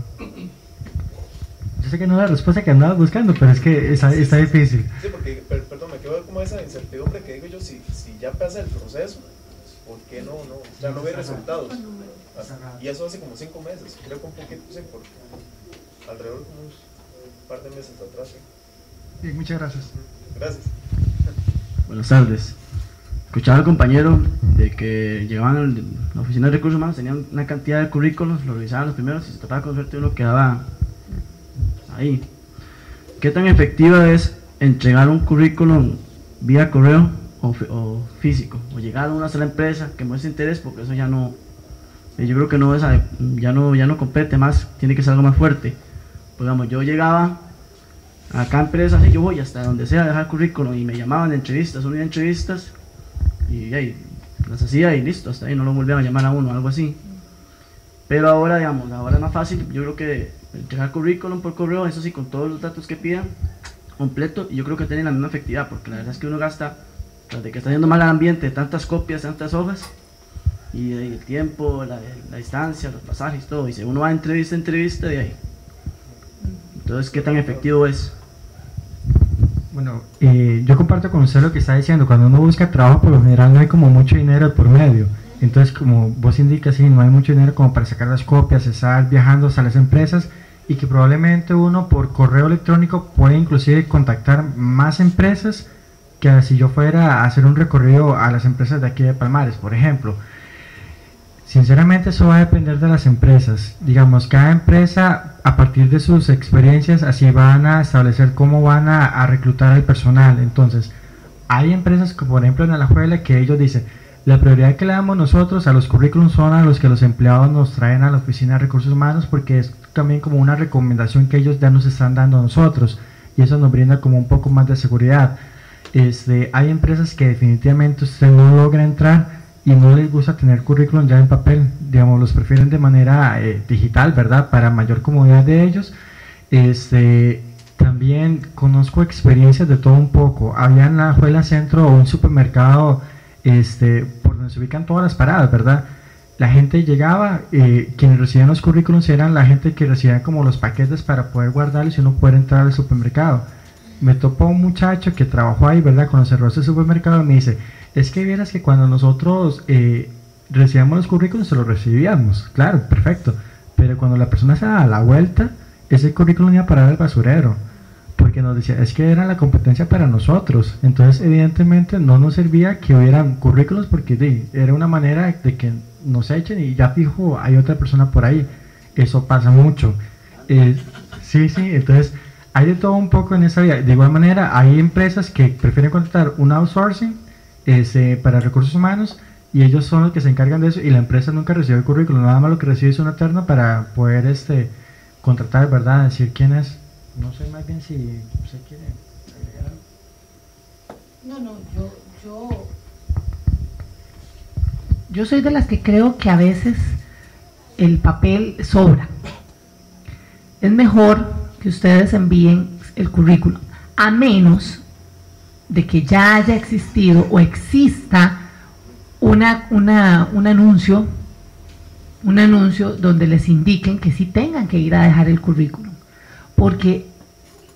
Speaker 11: Yo sé que no es la respuesta que andabas buscando, pero es que está, está difícil.
Speaker 3: Sí, porque, per, perdón, me quedo como esa incertidumbre que digo yo, si, si ya pasa el proceso, ¿por qué no? no ya no ve resultados. Y eso hace como cinco meses, creo que un poquito, sí, por, alrededor como un par de meses atrás. ¿Sí?
Speaker 2: Bien, muchas gracias.
Speaker 3: Gracias.
Speaker 8: Buenas tardes. Escuchaba al compañero de que llegaban a la oficina de recursos humanos, tenían una cantidad de currículos, lo revisaban los primeros y si se trataba con suerte uno quedaba ahí. ¿Qué tan efectiva es entregar un currículum vía correo o, o físico? O llegar a una sola empresa que muestre interés, porque eso ya no, yo creo que no es, ya no, ya no compete más, tiene que ser algo más fuerte. Pues digamos, yo llegaba a cada empresa, así yo voy hasta donde sea a dejar currículum y me llamaban de entrevistas, uno de entrevistas y ahí las hacía y listo, hasta ahí no lo volvían a llamar a uno, algo así. Pero ahora, digamos, ahora es más fácil, yo creo que entregar currículum por correo, eso sí, con todos los datos que pidan, completo, y yo creo que tiene la misma efectividad, porque la verdad es que uno gasta, tras de que está yendo mal al ambiente, tantas copias, tantas hojas, y el tiempo, la, la distancia, los pasajes, todo, y si uno va a entrevista a entrevista, de ahí. Entonces, ¿qué tan efectivo es?
Speaker 11: Bueno, eh, yo comparto con usted lo que está diciendo. Cuando uno busca trabajo, por lo general no hay como mucho dinero por medio. Entonces, como vos indicas, sí, no hay mucho dinero como para sacar las copias, estar viajando hasta las empresas, y que probablemente uno por correo electrónico puede inclusive contactar más empresas que si yo fuera a hacer un recorrido a las empresas de aquí de Palmares, por ejemplo. Sinceramente eso va a depender de las empresas. Digamos, cada empresa a partir de sus experiencias así van a establecer cómo van a, a reclutar al personal. Entonces, hay empresas como por ejemplo en Alajuela que ellos dicen, la prioridad que le damos nosotros a los currículums son a los que los empleados nos traen a la oficina de recursos humanos, porque es también como una recomendación que ellos ya nos están dando a nosotros y eso nos brinda como un poco más de seguridad. Este, hay empresas que definitivamente usted no logra entrar y no les gusta tener currículum ya en papel, digamos, los prefieren de manera eh, digital, ¿verdad? Para mayor comodidad de ellos. Este, también conozco experiencias de todo un poco. Había en la Alajuela Centro un supermercado este, por donde se ubican todas las paradas, ¿verdad? La gente llegaba, eh, quienes recibían los currículums eran la gente que recibía como los paquetes para poder guardarlos y uno poder entrar al supermercado. Me topó un muchacho que trabajó ahí, ¿verdad? Cuando cerró ese supermercado, me dice, es que vieras que cuando nosotros eh, recibíamos los currículums se los recibíamos, claro, perfecto, pero cuando la persona se daba la vuelta, ese currículum iba a parar al basurero, porque nos decía, es que era la competencia para nosotros, entonces evidentemente no nos servía que hubieran currículums porque sí, era una manera de que nos echen y ya fijo hay otra persona por ahí, eso pasa mucho. Eh, sí, sí, entonces hay de todo un poco en esa vida. De igual manera hay empresas que prefieren contratar un outsourcing Este, para recursos humanos y ellos son los que se encargan de eso y la empresa nunca recibe el currículum, nada más lo que recibe es una terna para poder este, contratar, ¿verdad? Decir quién es. No sé más bien si usted quiere agregar algo.
Speaker 12: No, no, yo, yo, yo soy de las que creo que a veces el papel sobra. Es mejor que ustedes envíen el currículum, a menos de que ya haya existido o exista una, una, un anuncio un anuncio donde les indiquen que sí tengan que ir a dejar el currículum, porque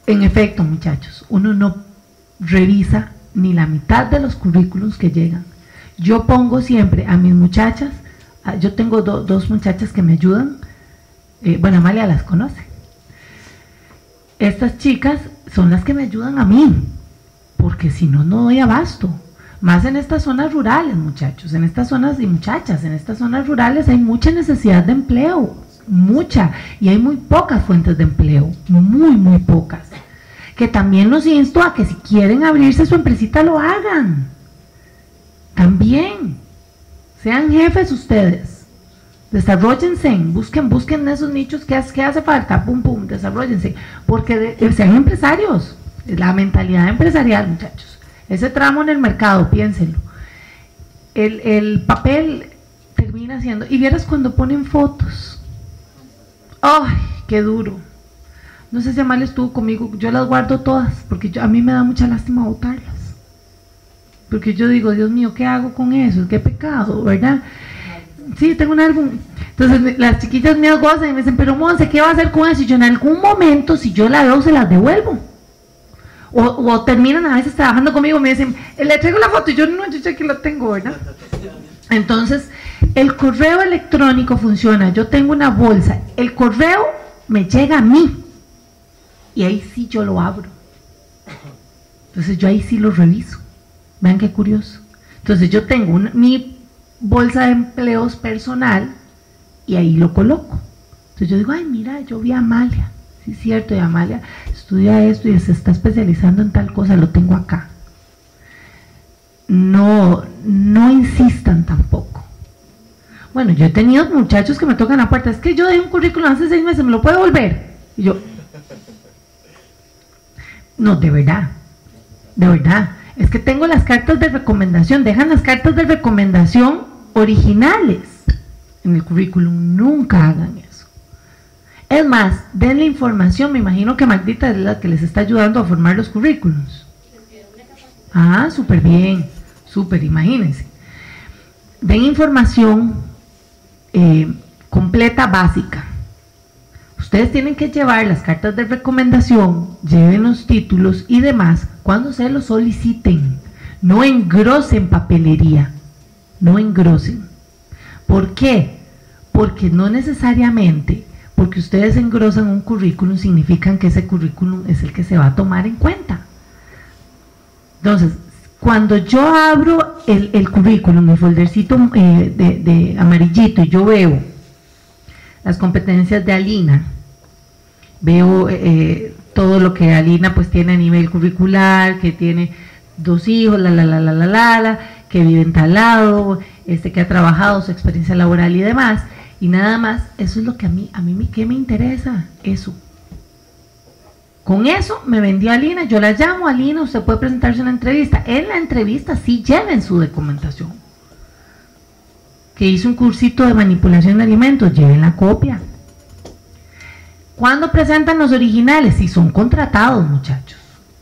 Speaker 12: en efecto, muchachos, uno no revisa ni la mitad de los currículums que llegan. Yo pongo siempre a mis muchachas, a, yo tengo do, dos muchachas que me ayudan, eh, bueno, Amalia las conoce. Estas chicas son las que me ayudan a mí, porque si no, no doy abasto. Más en estas zonas rurales, muchachos, en estas zonas y muchachas, en estas zonas rurales hay mucha necesidad de empleo, mucha, y hay muy pocas fuentes de empleo, muy, muy pocas. Que también los insto a que si quieren abrirse su empresita lo hagan. También, sean jefes ustedes, desarróllense, busquen, busquen esos nichos que, que hace falta, pum, pum, desarróllense, porque de, de, sean empresarios, la mentalidad empresarial, muchachos. Ese tramo en el mercado, piénsenlo. El, el papel termina siendo, y vieras cuando ponen fotos, ¡ay, qué duro! No sé si Amalia estuvo conmigo, yo las guardo todas, porque yo, a mí me da mucha lástima botarlas. Porque yo digo, Dios mío, ¿qué hago con eso? Qué pecado, ¿verdad? Sí, tengo un álbum. Entonces las chiquillas mías gozan y me dicen, pero Monse, ¿qué va a hacer con eso? Y yo en algún momento, si yo la veo, se las devuelvo. O, o terminan a veces trabajando conmigo, me dicen, le traigo la foto, y yo no, yo ya que la tengo, ¿verdad? Entonces, el correo electrónico funciona, yo tengo una bolsa, el correo me llega a mí, y ahí sí yo lo abro. Entonces yo ahí sí lo reviso. Vean qué curioso. Entonces yo tengo una, mi bolsa de empleos personal, y ahí lo coloco. Entonces yo digo, ay, mira, yo vi a Amalia. Sí, es cierto, y Amalia estudia esto y se está especializando en tal cosa, lo tengo acá. No, no insistan tampoco. Bueno, yo he tenido muchachos que me tocan la puerta, es que yo dejé un currículum hace seis meses, ¿me lo puedo volver? Y yo, no, de verdad, de verdad, es que tengo las cartas de recomendación, dejan las cartas de recomendación originales en el currículum, nunca hagan eso. Es más, den la información, me imagino que Magdita es la que les está ayudando a formar los currículums. Ah, súper bien, súper, imagínense. Den información eh, completa, básica. Ustedes tienen que llevar las cartas de recomendación, lleven los títulos y demás cuando se los soliciten. No engrosen papelería, no engrosen. ¿Por qué? Porque no necesariamente... porque ustedes engrosan un currículum, significan que ese currículum es el que se va a tomar en cuenta. Entonces, cuando yo abro el, el currículum, el foldercito eh, de, de amarillito, y yo veo las competencias de Alina, veo eh, todo lo que Alina pues tiene a nivel curricular, que tiene dos hijos, la la la la la la, la que vive en tal lado, este, que ha trabajado, su experiencia laboral y demás, y nada más, eso es lo que a mí, a mí, ¿qué me interesa? Eso. Con eso me vendió Alina, yo la llamo, Alina, usted puede presentarse en una entrevista. En la entrevista sí lleven su documentación. Que hizo un cursito de manipulación de alimentos, lleven la copia. ¿Cuándo presentan los originales? Si son contratados, muchachos.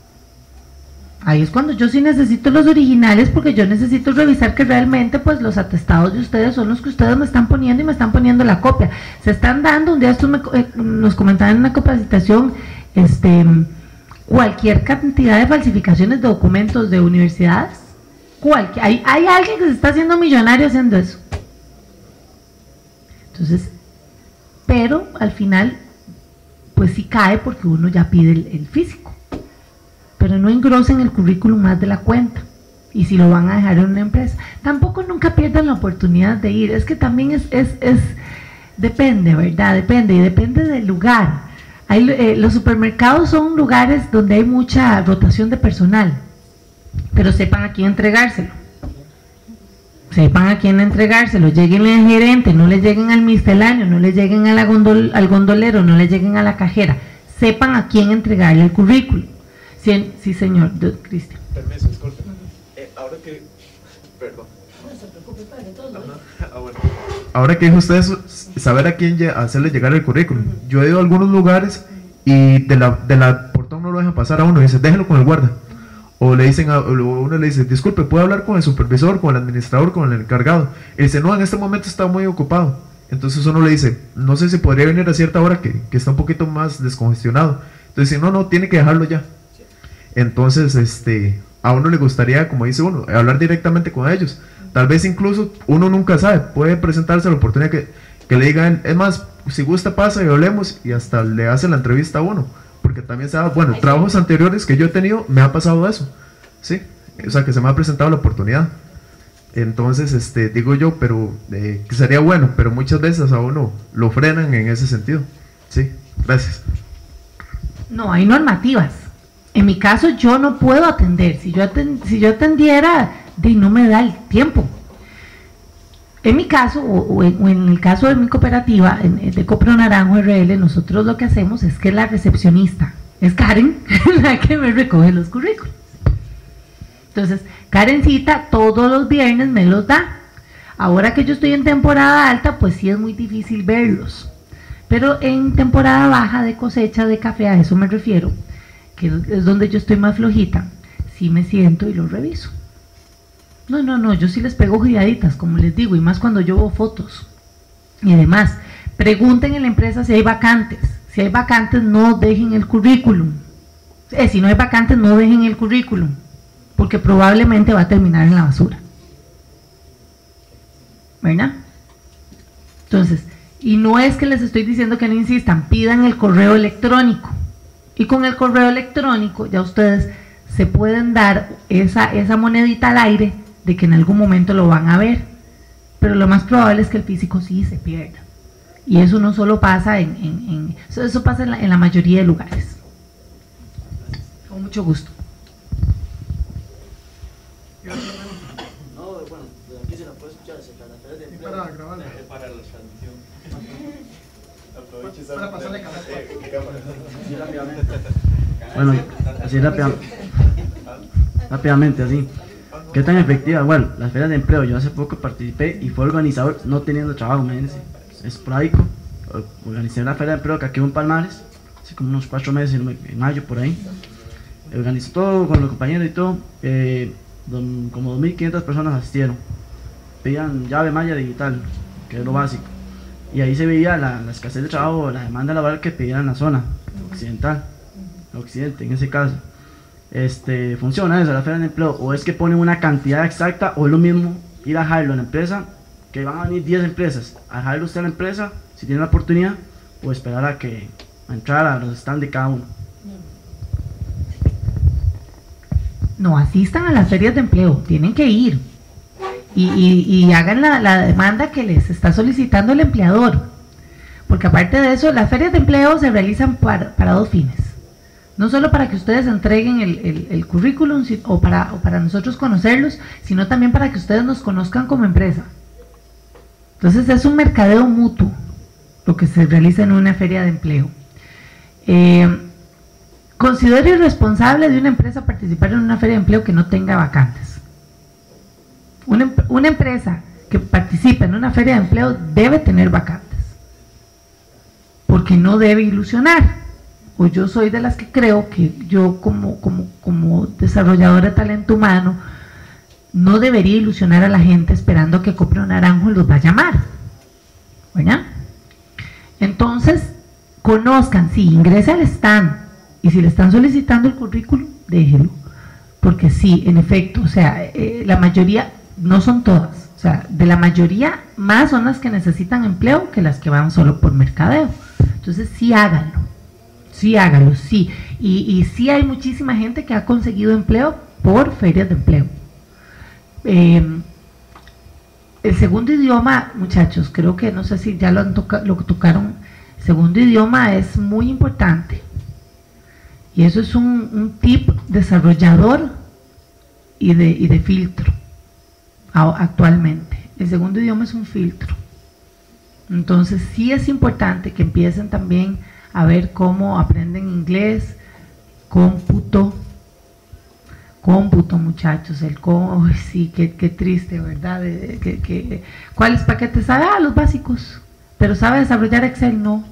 Speaker 12: Ahí es cuando yo sí necesito los originales, porque yo necesito revisar que realmente pues los atestados de ustedes son los que ustedes me están poniendo y me están poniendo la copia. Se están dando, un día estos me, eh, nos comentaban en una capacitación, este, cualquier cantidad de falsificaciones de documentos de universidades. Cualquier, hay, hay alguien que se está haciendo millonario haciendo eso. Entonces, pero al final pues sí cae porque uno ya pide el, el físico. Pero no engrosen el currículum más de la cuenta, y si lo van a dejar en una empresa, tampoco nunca pierdan la oportunidad de ir. Es que también es, es, es depende, ¿verdad? Depende, y depende del lugar. Hay, eh, los supermercados son lugares donde hay mucha rotación de personal, pero sepan a quién entregárselo, sepan a quién entregárselo, lleguenle al gerente, no le lleguen al misceláneo, no le lleguen a la gondol, al gondolero, no le lleguen a la cajera, sepan a quién entregarle el currículum. Sí, sí, señor, Cristian.
Speaker 3: Permiso, disculpe. Eh, ahora que... Perdón.
Speaker 12: No se preocupe, padre, todo.
Speaker 3: Ah, bueno.
Speaker 9: Ahora que dijo usted eso, saber a quién lle- hacerle llegar el currículum. Yo he ido a algunos lugares y de la, de la portón no lo dejan pasar a uno, y dice, déjelo con el guarda. O le dicen a o uno le dice, disculpe, ¿puedo hablar con el supervisor, con el administrador, con el encargado? Y dice, no, en este momento está muy ocupado. Entonces uno le dice, no sé si podría venir a cierta hora que, que está un poquito más descongestionado. Entonces, no, no, tiene que dejarlo ya. Entonces, este, a uno le gustaría, como dice uno, hablar directamente con ellos. Tal vez incluso uno nunca sabe, puede presentarse la oportunidad que, que le digan, es más, si gusta pasa y hablemos, y hasta le hacen la entrevista a uno. Porque también se da, bueno, trabajos anteriores que yo he tenido, me ha pasado eso, ¿sí? O sea, que se me ha presentado la oportunidad. Entonces, este, digo yo, pero eh, que sería bueno, pero muchas veces a uno lo frenan en ese sentido. Sí, gracias.
Speaker 12: No, hay normativas. En mi caso yo no puedo atender. Si yo, atend, si yo atendiera, de, no me da el tiempo. En mi caso, o, o, en, o en el caso de mi cooperativa, en, de Copro Naranjo R L, nosotros lo que hacemos es que la recepcionista es Karen, la que me recoge los currículos. Entonces, Karencita todos los viernes me los da. Ahora que yo estoy en temporada alta, pues sí es muy difícil verlos. Pero en temporada baja de cosecha de café, a eso me refiero, que es donde yo estoy más flojita, sí me siento y los reviso. No, no, no, yo sí les pego giaditas, como les digo, y más cuando yo veo fotos. Y además, pregunten en la empresa si hay vacantes. Si hay vacantes, no dejen el currículum. Eh, si no hay vacantes, no dejen el currículum, porque probablemente va a terminar en la basura. ¿Verdad? Entonces, y no es que les estoy diciendo que no insistan, pidan el correo electrónico. Y con el correo electrónico ya ustedes se pueden dar esa, esa monedita al aire de que en algún momento lo van a ver. Pero lo más probable es que el físico sí se pierda. Y eso no solo pasa en... en, en eso, eso pasa en la, en la mayoría de lugares. Con mucho gusto.
Speaker 8: No, bueno, de aquí se la puede escuchar, se la feria de empleo.
Speaker 2: Para grabarla.
Speaker 5: Para la transmisión.
Speaker 3: Aproveche esa
Speaker 2: Para pasarle cámara.
Speaker 8: Sí, rápidamente. Bueno, así rápidamente. Rápidamente, así. ¿Qué tan efectiva? Bueno, las ferias de empleo, yo hace poco participé y fue organizador, no teniendo trabajo, imagínense, es esporádico. Organicé una feria de empleo que aquí en Palmares, hace como unos cuatro meses, en mayo por ahí. Organizé todo con los compañeros y todo, eh, don, como dos mil quinientas personas asistieron. Pedían llave malla digital, que es lo básico. Y ahí se veía la, la escasez de trabajo, la demanda laboral que pedían en la zona occidental, occidente en ese caso. Este, ¿funciona eso, la feria de empleo? ¿O es que ponen una cantidad exacta, o es lo mismo ir a dejarlo en la empresa, que van a venir diez empresas, a dejarlo usted en la empresa, si tiene la oportunidad, o esperar a que a entrar a los stands de cada uno?
Speaker 12: No, asistan a las ferias de empleo, tienen que ir. Y, y, y hagan la, la demanda que les está solicitando el empleador. Porque aparte de eso, las ferias de empleo se realizan para, para dos fines. No solo para que ustedes entreguen el, el, el currículum o para, o para nosotros conocerlos, sino también para que ustedes nos conozcan como empresa. Entonces es un mercadeo mutuo lo que se realiza en una feria de empleo. Eh, considero irresponsable de una empresa participar en una feria de empleo que no tenga vacantes. Una, una empresa que participa en una feria de empleo debe tener vacantes, porque no debe ilusionar. O yo soy de las que creo que yo como, como, como desarrolladora de talento humano no debería ilusionar a la gente esperando que Copro Naranjo los va a llamar. ¿Verdad? Entonces, conozcan, sí, ingrese al stand, y si le están solicitando el currículum, déjelo. Porque sí, en efecto, o sea, eh, la mayoría, no son todas, o sea, de la mayoría más son las que necesitan empleo que las que van solo por mercadeo. Entonces sí háganlo. Sí, hágalo, sí. Y, y sí hay muchísima gente que ha conseguido empleo por ferias de empleo. Eh, el segundo idioma, muchachos, creo que no sé si ya lo, han toca, lo tocaron. El segundo idioma es muy importante. Y eso es un, un tip desarrollador y de, y de filtro a, actualmente. El segundo idioma es un filtro. Entonces sí es importante que empiecen también a ver cómo aprenden inglés, cómputo, cómputo, muchachos, el cómputo, sí, qué, qué triste, ¿verdad? De, que, que, ¿cuáles paquetes sabe? Ah, los básicos, pero ¿sabe desarrollar Excel? No.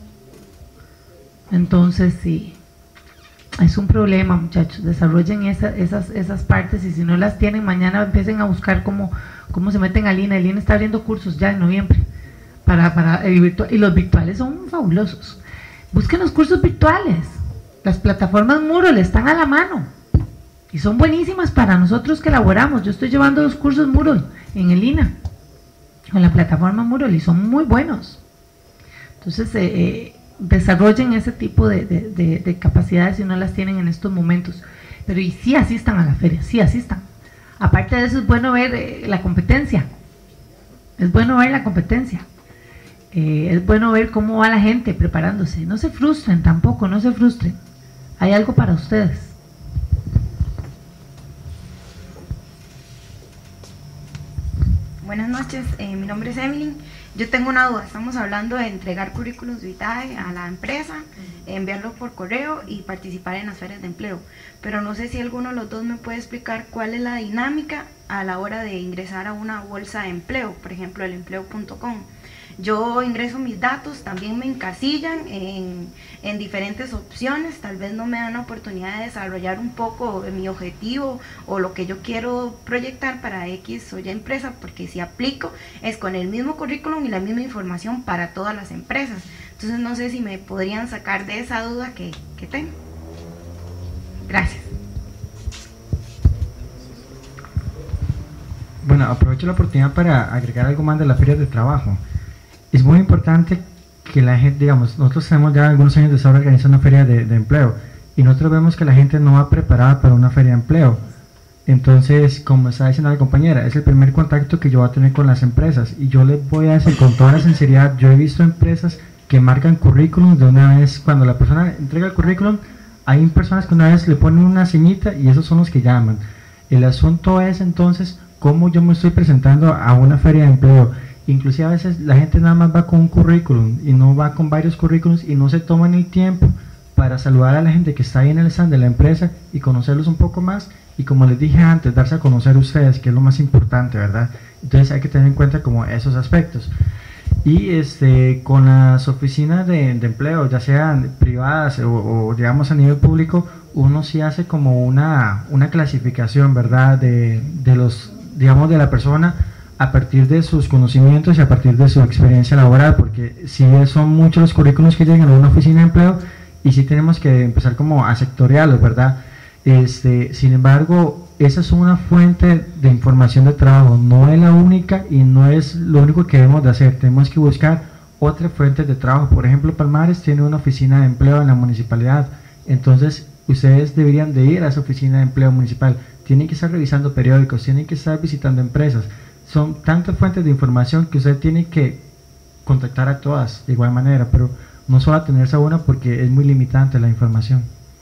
Speaker 12: Entonces, sí, es un problema, muchachos, desarrollen esa, esas, esas partes, y si no las tienen, mañana empiecen a buscar cómo, cómo se meten a Lina. El Lina está abriendo cursos ya en noviembre, para, para el virtual, y los virtuales son fabulosos. Busquen los cursos virtuales, Las plataformas Moodle están a la mano y son buenísimas para nosotros que elaboramos. Yo estoy llevando dos cursos Moodle en el I N A con la plataforma Moodle y son muy buenos. Entonces, eh, eh, desarrollen ese tipo de, de, de, de capacidades si no las tienen en estos momentos. Pero y sí asistan a la feria, sí asistan. Aparte de eso, es bueno ver eh, la competencia. Es bueno ver la competencia. Eh, es bueno ver cómo va la gente preparándose. No se frustren tampoco, no se frustren. Hay algo para ustedes.
Speaker 13: Buenas noches, eh, mi nombre es Emily. Yo tengo una duda. Estamos hablando de entregar currículums vitae a la empresa, enviarlo por correo y participar en las ferias de empleo. Pero no sé si alguno de los dos me puede explicar cuál es la dinámica a la hora de ingresar a una bolsa de empleo, por ejemplo, el empleo punto com. Yo ingreso mis datos, también me encasillan en, en diferentes opciones, tal vez no me dan la oportunidad de desarrollar un poco mi objetivo o lo que yo quiero proyectar para X o Y empresa, porque si aplico es con el mismo currículum y la misma información para todas las empresas. Entonces no sé si me podrían sacar de esa duda que, que tengo. Gracias.
Speaker 11: Bueno, aprovecho la oportunidad para agregar algo más de las ferias de trabajo. Es muy importante que la gente, digamos, nosotros tenemos ya algunos años de estar organizando una feria de, de empleo y nosotros vemos que la gente no va preparada para una feria de empleo. Entonces, como está diciendo la compañera, es el primer contacto que yo voy a tener con las empresas y yo les voy a decir con toda la sinceridad, yo he visto empresas que marcan currículum de una vez, cuando la persona entrega el currículum, hay personas que una vez le ponen una ceñita y esos son los que llaman. El asunto es entonces cómo yo me estoy presentando a una feria de empleo. Inclusive a veces la gente nada más va con un currículum y no va con varios currículums y no se toman el tiempo para saludar a la gente que está ahí en el stand de la empresa y conocerlos un poco más y, como les dije antes, darse a conocer ustedes, que es lo más importante, ¿verdad? Entonces hay que tener en cuenta como esos aspectos. Y este, con las oficinas de, de empleo, ya sean privadas o, o digamos a nivel público, uno sí hace como una, una clasificación, ¿verdad? De, de los, digamos, de la persona a partir de sus conocimientos y a partir de su experiencia laboral, porque si son muchos los currículos que llegan a una oficina de empleo y sí tenemos que empezar como a sectoriarlos, ¿verdad? Este, sin embargo, esa es una fuente de información de trabajo, no es la única y no es lo único que debemos de hacer, tenemos que buscar otras fuentes de trabajo. Por ejemplo, Palmares tiene una oficina de empleo en la municipalidad, entonces ustedes deberían de ir a esa oficina de empleo municipal, tienen que estar revisando periódicos, tienen que estar visitando empresas. Son tantas fuentes de información que usted tiene que contactar a todas de igual manera, pero no solo atenerse a una porque es muy limitante la información.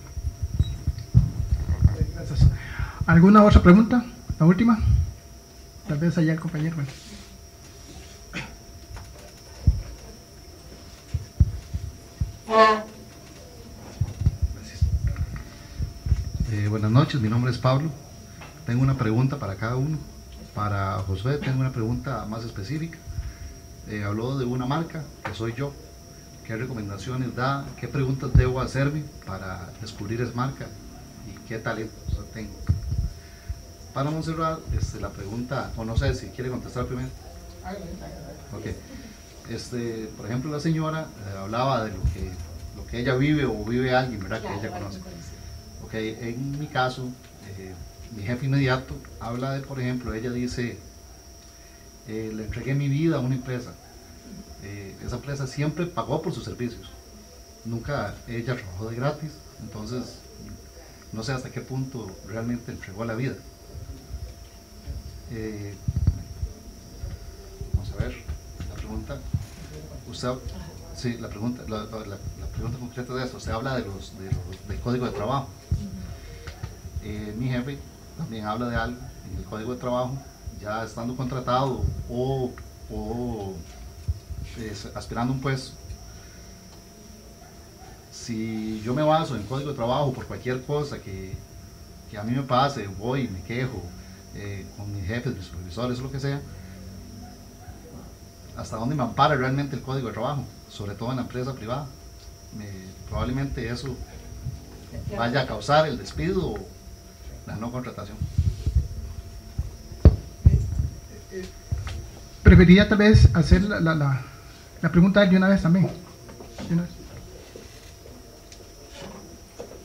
Speaker 2: Gracias. ¿Alguna otra pregunta? La última. Tal vez allá el compañero. Bueno.
Speaker 14: Gracias. Eh, buenas noches, mi nombre es Pablo. Tengo una pregunta para cada uno. Para Josué tengo una pregunta más específica. Eh, habló de una marca, que soy yo. ¿Qué recomendaciones da? ¿Qué preguntas debo hacerme para descubrir esa marca? ¿Y qué talentos tengo? Para Montserrat, este, la pregunta, o no sé si quiere contestar primero. Okay. Este, por ejemplo, la señora eh, hablaba de lo que, lo que ella vive o vive alguien, ¿verdad? Que ella conoce. Okay. En mi caso, eh, mi jefe inmediato habla de, por ejemplo, ella dice, eh, le entregué mi vida a una empresa, eh, esa empresa siempre pagó por sus servicios, nunca ella trabajó de gratis, entonces no sé hasta qué punto realmente entregó la vida. Eh, vamos a ver, la pregunta, usted, sí, la pregunta, la, la, la pregunta concreta de esto, usted habla de los, de los, del código de trabajo. Eh, mi jefe también habla de algo en el código de trabajo, ya estando contratado o, o eh, aspirando a un puesto. Si yo me baso en el código de trabajo por cualquier cosa que, que a mí me pase, voy y me quejo eh, con mis jefes, mis supervisores, lo que sea, ¿hasta dónde me ampara realmente el código de trabajo? Sobre todo en la empresa privada. Me, probablemente eso vaya a causar el despido o la no contratación.
Speaker 2: Preferiría tal vez hacer la, la, la, la pregunta de una vez también. De una vez.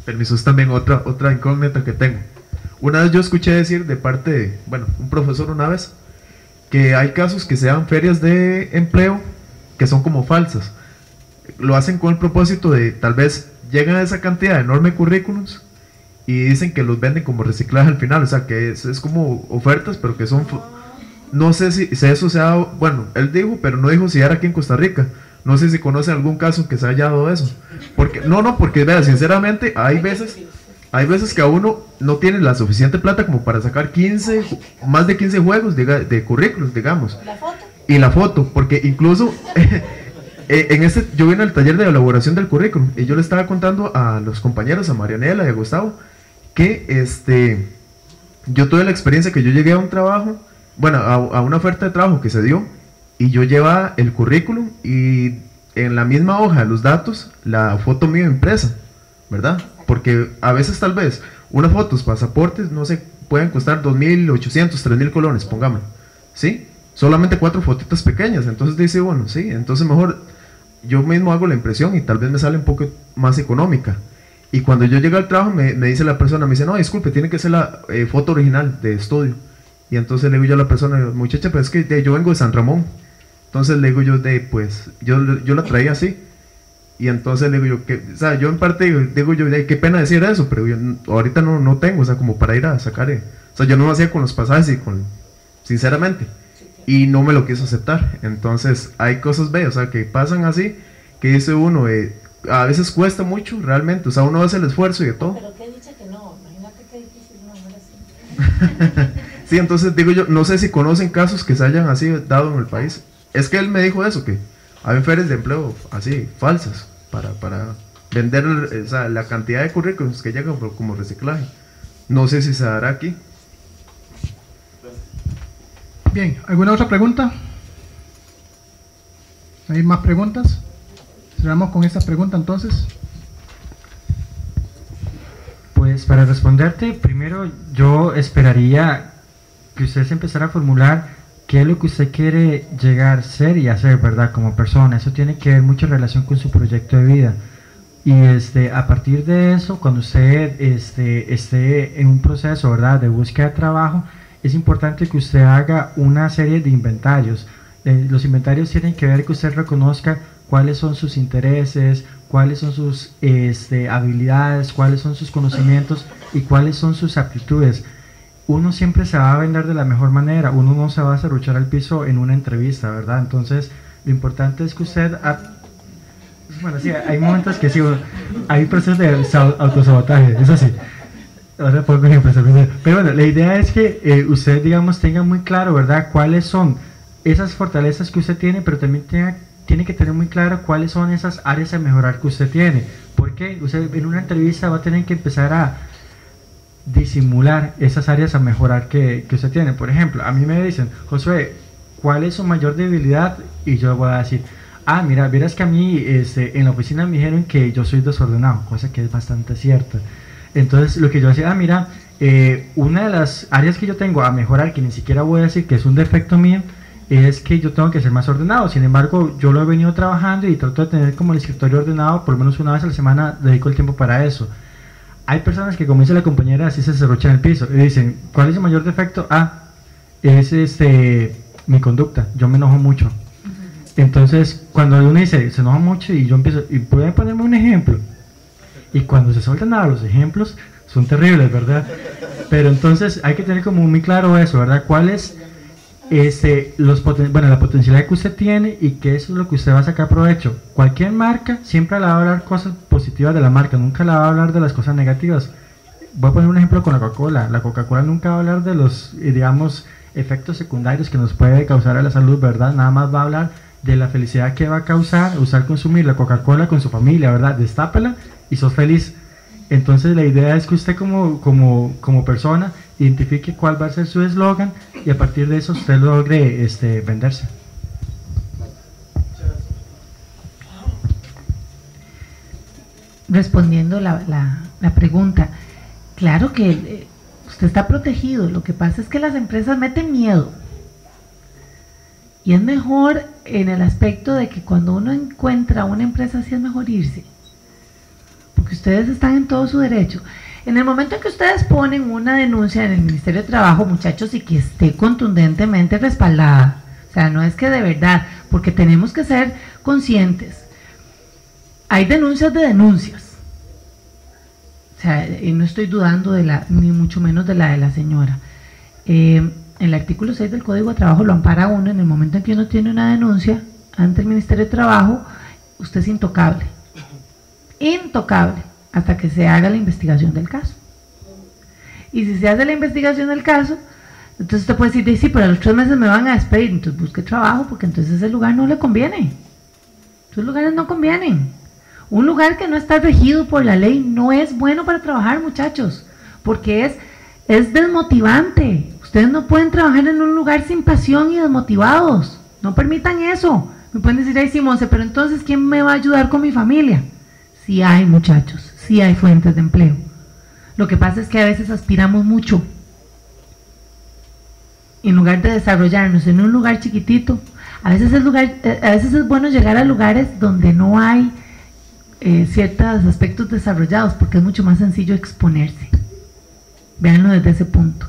Speaker 9: permiso, es también otra, otra incógnita que tengo. Una vez yo escuché decir de parte de, bueno, un profesor una vez, que hay casos que se dan ferias de empleo que son como falsas. Lo hacen con el propósito de, tal vez, llegan a esa cantidad de enormes currículums y dicen que los venden como reciclaje al final, o sea, que es, es como ofertas, pero que son... No sé si, si eso se ha dado, bueno, él dijo, pero no dijo si era aquí en Costa Rica. No sé si conocen algún caso que se haya dado eso. Porque, no, no, porque, vea, sinceramente, hay veces... Hay veces que a uno no tiene la suficiente plata como para sacar quince, más de quince juegos de, de currículos, digamos. ¿La foto? Y la foto, porque incluso en este, yo vine al taller de elaboración del currículum y yo le estaba contando a los compañeros, a Marianela y a Gustavo, que este, yo tuve la experiencia que yo llegué a un trabajo, bueno, a, a una oferta de trabajo que se dio, y yo llevaba el currículum y en la misma hoja de los datos, la foto mía impresa, ¿verdad? Porque a veces tal vez unas fotos, pasaportes, no sé, pueden costar dos mil ochocientos, tres mil colones, pongámoslo, ¿sí? Solamente cuatro fotitos pequeñas, entonces dice, bueno, sí, entonces mejor yo mismo hago la impresión y tal vez me sale un poco más económica. Y cuando yo llego al trabajo me, me dice la persona, me dice, no, disculpe, tiene que ser la eh, foto original de estudio. Y entonces le digo yo a la persona, muchacha, pero es que de, yo vengo de San Ramón. Entonces le digo yo, de, pues, yo, yo la traía así. Y entonces le digo yo, que, o sea, yo en parte digo, digo yo, qué pena decir eso, pero yo ahorita no, no tengo, o sea, como para ir a sacar, eh, o sea, yo no lo hacía con los pasajes y con, sinceramente, y no me lo quiso aceptar. Entonces hay cosas bellas, o sea, que pasan así, que dice uno, eh, a veces cuesta mucho, realmente, o sea, uno hace el esfuerzo y de todo.
Speaker 12: Pero qué dicha que no, imagínate qué difícil no hacer así.
Speaker 9: Sí, entonces digo yo, no sé si conocen casos que se hayan así dado en el país. Es que él me dijo eso, que hay ferias de empleo así, falsas, para, para vender, o sea, la cantidad de currículos que llegan como reciclaje. No sé si se dará aquí.
Speaker 2: Bien, ¿alguna otra pregunta? ¿Hay más preguntas? Cerramos con esta pregunta entonces.
Speaker 11: Pues para responderte, primero yo esperaría que usted se empezara a formular qué es lo que usted quiere llegar a ser y hacer, ¿verdad? Como persona. Eso tiene que ver mucho en relación con su proyecto de vida. Y este, a partir de eso, cuando usted este, esté en un proceso, ¿verdad?, de búsqueda de trabajo, es importante que usted haga una serie de inventarios. Eh, los inventarios tienen que ver que usted reconozca cuáles son sus intereses, cuáles son sus este, habilidades, cuáles son sus conocimientos y cuáles son sus aptitudes. Uno siempre se va a vender de la mejor manera, uno no se va a serruchar al piso en una entrevista, ¿verdad? Entonces, lo importante es que usted... Ha... Bueno, sí, hay momentos que sí, hay procesos de autosabotaje, eso sí. Ahora pongo ejemplos, pero bueno, la idea es que eh, usted, digamos, tenga muy claro, ¿verdad?, cuáles son esas fortalezas que usted tiene, pero también tenga, tiene que tener muy claro cuáles son esas áreas a mejorar que usted tiene. Porque usted en una entrevista va a tener que empezar a disimular esas áreas a mejorar que, que usted tiene. Por ejemplo, a mí me dicen, Josué, ¿cuál es su mayor debilidad? Y yo voy a decir, ah, mira, verás que a mí este, en la oficina me dijeron que yo soy desordenado, cosa que es bastante cierta. Entonces lo que yo decía, ah, mira, eh, una de las áreas que yo tengo a mejorar, que ni siquiera voy a decir que es un defecto mío, es que yo tengo que ser más ordenado. Sin embargo, yo lo he venido trabajando y trato de tener como el escritorio ordenado, por lo menos una vez a la semana dedico el tiempo para eso. Hay personas que, como dice la compañera, así se serruchan el piso y dicen, ¿cuál es el mayor defecto? Ah, es este, mi conducta, yo me enojo mucho. Entonces, cuando uno dice, se enoja mucho, y yo empiezo, y pueden ponerme un ejemplo, y cuando se sueltan a los ejemplos, son terribles, ¿verdad? Pero entonces hay que tener como muy claro eso, ¿verdad? ¿Cuál es este, los poten bueno, la potencialidad que usted tiene y qué es lo que usted va a sacar provecho? Cualquier marca siempre le va a hablar cosas positivas de la marca, nunca le va a hablar de las cosas negativas. Voy a poner un ejemplo con la Coca-Cola. La Coca-Cola nunca va a hablar de los, digamos, efectos secundarios que nos puede causar a la salud, ¿verdad? Nada más va a hablar de la felicidad que va a causar usar consumir la Coca-Cola con su familia, ¿verdad? Destápela y sos feliz. Entonces la idea es que usted como, como, como persona identifique cuál va a ser su eslogan y a partir de eso usted logre este, venderse.
Speaker 12: Respondiendo la, la, la pregunta, claro que eh, usted está protegido, lo que pasa es que las empresas meten miedo. Y es mejor en el aspecto de que cuando uno encuentra una empresa así es mejor irse. Porque porque ustedes están en todo su derecho. En el momento en que ustedes ponen una denuncia en el Ministerio de Trabajo, muchachos, y que esté contundentemente respaldada, o sea, no es que de verdad, porque tenemos que ser conscientes, hay denuncias de denuncias, o sea, y no estoy dudando de la, ni mucho menos de la de la señora. Eh, el artículo seis del Código de Trabajo lo ampara uno. En el momento en que uno tiene una denuncia ante el Ministerio de Trabajo, usted es intocable, intocable, hasta que se haga la investigación del caso. Y si se hace la investigación del caso, entonces usted puede decir, sí, pero a los tres meses me van a despedir, entonces busque trabajo, porque entonces ese lugar no le conviene. Esos lugares no convienen. Un lugar que no está regido por la ley no es bueno para trabajar, muchachos, porque es, es desmotivante. Ustedes no pueden trabajar en un lugar sin pasión y desmotivados. No permitan eso. Me pueden decir, ay, Simonse, pero entonces, ¿quién me va a ayudar con mi familia? Sí hay, muchachos, sí hay fuentes de empleo. Lo que pasa es que a veces aspiramos mucho. En lugar de desarrollarnos en un lugar chiquitito, a veces es, lugar, a veces es bueno llegar a lugares donde no hay eh, ciertos aspectos desarrollados, porque es mucho más sencillo exponerse. Véanlo desde ese punto.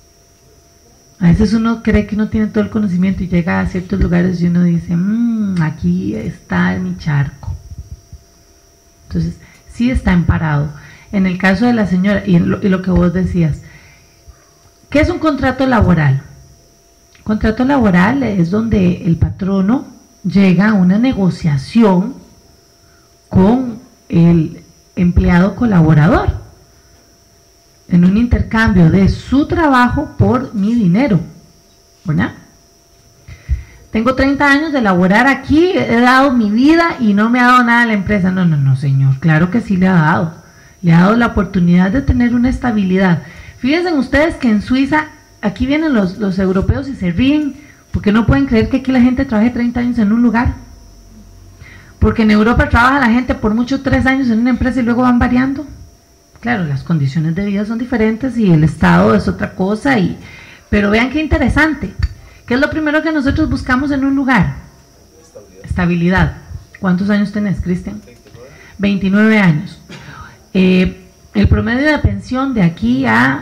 Speaker 12: A veces uno cree que no tiene todo el conocimiento y llega a ciertos lugares y uno dice, mmm, aquí está mi charco. Entonces, sí está emparado. En el caso de la señora, y lo, y lo que vos decías, ¿qué es un contrato laboral? Contrato laboral es donde el patrono llega a una negociación con el empleado colaborador, en un intercambio de su trabajo por mi dinero, ¿verdad? Tengo treinta años de laborar aquí, he dado mi vida y no me ha dado nada a la empresa. No, no, no, señor, claro que sí le ha dado. Le ha dado la oportunidad de tener una estabilidad. Fíjense ustedes que en Suiza, aquí vienen los, los europeos y se ríen, porque no pueden creer que aquí la gente trabaje treinta años en un lugar. Porque en Europa trabaja la gente por mucho tres años en una empresa y luego van variando. Claro, las condiciones de vida son diferentes y el estado es otra cosa, y, pero vean qué interesante. ¿Qué es lo primero que nosotros buscamos en un lugar? Estabilidad. Estabilidad. ¿Cuántos años tenés, Cristian? veintinueve años. Eh, el promedio de pensión de aquí a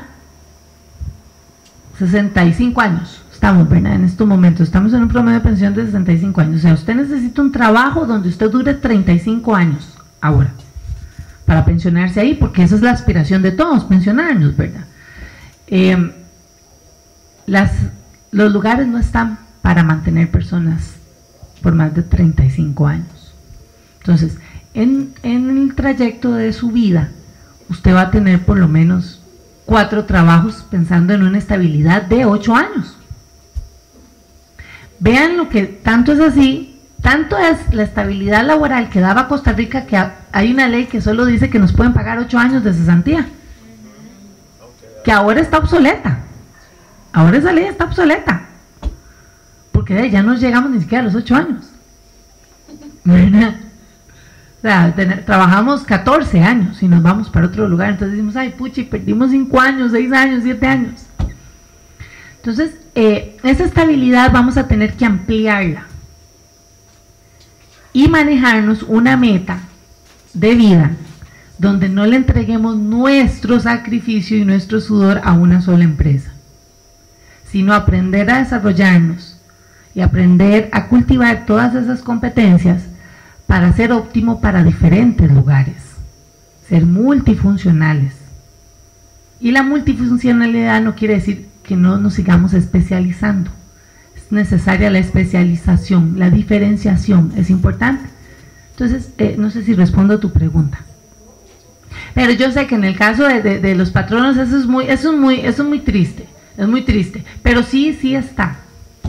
Speaker 12: sesenta y cinco años. Estamos, ¿verdad? En estos momentos estamos en un promedio de pensión de sesenta y cinco años. O sea, usted necesita un trabajo donde usted dure treinta y cinco años ahora para pensionarse ahí, porque esa es la aspiración de todos, pensionarnos, ¿verdad? Eh, las, los lugares no están para mantener personas por más de treinta y cinco años. Entonces, en, en el trayecto de su vida, usted va a tener por lo menos cuatro trabajos pensando en una estabilidad de ocho años. Vean lo que tanto es así. Tanto es la estabilidad laboral que daba Costa Rica, que hay una ley que solo dice que nos pueden pagar ocho años de cesantía, que ahora está obsoleta. Ahora esa ley está obsoleta, porque ya no llegamos ni siquiera a los ocho años. ¿Verdad? O sea, tener, trabajamos catorce años y nos vamos para otro lugar, entonces decimos, ay, puchi, perdimos cinco años, seis años, siete años. Entonces, eh, esa estabilidad vamos a tener que ampliarla y manejarnos una meta de vida donde no le entreguemos nuestro sacrificio y nuestro sudor a una sola empresa, sino aprender a desarrollarnos y aprender a cultivar todas esas competencias para ser óptimo para diferentes lugares, ser multifuncionales. Y la multifuncionalidad no quiere decir que no nos sigamos especializando. Es necesaria la especialización, la diferenciación es importante. Entonces, eh, no sé si respondo a tu pregunta. Pero yo sé que en el caso de, de, de los patronos eso es muy, eso es muy, eso es muy triste, es muy triste, pero sí, sí está.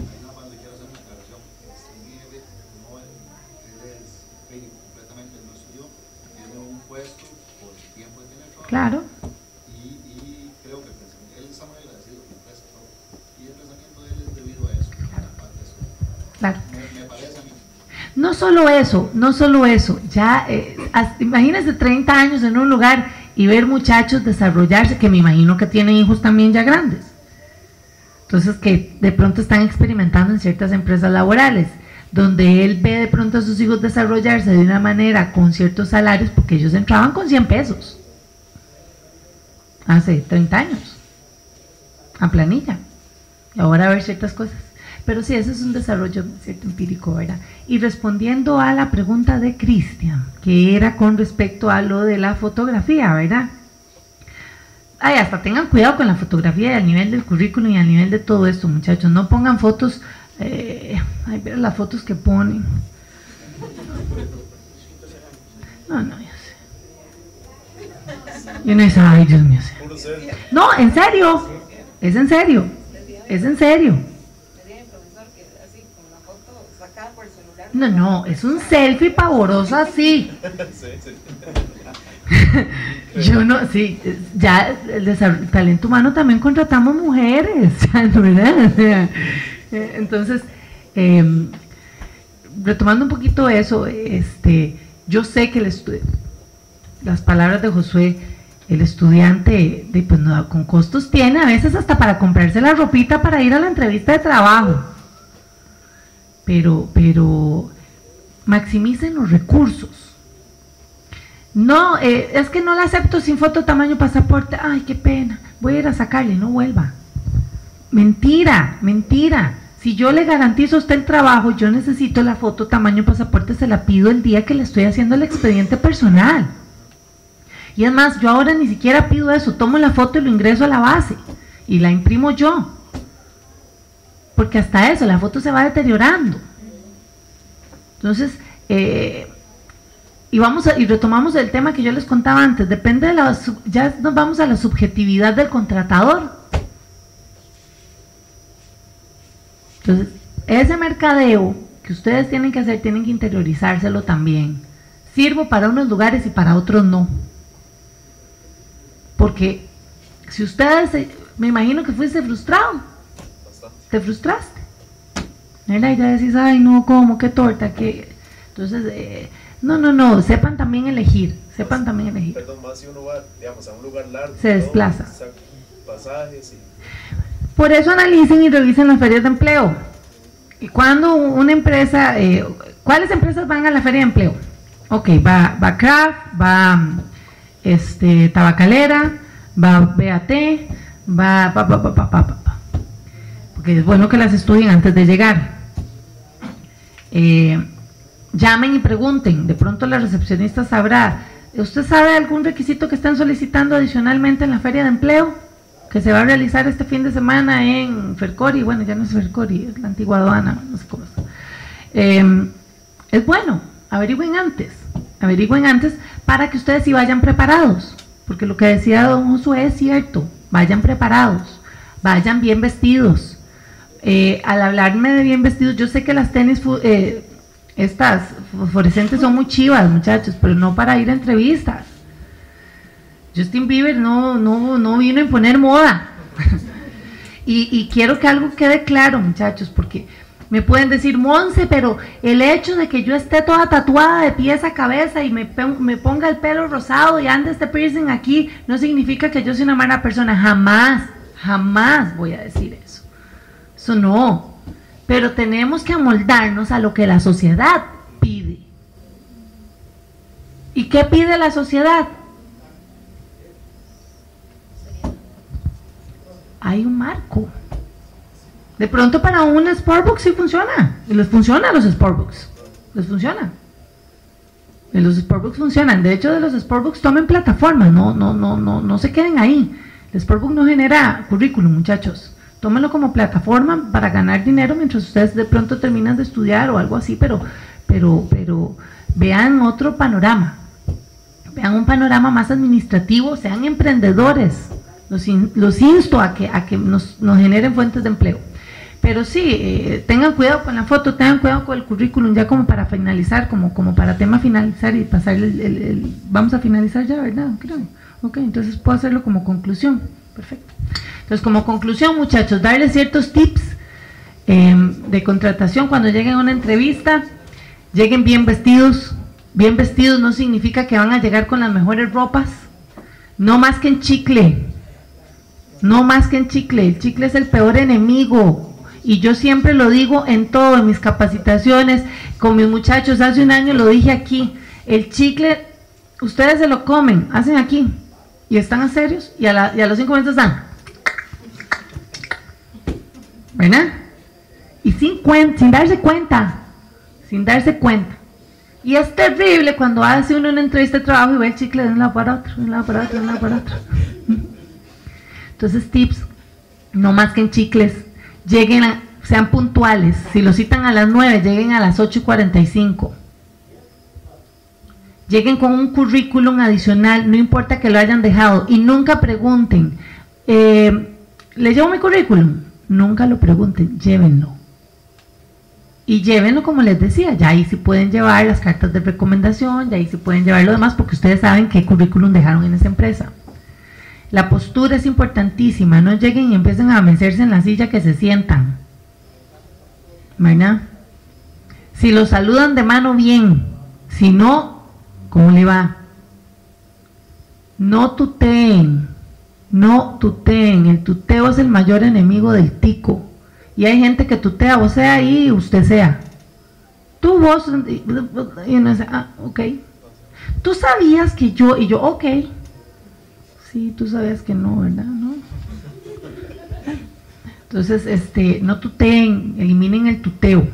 Speaker 12: Claro.
Speaker 14: Y, y creo que él está muy agradecido con la empresa, y el pensamiento de él es debido a eso.
Speaker 12: Claro.
Speaker 14: Me, me parece a mí.
Speaker 12: No solo eso, no solo eso, ya, eh, imagínense treinta años en un lugar y ver muchachos desarrollarse, que me imagino que tienen hijos también ya grandes, entonces que de pronto están experimentando en ciertas empresas laborales. donde él ve de pronto a sus hijos desarrollarse de una manera con ciertos salarios, porque ellos entraban con cien pesos hace treinta años a planilla, y ahora a ver ciertas cosas. Pero sí, eso es un desarrollo cierto empírico, ¿verdad? Y respondiendo a la pregunta de Cristian, que era con respecto a lo de la fotografía, ¿verdad? Ay, hasta tengan cuidado con la fotografía y al nivel del currículum y al nivel de todo esto, muchachos. No pongan fotos, eh, ay, ver las fotos que ponen. No, no, yo sé. Y uno dice, ay, Dios mío. No, en serio, es en serio, es en serio. No, no, es un selfie pavoroso así. Yo no, sí, ya el desarrollo, talento humano también contratamos mujeres, ¿verdad? Entonces, eh, retomando un poquito eso, este, yo sé que el las palabras de Josué, el estudiante, de, pues, no, con costos tiene, a veces hasta para comprarse la ropita para ir a la entrevista de trabajo. Pero, pero maximicen los recursos. No, eh, es que no la acepto sin foto tamaño pasaporte. Ay, qué pena, voy a ir a sacarle, no vuelva. Mentira, mentira. Si yo le garantizo a usted el trabajo, yo necesito la foto tamaño pasaporte, se la pido el día que le estoy haciendo el expediente personal. Y es más, yo ahora ni siquiera pido eso, tomo la foto y lo ingreso a la base y la imprimo yo. Porque hasta eso, la foto se va deteriorando. Entonces, eh, y vamos a, y retomamos el tema que yo les contaba antes, depende de la, ya nos vamos a la subjetividad del contratador. Entonces, ese mercadeo que ustedes tienen que hacer, tienen que interiorizárselo también. Sirvo para unos lugares y para otros no. Porque si ustedes, me imagino que fuiste frustrado, te frustraste, ¿verdad? Y ya decís, ay no, ¿cómo? ¿Qué torta? ¿Qué? Entonces, eh, no, no, no, sepan también elegir, sepan también elegir.
Speaker 3: Perdón, más si uno va, digamos, a un lugar largo,
Speaker 12: se desplaza.
Speaker 3: Todo, pasajes y...
Speaker 12: Por eso analicen y revisen las ferias de empleo. Y cuando una empresa, eh, ¿cuáles empresas van a la feria de empleo? Ok, va, va Kraft, va este, Tabacalera, va B A T, va pa, pa, pa, pa, pa, pa. Porque es bueno que las estudien antes de llegar. Eh, llamen y pregunten, de pronto la recepcionista sabrá. ¿Usted sabe algún requisito que están solicitando adicionalmente en la feria de empleo? Que se va a realizar este fin de semana en Fercori, bueno, ya no es Fercori, es la antigua aduana, no sé cómo es. Eh, es bueno, averigüen antes, averigüen antes para que ustedes sí vayan preparados, porque lo que decía don Josué es cierto, vayan preparados, vayan bien vestidos. Eh, al hablarme de bien vestidos, yo sé que las tenis, eh, estas fosforescentes son muy chivas, muchachos, pero no para ir a entrevistas. Justin Bieber no, no, no vino a imponer moda. y, y quiero que algo quede claro, muchachos, porque me pueden decir, Monse, pero el hecho de que yo esté toda tatuada de pies a cabeza y me, me ponga el pelo rosado y ande este piercing aquí, no significa que yo soy una mala persona. Jamás, jamás voy a decir eso. Eso no. Pero tenemos que amoldarnos a lo que la sociedad pide. ¿Y qué pide la sociedad? Hay un marco. De pronto para un Sportbook sí funciona. Y les funciona a los Sportbooks. Les funciona. Y los Sportbooks funcionan. De hecho, de los Sportbooks tomen plataformas. No, no, no, no, no se queden ahí. El Sportbook no genera currículum, muchachos. Tómenlo como plataforma para ganar dinero mientras ustedes de pronto terminan de estudiar o algo así, pero, pero, pero vean otro panorama. Vean un panorama más administrativo, sean emprendedores. Los, in, los insto a que, a que nos, nos generen fuentes de empleo. Pero sí, eh, tengan cuidado con la foto, tengan cuidado con el currículum, ya como para finalizar, como, como para tema finalizar y pasar el, el, el... Vamos a finalizar ya, ¿verdad? Creo. Ok, entonces puedo hacerlo como conclusión. Perfecto. Entonces, como conclusión, muchachos, darles ciertos tips eh, de contratación cuando lleguen a una entrevista. Lleguen bien vestidos. Bien vestidos no significa que van a llegar con las mejores ropas. No más que en chicle. No más que en chicle. El chicle es el peor enemigo. y yo siempre lo digo en todo, en mis capacitaciones, con mis muchachos, hace un año lo dije aquí, el chicle, ustedes se lo comen, hacen aquí, y están a serios, y a, la, y a los cinco minutos están, ¿verdad? Y sin, cuen sin darse cuenta, sin darse cuenta. Y es terrible cuando hace uno una entrevista de trabajo y ve el chicle de un lado para otro, de un lado para otro, de un lado para otro. Entonces, tips, no más que en chicles, lleguen a, sean puntuales, si lo citan a las nueve, lleguen a las ocho y cuarenta y cinco. Lleguen con un currículum adicional, no importa que lo hayan dejado, y nunca pregunten, eh, ¿le llevo mi currículum? Nunca lo pregunten, llévenlo. Y llévenlo como les decía, ya ahí sí pueden llevar las cartas de recomendación, ya ahí sí pueden llevar lo demás, porque ustedes saben qué currículum dejaron en esa empresa. La postura es importantísima, no lleguen y empiecen a mecerse en la silla que se sientan, ¿verdad? Si los saludan de mano, bien, si no, ¿cómo le va? No tuteen, no tuteen, el tuteo es el mayor enemigo del tico. Y hay gente que tutea, vos sea ahí, usted sea. Tú, vos, y, y uno dice, ah, ok. Tú sabías que yo, y yo, ok. Sí, tú sabías que no, ¿verdad? ¿No? Entonces, este, no tuteen, eliminen el tuteo.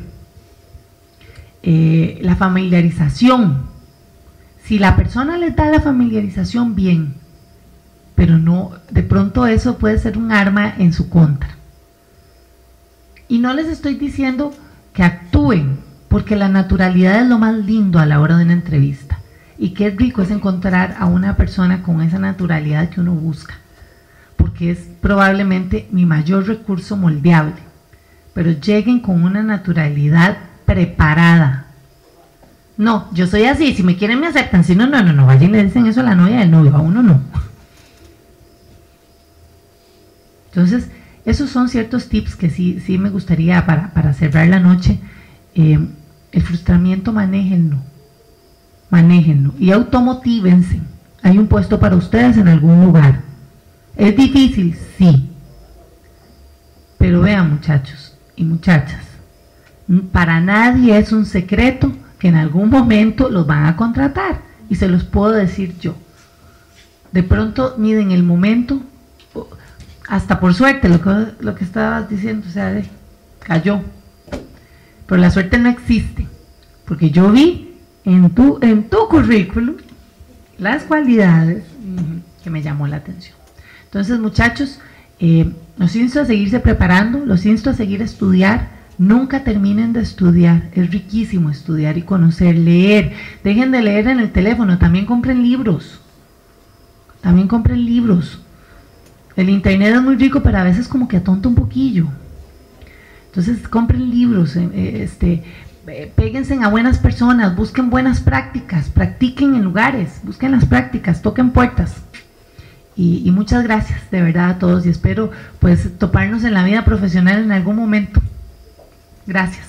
Speaker 12: Eh, la familiarización. Si la persona les da la familiarización, bien. Pero no, de pronto eso puede ser un arma en su contra. Y no les estoy diciendo que actúen, porque la naturalidad es lo más lindo a la hora de una entrevista. Y qué rico es encontrar a una persona con esa naturalidad que uno busca, porque es probablemente mi mayor recurso moldeable. Pero lleguen con una naturalidad preparada. No, yo soy así, si me quieren me aceptan, si no, no, no, no, vayan y le dicen eso a la novia del novio, a uno no. Entonces, esos son ciertos tips que sí, sí me gustaría para, para cerrar la noche. Eh, el frustramiento, manéjenlo, manéjenlo y automotívense. Hay un puesto para ustedes en algún lugar. ¿Es difícil? Sí. Pero vean, muchachos y muchachas, para nadie es un secreto que en algún momento los van a contratar, y se los puedo decir yo. De pronto, miren el momento, hasta por suerte, lo que, lo que estabas diciendo, o sea, de, cayó. Pero la suerte no existe, porque yo vi en tu, en tu currículum las cualidades que me llamó la atención. Entonces, muchachos, eh, los insto a seguirse preparando, los insto a seguir a estudiar. Nunca terminen de estudiar, es riquísimo estudiar y conocer, leer. Dejen de leer en el teléfono, también compren libros, también compren libros. El internet es muy rico, pero a veces como que atonta un poquillo. Entonces compren libros, eh, este, eh, péguense a buenas personas, busquen buenas prácticas, practiquen en lugares, busquen las prácticas, toquen puertas. Y, y muchas gracias de verdad a todos, y espero pues toparnos en la vida profesional en algún momento. Gracias.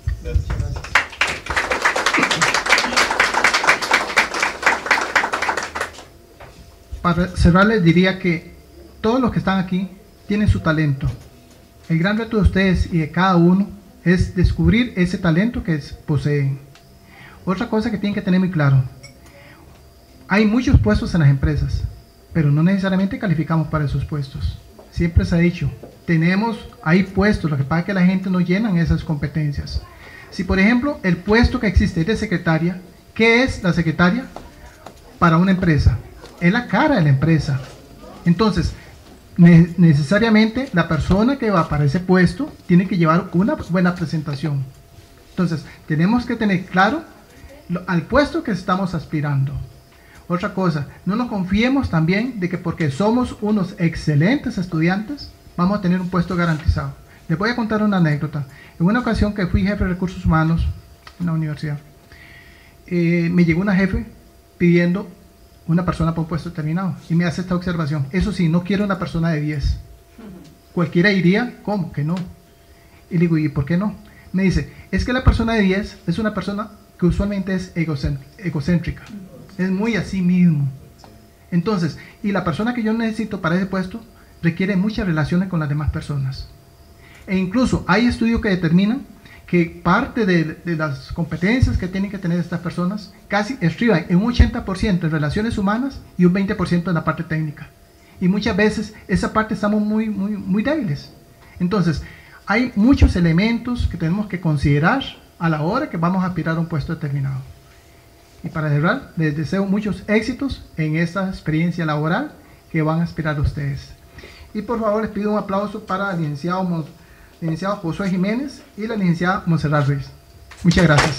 Speaker 2: Para cerrar, les diría que todos los que están aquí tienen su talento. El gran reto de ustedes y de cada uno es descubrir ese talento que poseen. Otra cosa que tienen que tener muy claro: hay muchos puestos en las empresas, pero no necesariamente calificamos para esos puestos. Siempre se ha dicho, tenemos, hay puestos, lo que pasa es que la gente no llena esas competencias. Si por ejemplo el puesto que existe es de secretaria, ¿qué es la secretaria para una empresa? Es la cara de la empresa. Entonces, ne necesariamente la persona que va para ese puesto tiene que llevar una buena presentación. Entonces, tenemos que tener claro lo, al puesto que estamos aspirando. Otra cosa, no nos confiemos también de que porque somos unos excelentes estudiantes vamos a tener un puesto garantizado. Les voy a contar una anécdota. En una ocasión que fui jefe de recursos humanos en la universidad, eh, me llegó una jefe pidiendo una persona para un puesto determinado y me hace esta observación: eso sí, no quiero una persona de diez. Cualquiera diría, ¿cómo? Que no. Y le digo, ¿y por qué no? Me dice, es que la persona de diez es una persona que usualmente es egocéntrica. Es muy a sí mismo. Entonces, y la persona que yo necesito para ese puesto requiere muchas relaciones con las demás personas. E incluso hay estudios que determinan que parte de, de las competencias que tienen que tener estas personas casi estriban en un ochenta por ciento en relaciones humanas y un veinte por ciento en la parte técnica. Y muchas veces esa parte estamos muy, muy, muy débiles. Entonces, hay muchos elementos que tenemos que considerar a la hora que vamos a aspirar a un puesto determinado. Y para cerrar, les deseo muchos éxitos en esta experiencia laboral que van a aspirar ustedes. Y por favor, les pido un aplauso para el licenciado, el licenciado Josué Jiménez y la licenciada Montserrat Ruiz. Muchas gracias.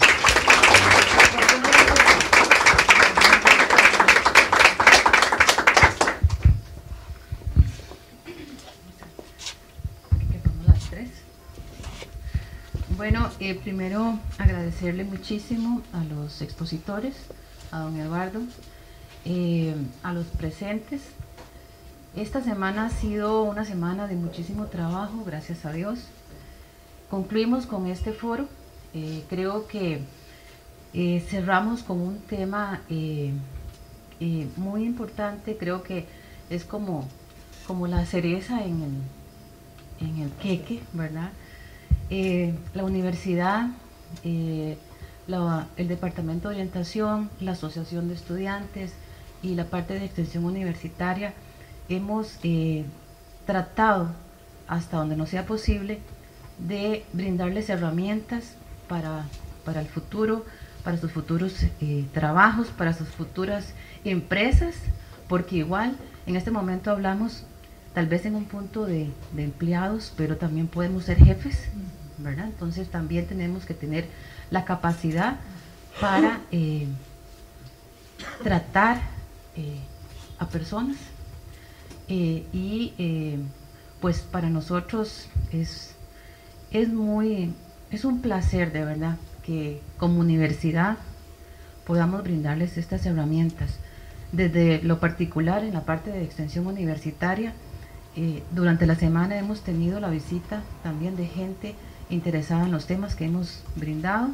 Speaker 15: Bueno, eh, primero agradecerle muchísimo a los expositores, a don Eduardo, eh, a los presentes. Esta semana ha sido una semana de muchísimo trabajo, gracias a Dios. Concluimos con este foro. Eh, creo que eh, cerramos con un tema eh, eh, muy importante. Creo que es como, como la cereza en el, en el queque, ¿verdad? Eh, la universidad, eh, la, el Departamento de Orientación, la Asociación de Estudiantes y la parte de extensión universitaria hemos eh, tratado, hasta donde nos sea posible, de brindarles herramientas para, para el futuro, para sus futuros eh, trabajos, para sus futuras empresas, porque igual en este momento hablamos tal vez en un punto de, de empleados, pero también podemos ser jefes, ¿verdad? Entonces también tenemos que tener la capacidad para eh, tratar eh, a personas eh, y eh, pues para nosotros es, es muy, es un placer de verdad que como universidad podamos brindarles estas herramientas. Desde lo particular en la parte de extensión universitaria, eh, durante la semana hemos tenido la visita también de gente interesada en los temas que hemos brindado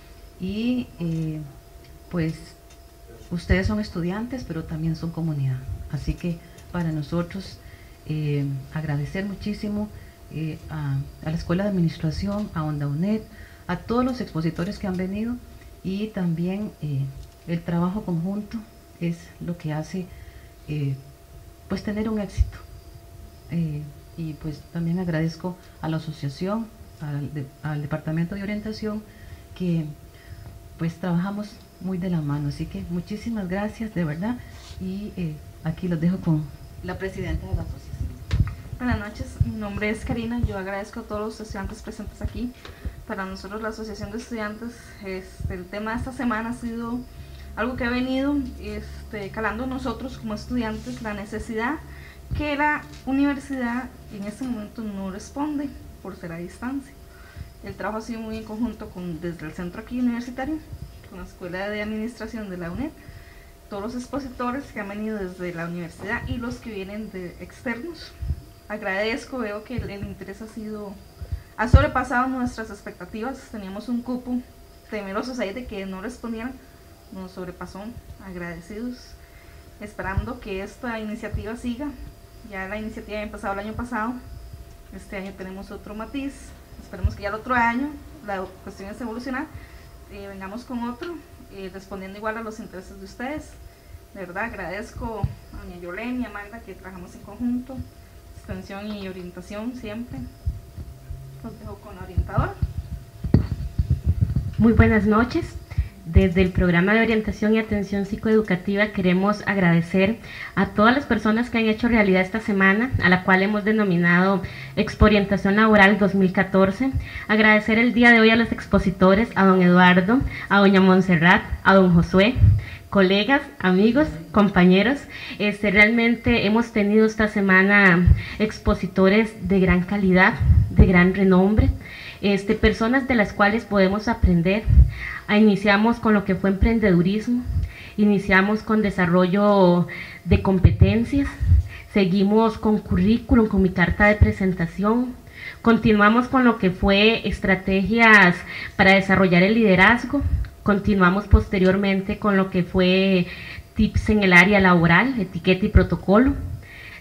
Speaker 15: y eh, pues ustedes son estudiantes pero también son comunidad, así que para nosotros eh, agradecer muchísimo eh, a, a la Escuela de Administración, a Onda UNED, a todos los expositores que han venido y también eh, el trabajo conjunto es lo que hace eh, pues tener un éxito eh, y pues también agradezco a la asociación, Al, de, al Departamento de Orientación, que pues trabajamos muy de la mano, así que muchísimas gracias de verdad y eh, aquí los dejo con la presidenta de la asociación.
Speaker 16: Buenas noches, mi nombre es Karina, yo agradezco a todos los estudiantes presentes aquí. Para nosotros la Asociación de Estudiantes, este, el tema de esta semana ha sido algo que ha venido este, calando nosotros como estudiantes, la necesidad que la universidad en este momento no responde por ser a distancia. El trabajo ha sido muy en conjunto con, desde el centro aquí universitario, con la Escuela de Administración de la UNED, todos los expositores que han venido desde la universidad y los que vienen de externos. Agradezco, veo que el, el interés ha sido, ha sobrepasado nuestras expectativas. Teníamos un cupo temerosos ahí de que no respondieran, nos sobrepasó, agradecidos, esperando que esta iniciativa siga. Ya la iniciativa había empezado el año pasado. Este año tenemos otro matiz, esperemos que ya el otro año la cuestión es evolucionar, eh, vengamos con otro, eh, respondiendo igual a los intereses de ustedes. De verdad agradezco a doña Yolén y a Magda que trabajamos en conjunto, extensión y orientación siempre. Los dejo con la orientadora.
Speaker 17: Muy buenas noches. Desde el programa de orientación y atención psicoeducativa queremos agradecer a todas las personas que han hecho realidad esta semana, a la cual hemos denominado Expo Orientación Laboral dos mil catorce. Agradecer el día de hoy a los expositores, a don Eduardo, a doña Montserrat, a don Josué, colegas, amigos, compañeros. Este, realmente hemos tenido esta semana expositores de gran calidad, de gran renombre, este, personas de las cuales podemos aprender. Iniciamos con lo que fue emprendedurismo, iniciamos con desarrollo de competencias, seguimos con currículum, con mi carta de presentación, continuamos con lo que fue estrategias para desarrollar el liderazgo, continuamos posteriormente con lo que fue tips en el área laboral, etiqueta y protocolo.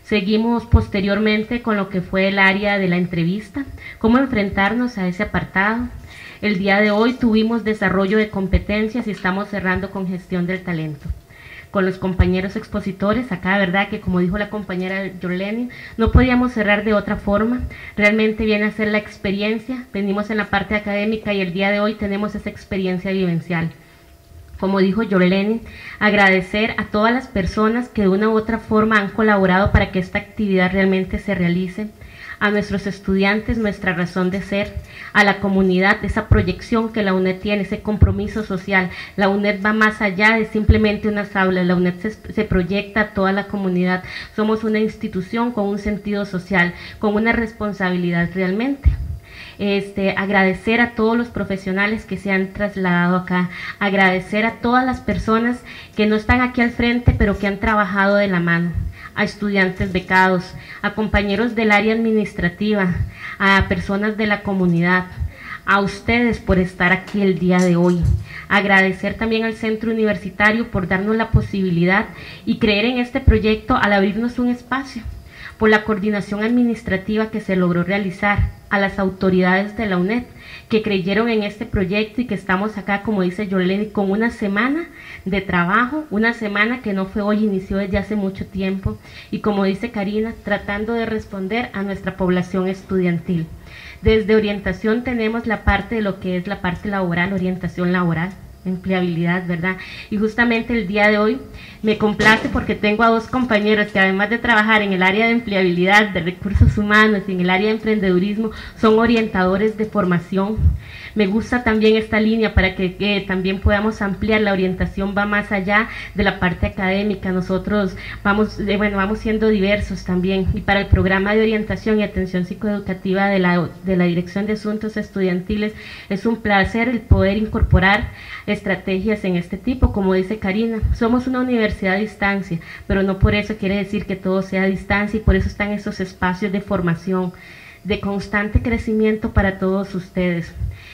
Speaker 17: Seguimos posteriormente con lo que fue el área de la entrevista, cómo enfrentarnos a ese apartado. El día de hoy tuvimos desarrollo de competencias y estamos cerrando con gestión del talento. Con los compañeros expositores, acá, verdad que como dijo la compañera Yorleni, no podíamos cerrar de otra forma. Realmente viene a ser la experiencia. Venimos en la parte académica y el día de hoy tenemos esa experiencia vivencial. Como dijo Yorleni, agradecer a todas las personas que de una u otra forma han colaborado para que esta actividad realmente se realice. A nuestros estudiantes, nuestra razón de ser, a la comunidad, esa proyección que la UNED tiene, ese compromiso social. La UNED va más allá de simplemente unas aulas, la UNED se, se proyecta a toda la comunidad. Somos una institución con un sentido social, con una responsabilidad realmente. Este, agradecer a todos los profesionales que se han trasladado acá, agradecer a todas las personas que no están aquí al frente, pero que han trabajado de la mano, a estudiantes becados, a compañeros del área administrativa, a personas de la comunidad, a ustedes por estar aquí el día de hoy. Agradecer también al centro universitario por darnos la posibilidad y creer en este proyecto al abrirnos un espacio, por la coordinación administrativa que se logró realizar, a las autoridades de la UNED que creyeron en este proyecto y que estamos acá, como dice Yorleni, con una semana de trabajo, una semana que no fue hoy, inició desde hace mucho tiempo, y como dice Karina, tratando de responder a nuestra población estudiantil. Desde orientación tenemos la parte de lo que es la parte laboral, orientación laboral, empleabilidad, ¿verdad? Y justamente el día de hoy me complace porque tengo a dos compañeros que además de trabajar en el área de empleabilidad, de recursos humanos y en el área de emprendedurismo, son orientadores de formación. Me gusta también esta línea para que, que también podamos ampliar. La orientación va más allá de la parte académica. Nosotros vamos, eh, bueno, vamos siendo diversos también. Y para el programa de orientación y atención psicoeducativa de la, de la Dirección de Asuntos Estudiantiles, es un placer el poder incorporar estrategias en este tipo. Como dice Karina, somos una universidad a distancia, pero no por eso quiere decir que todo sea a distancia, y por eso están esos espacios de formación, de constante crecimiento para todos ustedes.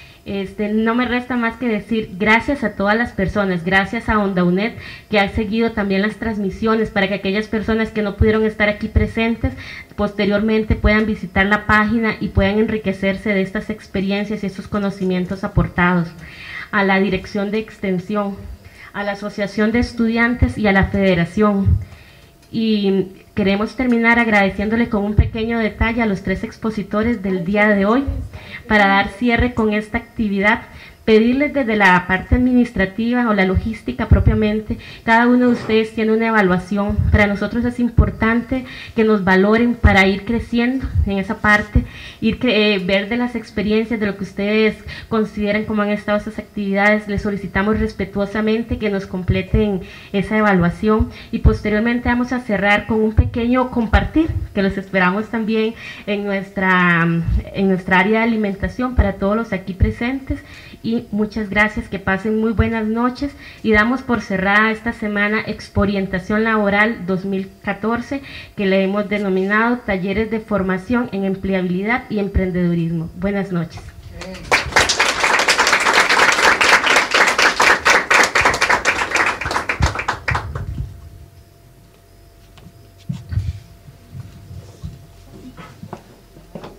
Speaker 17: Este, no me resta más que decir gracias a todas las personas, gracias a Onda UNED que ha seguido también las transmisiones para que aquellas personas que no pudieron estar aquí presentes posteriormente puedan visitar la página y puedan enriquecerse de estas experiencias y estos conocimientos aportados. A la Dirección de Extensión, a la Asociación de Estudiantes y a la Federación. Y queremos terminar agradeciéndole con un pequeño detalle a los tres expositores del día de hoy para dar cierre con esta actividad. Pedirles desde la parte administrativa o la logística propiamente, cada uno de ustedes tiene una evaluación. Para nosotros es importante que nos valoren para ir creciendo en esa parte, ir eh, ver de las experiencias, de lo que ustedes consideran cómo han estado esas actividades. Les solicitamos respetuosamente que nos completen esa evaluación y posteriormente vamos a cerrar con un pequeño compartir que los esperamos también en nuestra, en nuestra área de alimentación para todos los aquí presentes. Y muchas gracias, que pasen muy buenas noches y damos por cerrada esta semana Expoorientación Laboral dos mil catorce, que le hemos denominado Talleres de Formación en Empleabilidad y Emprendedurismo. Buenas noches.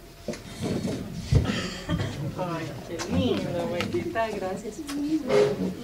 Speaker 18: Ay, qué lindo, Benita, gracias.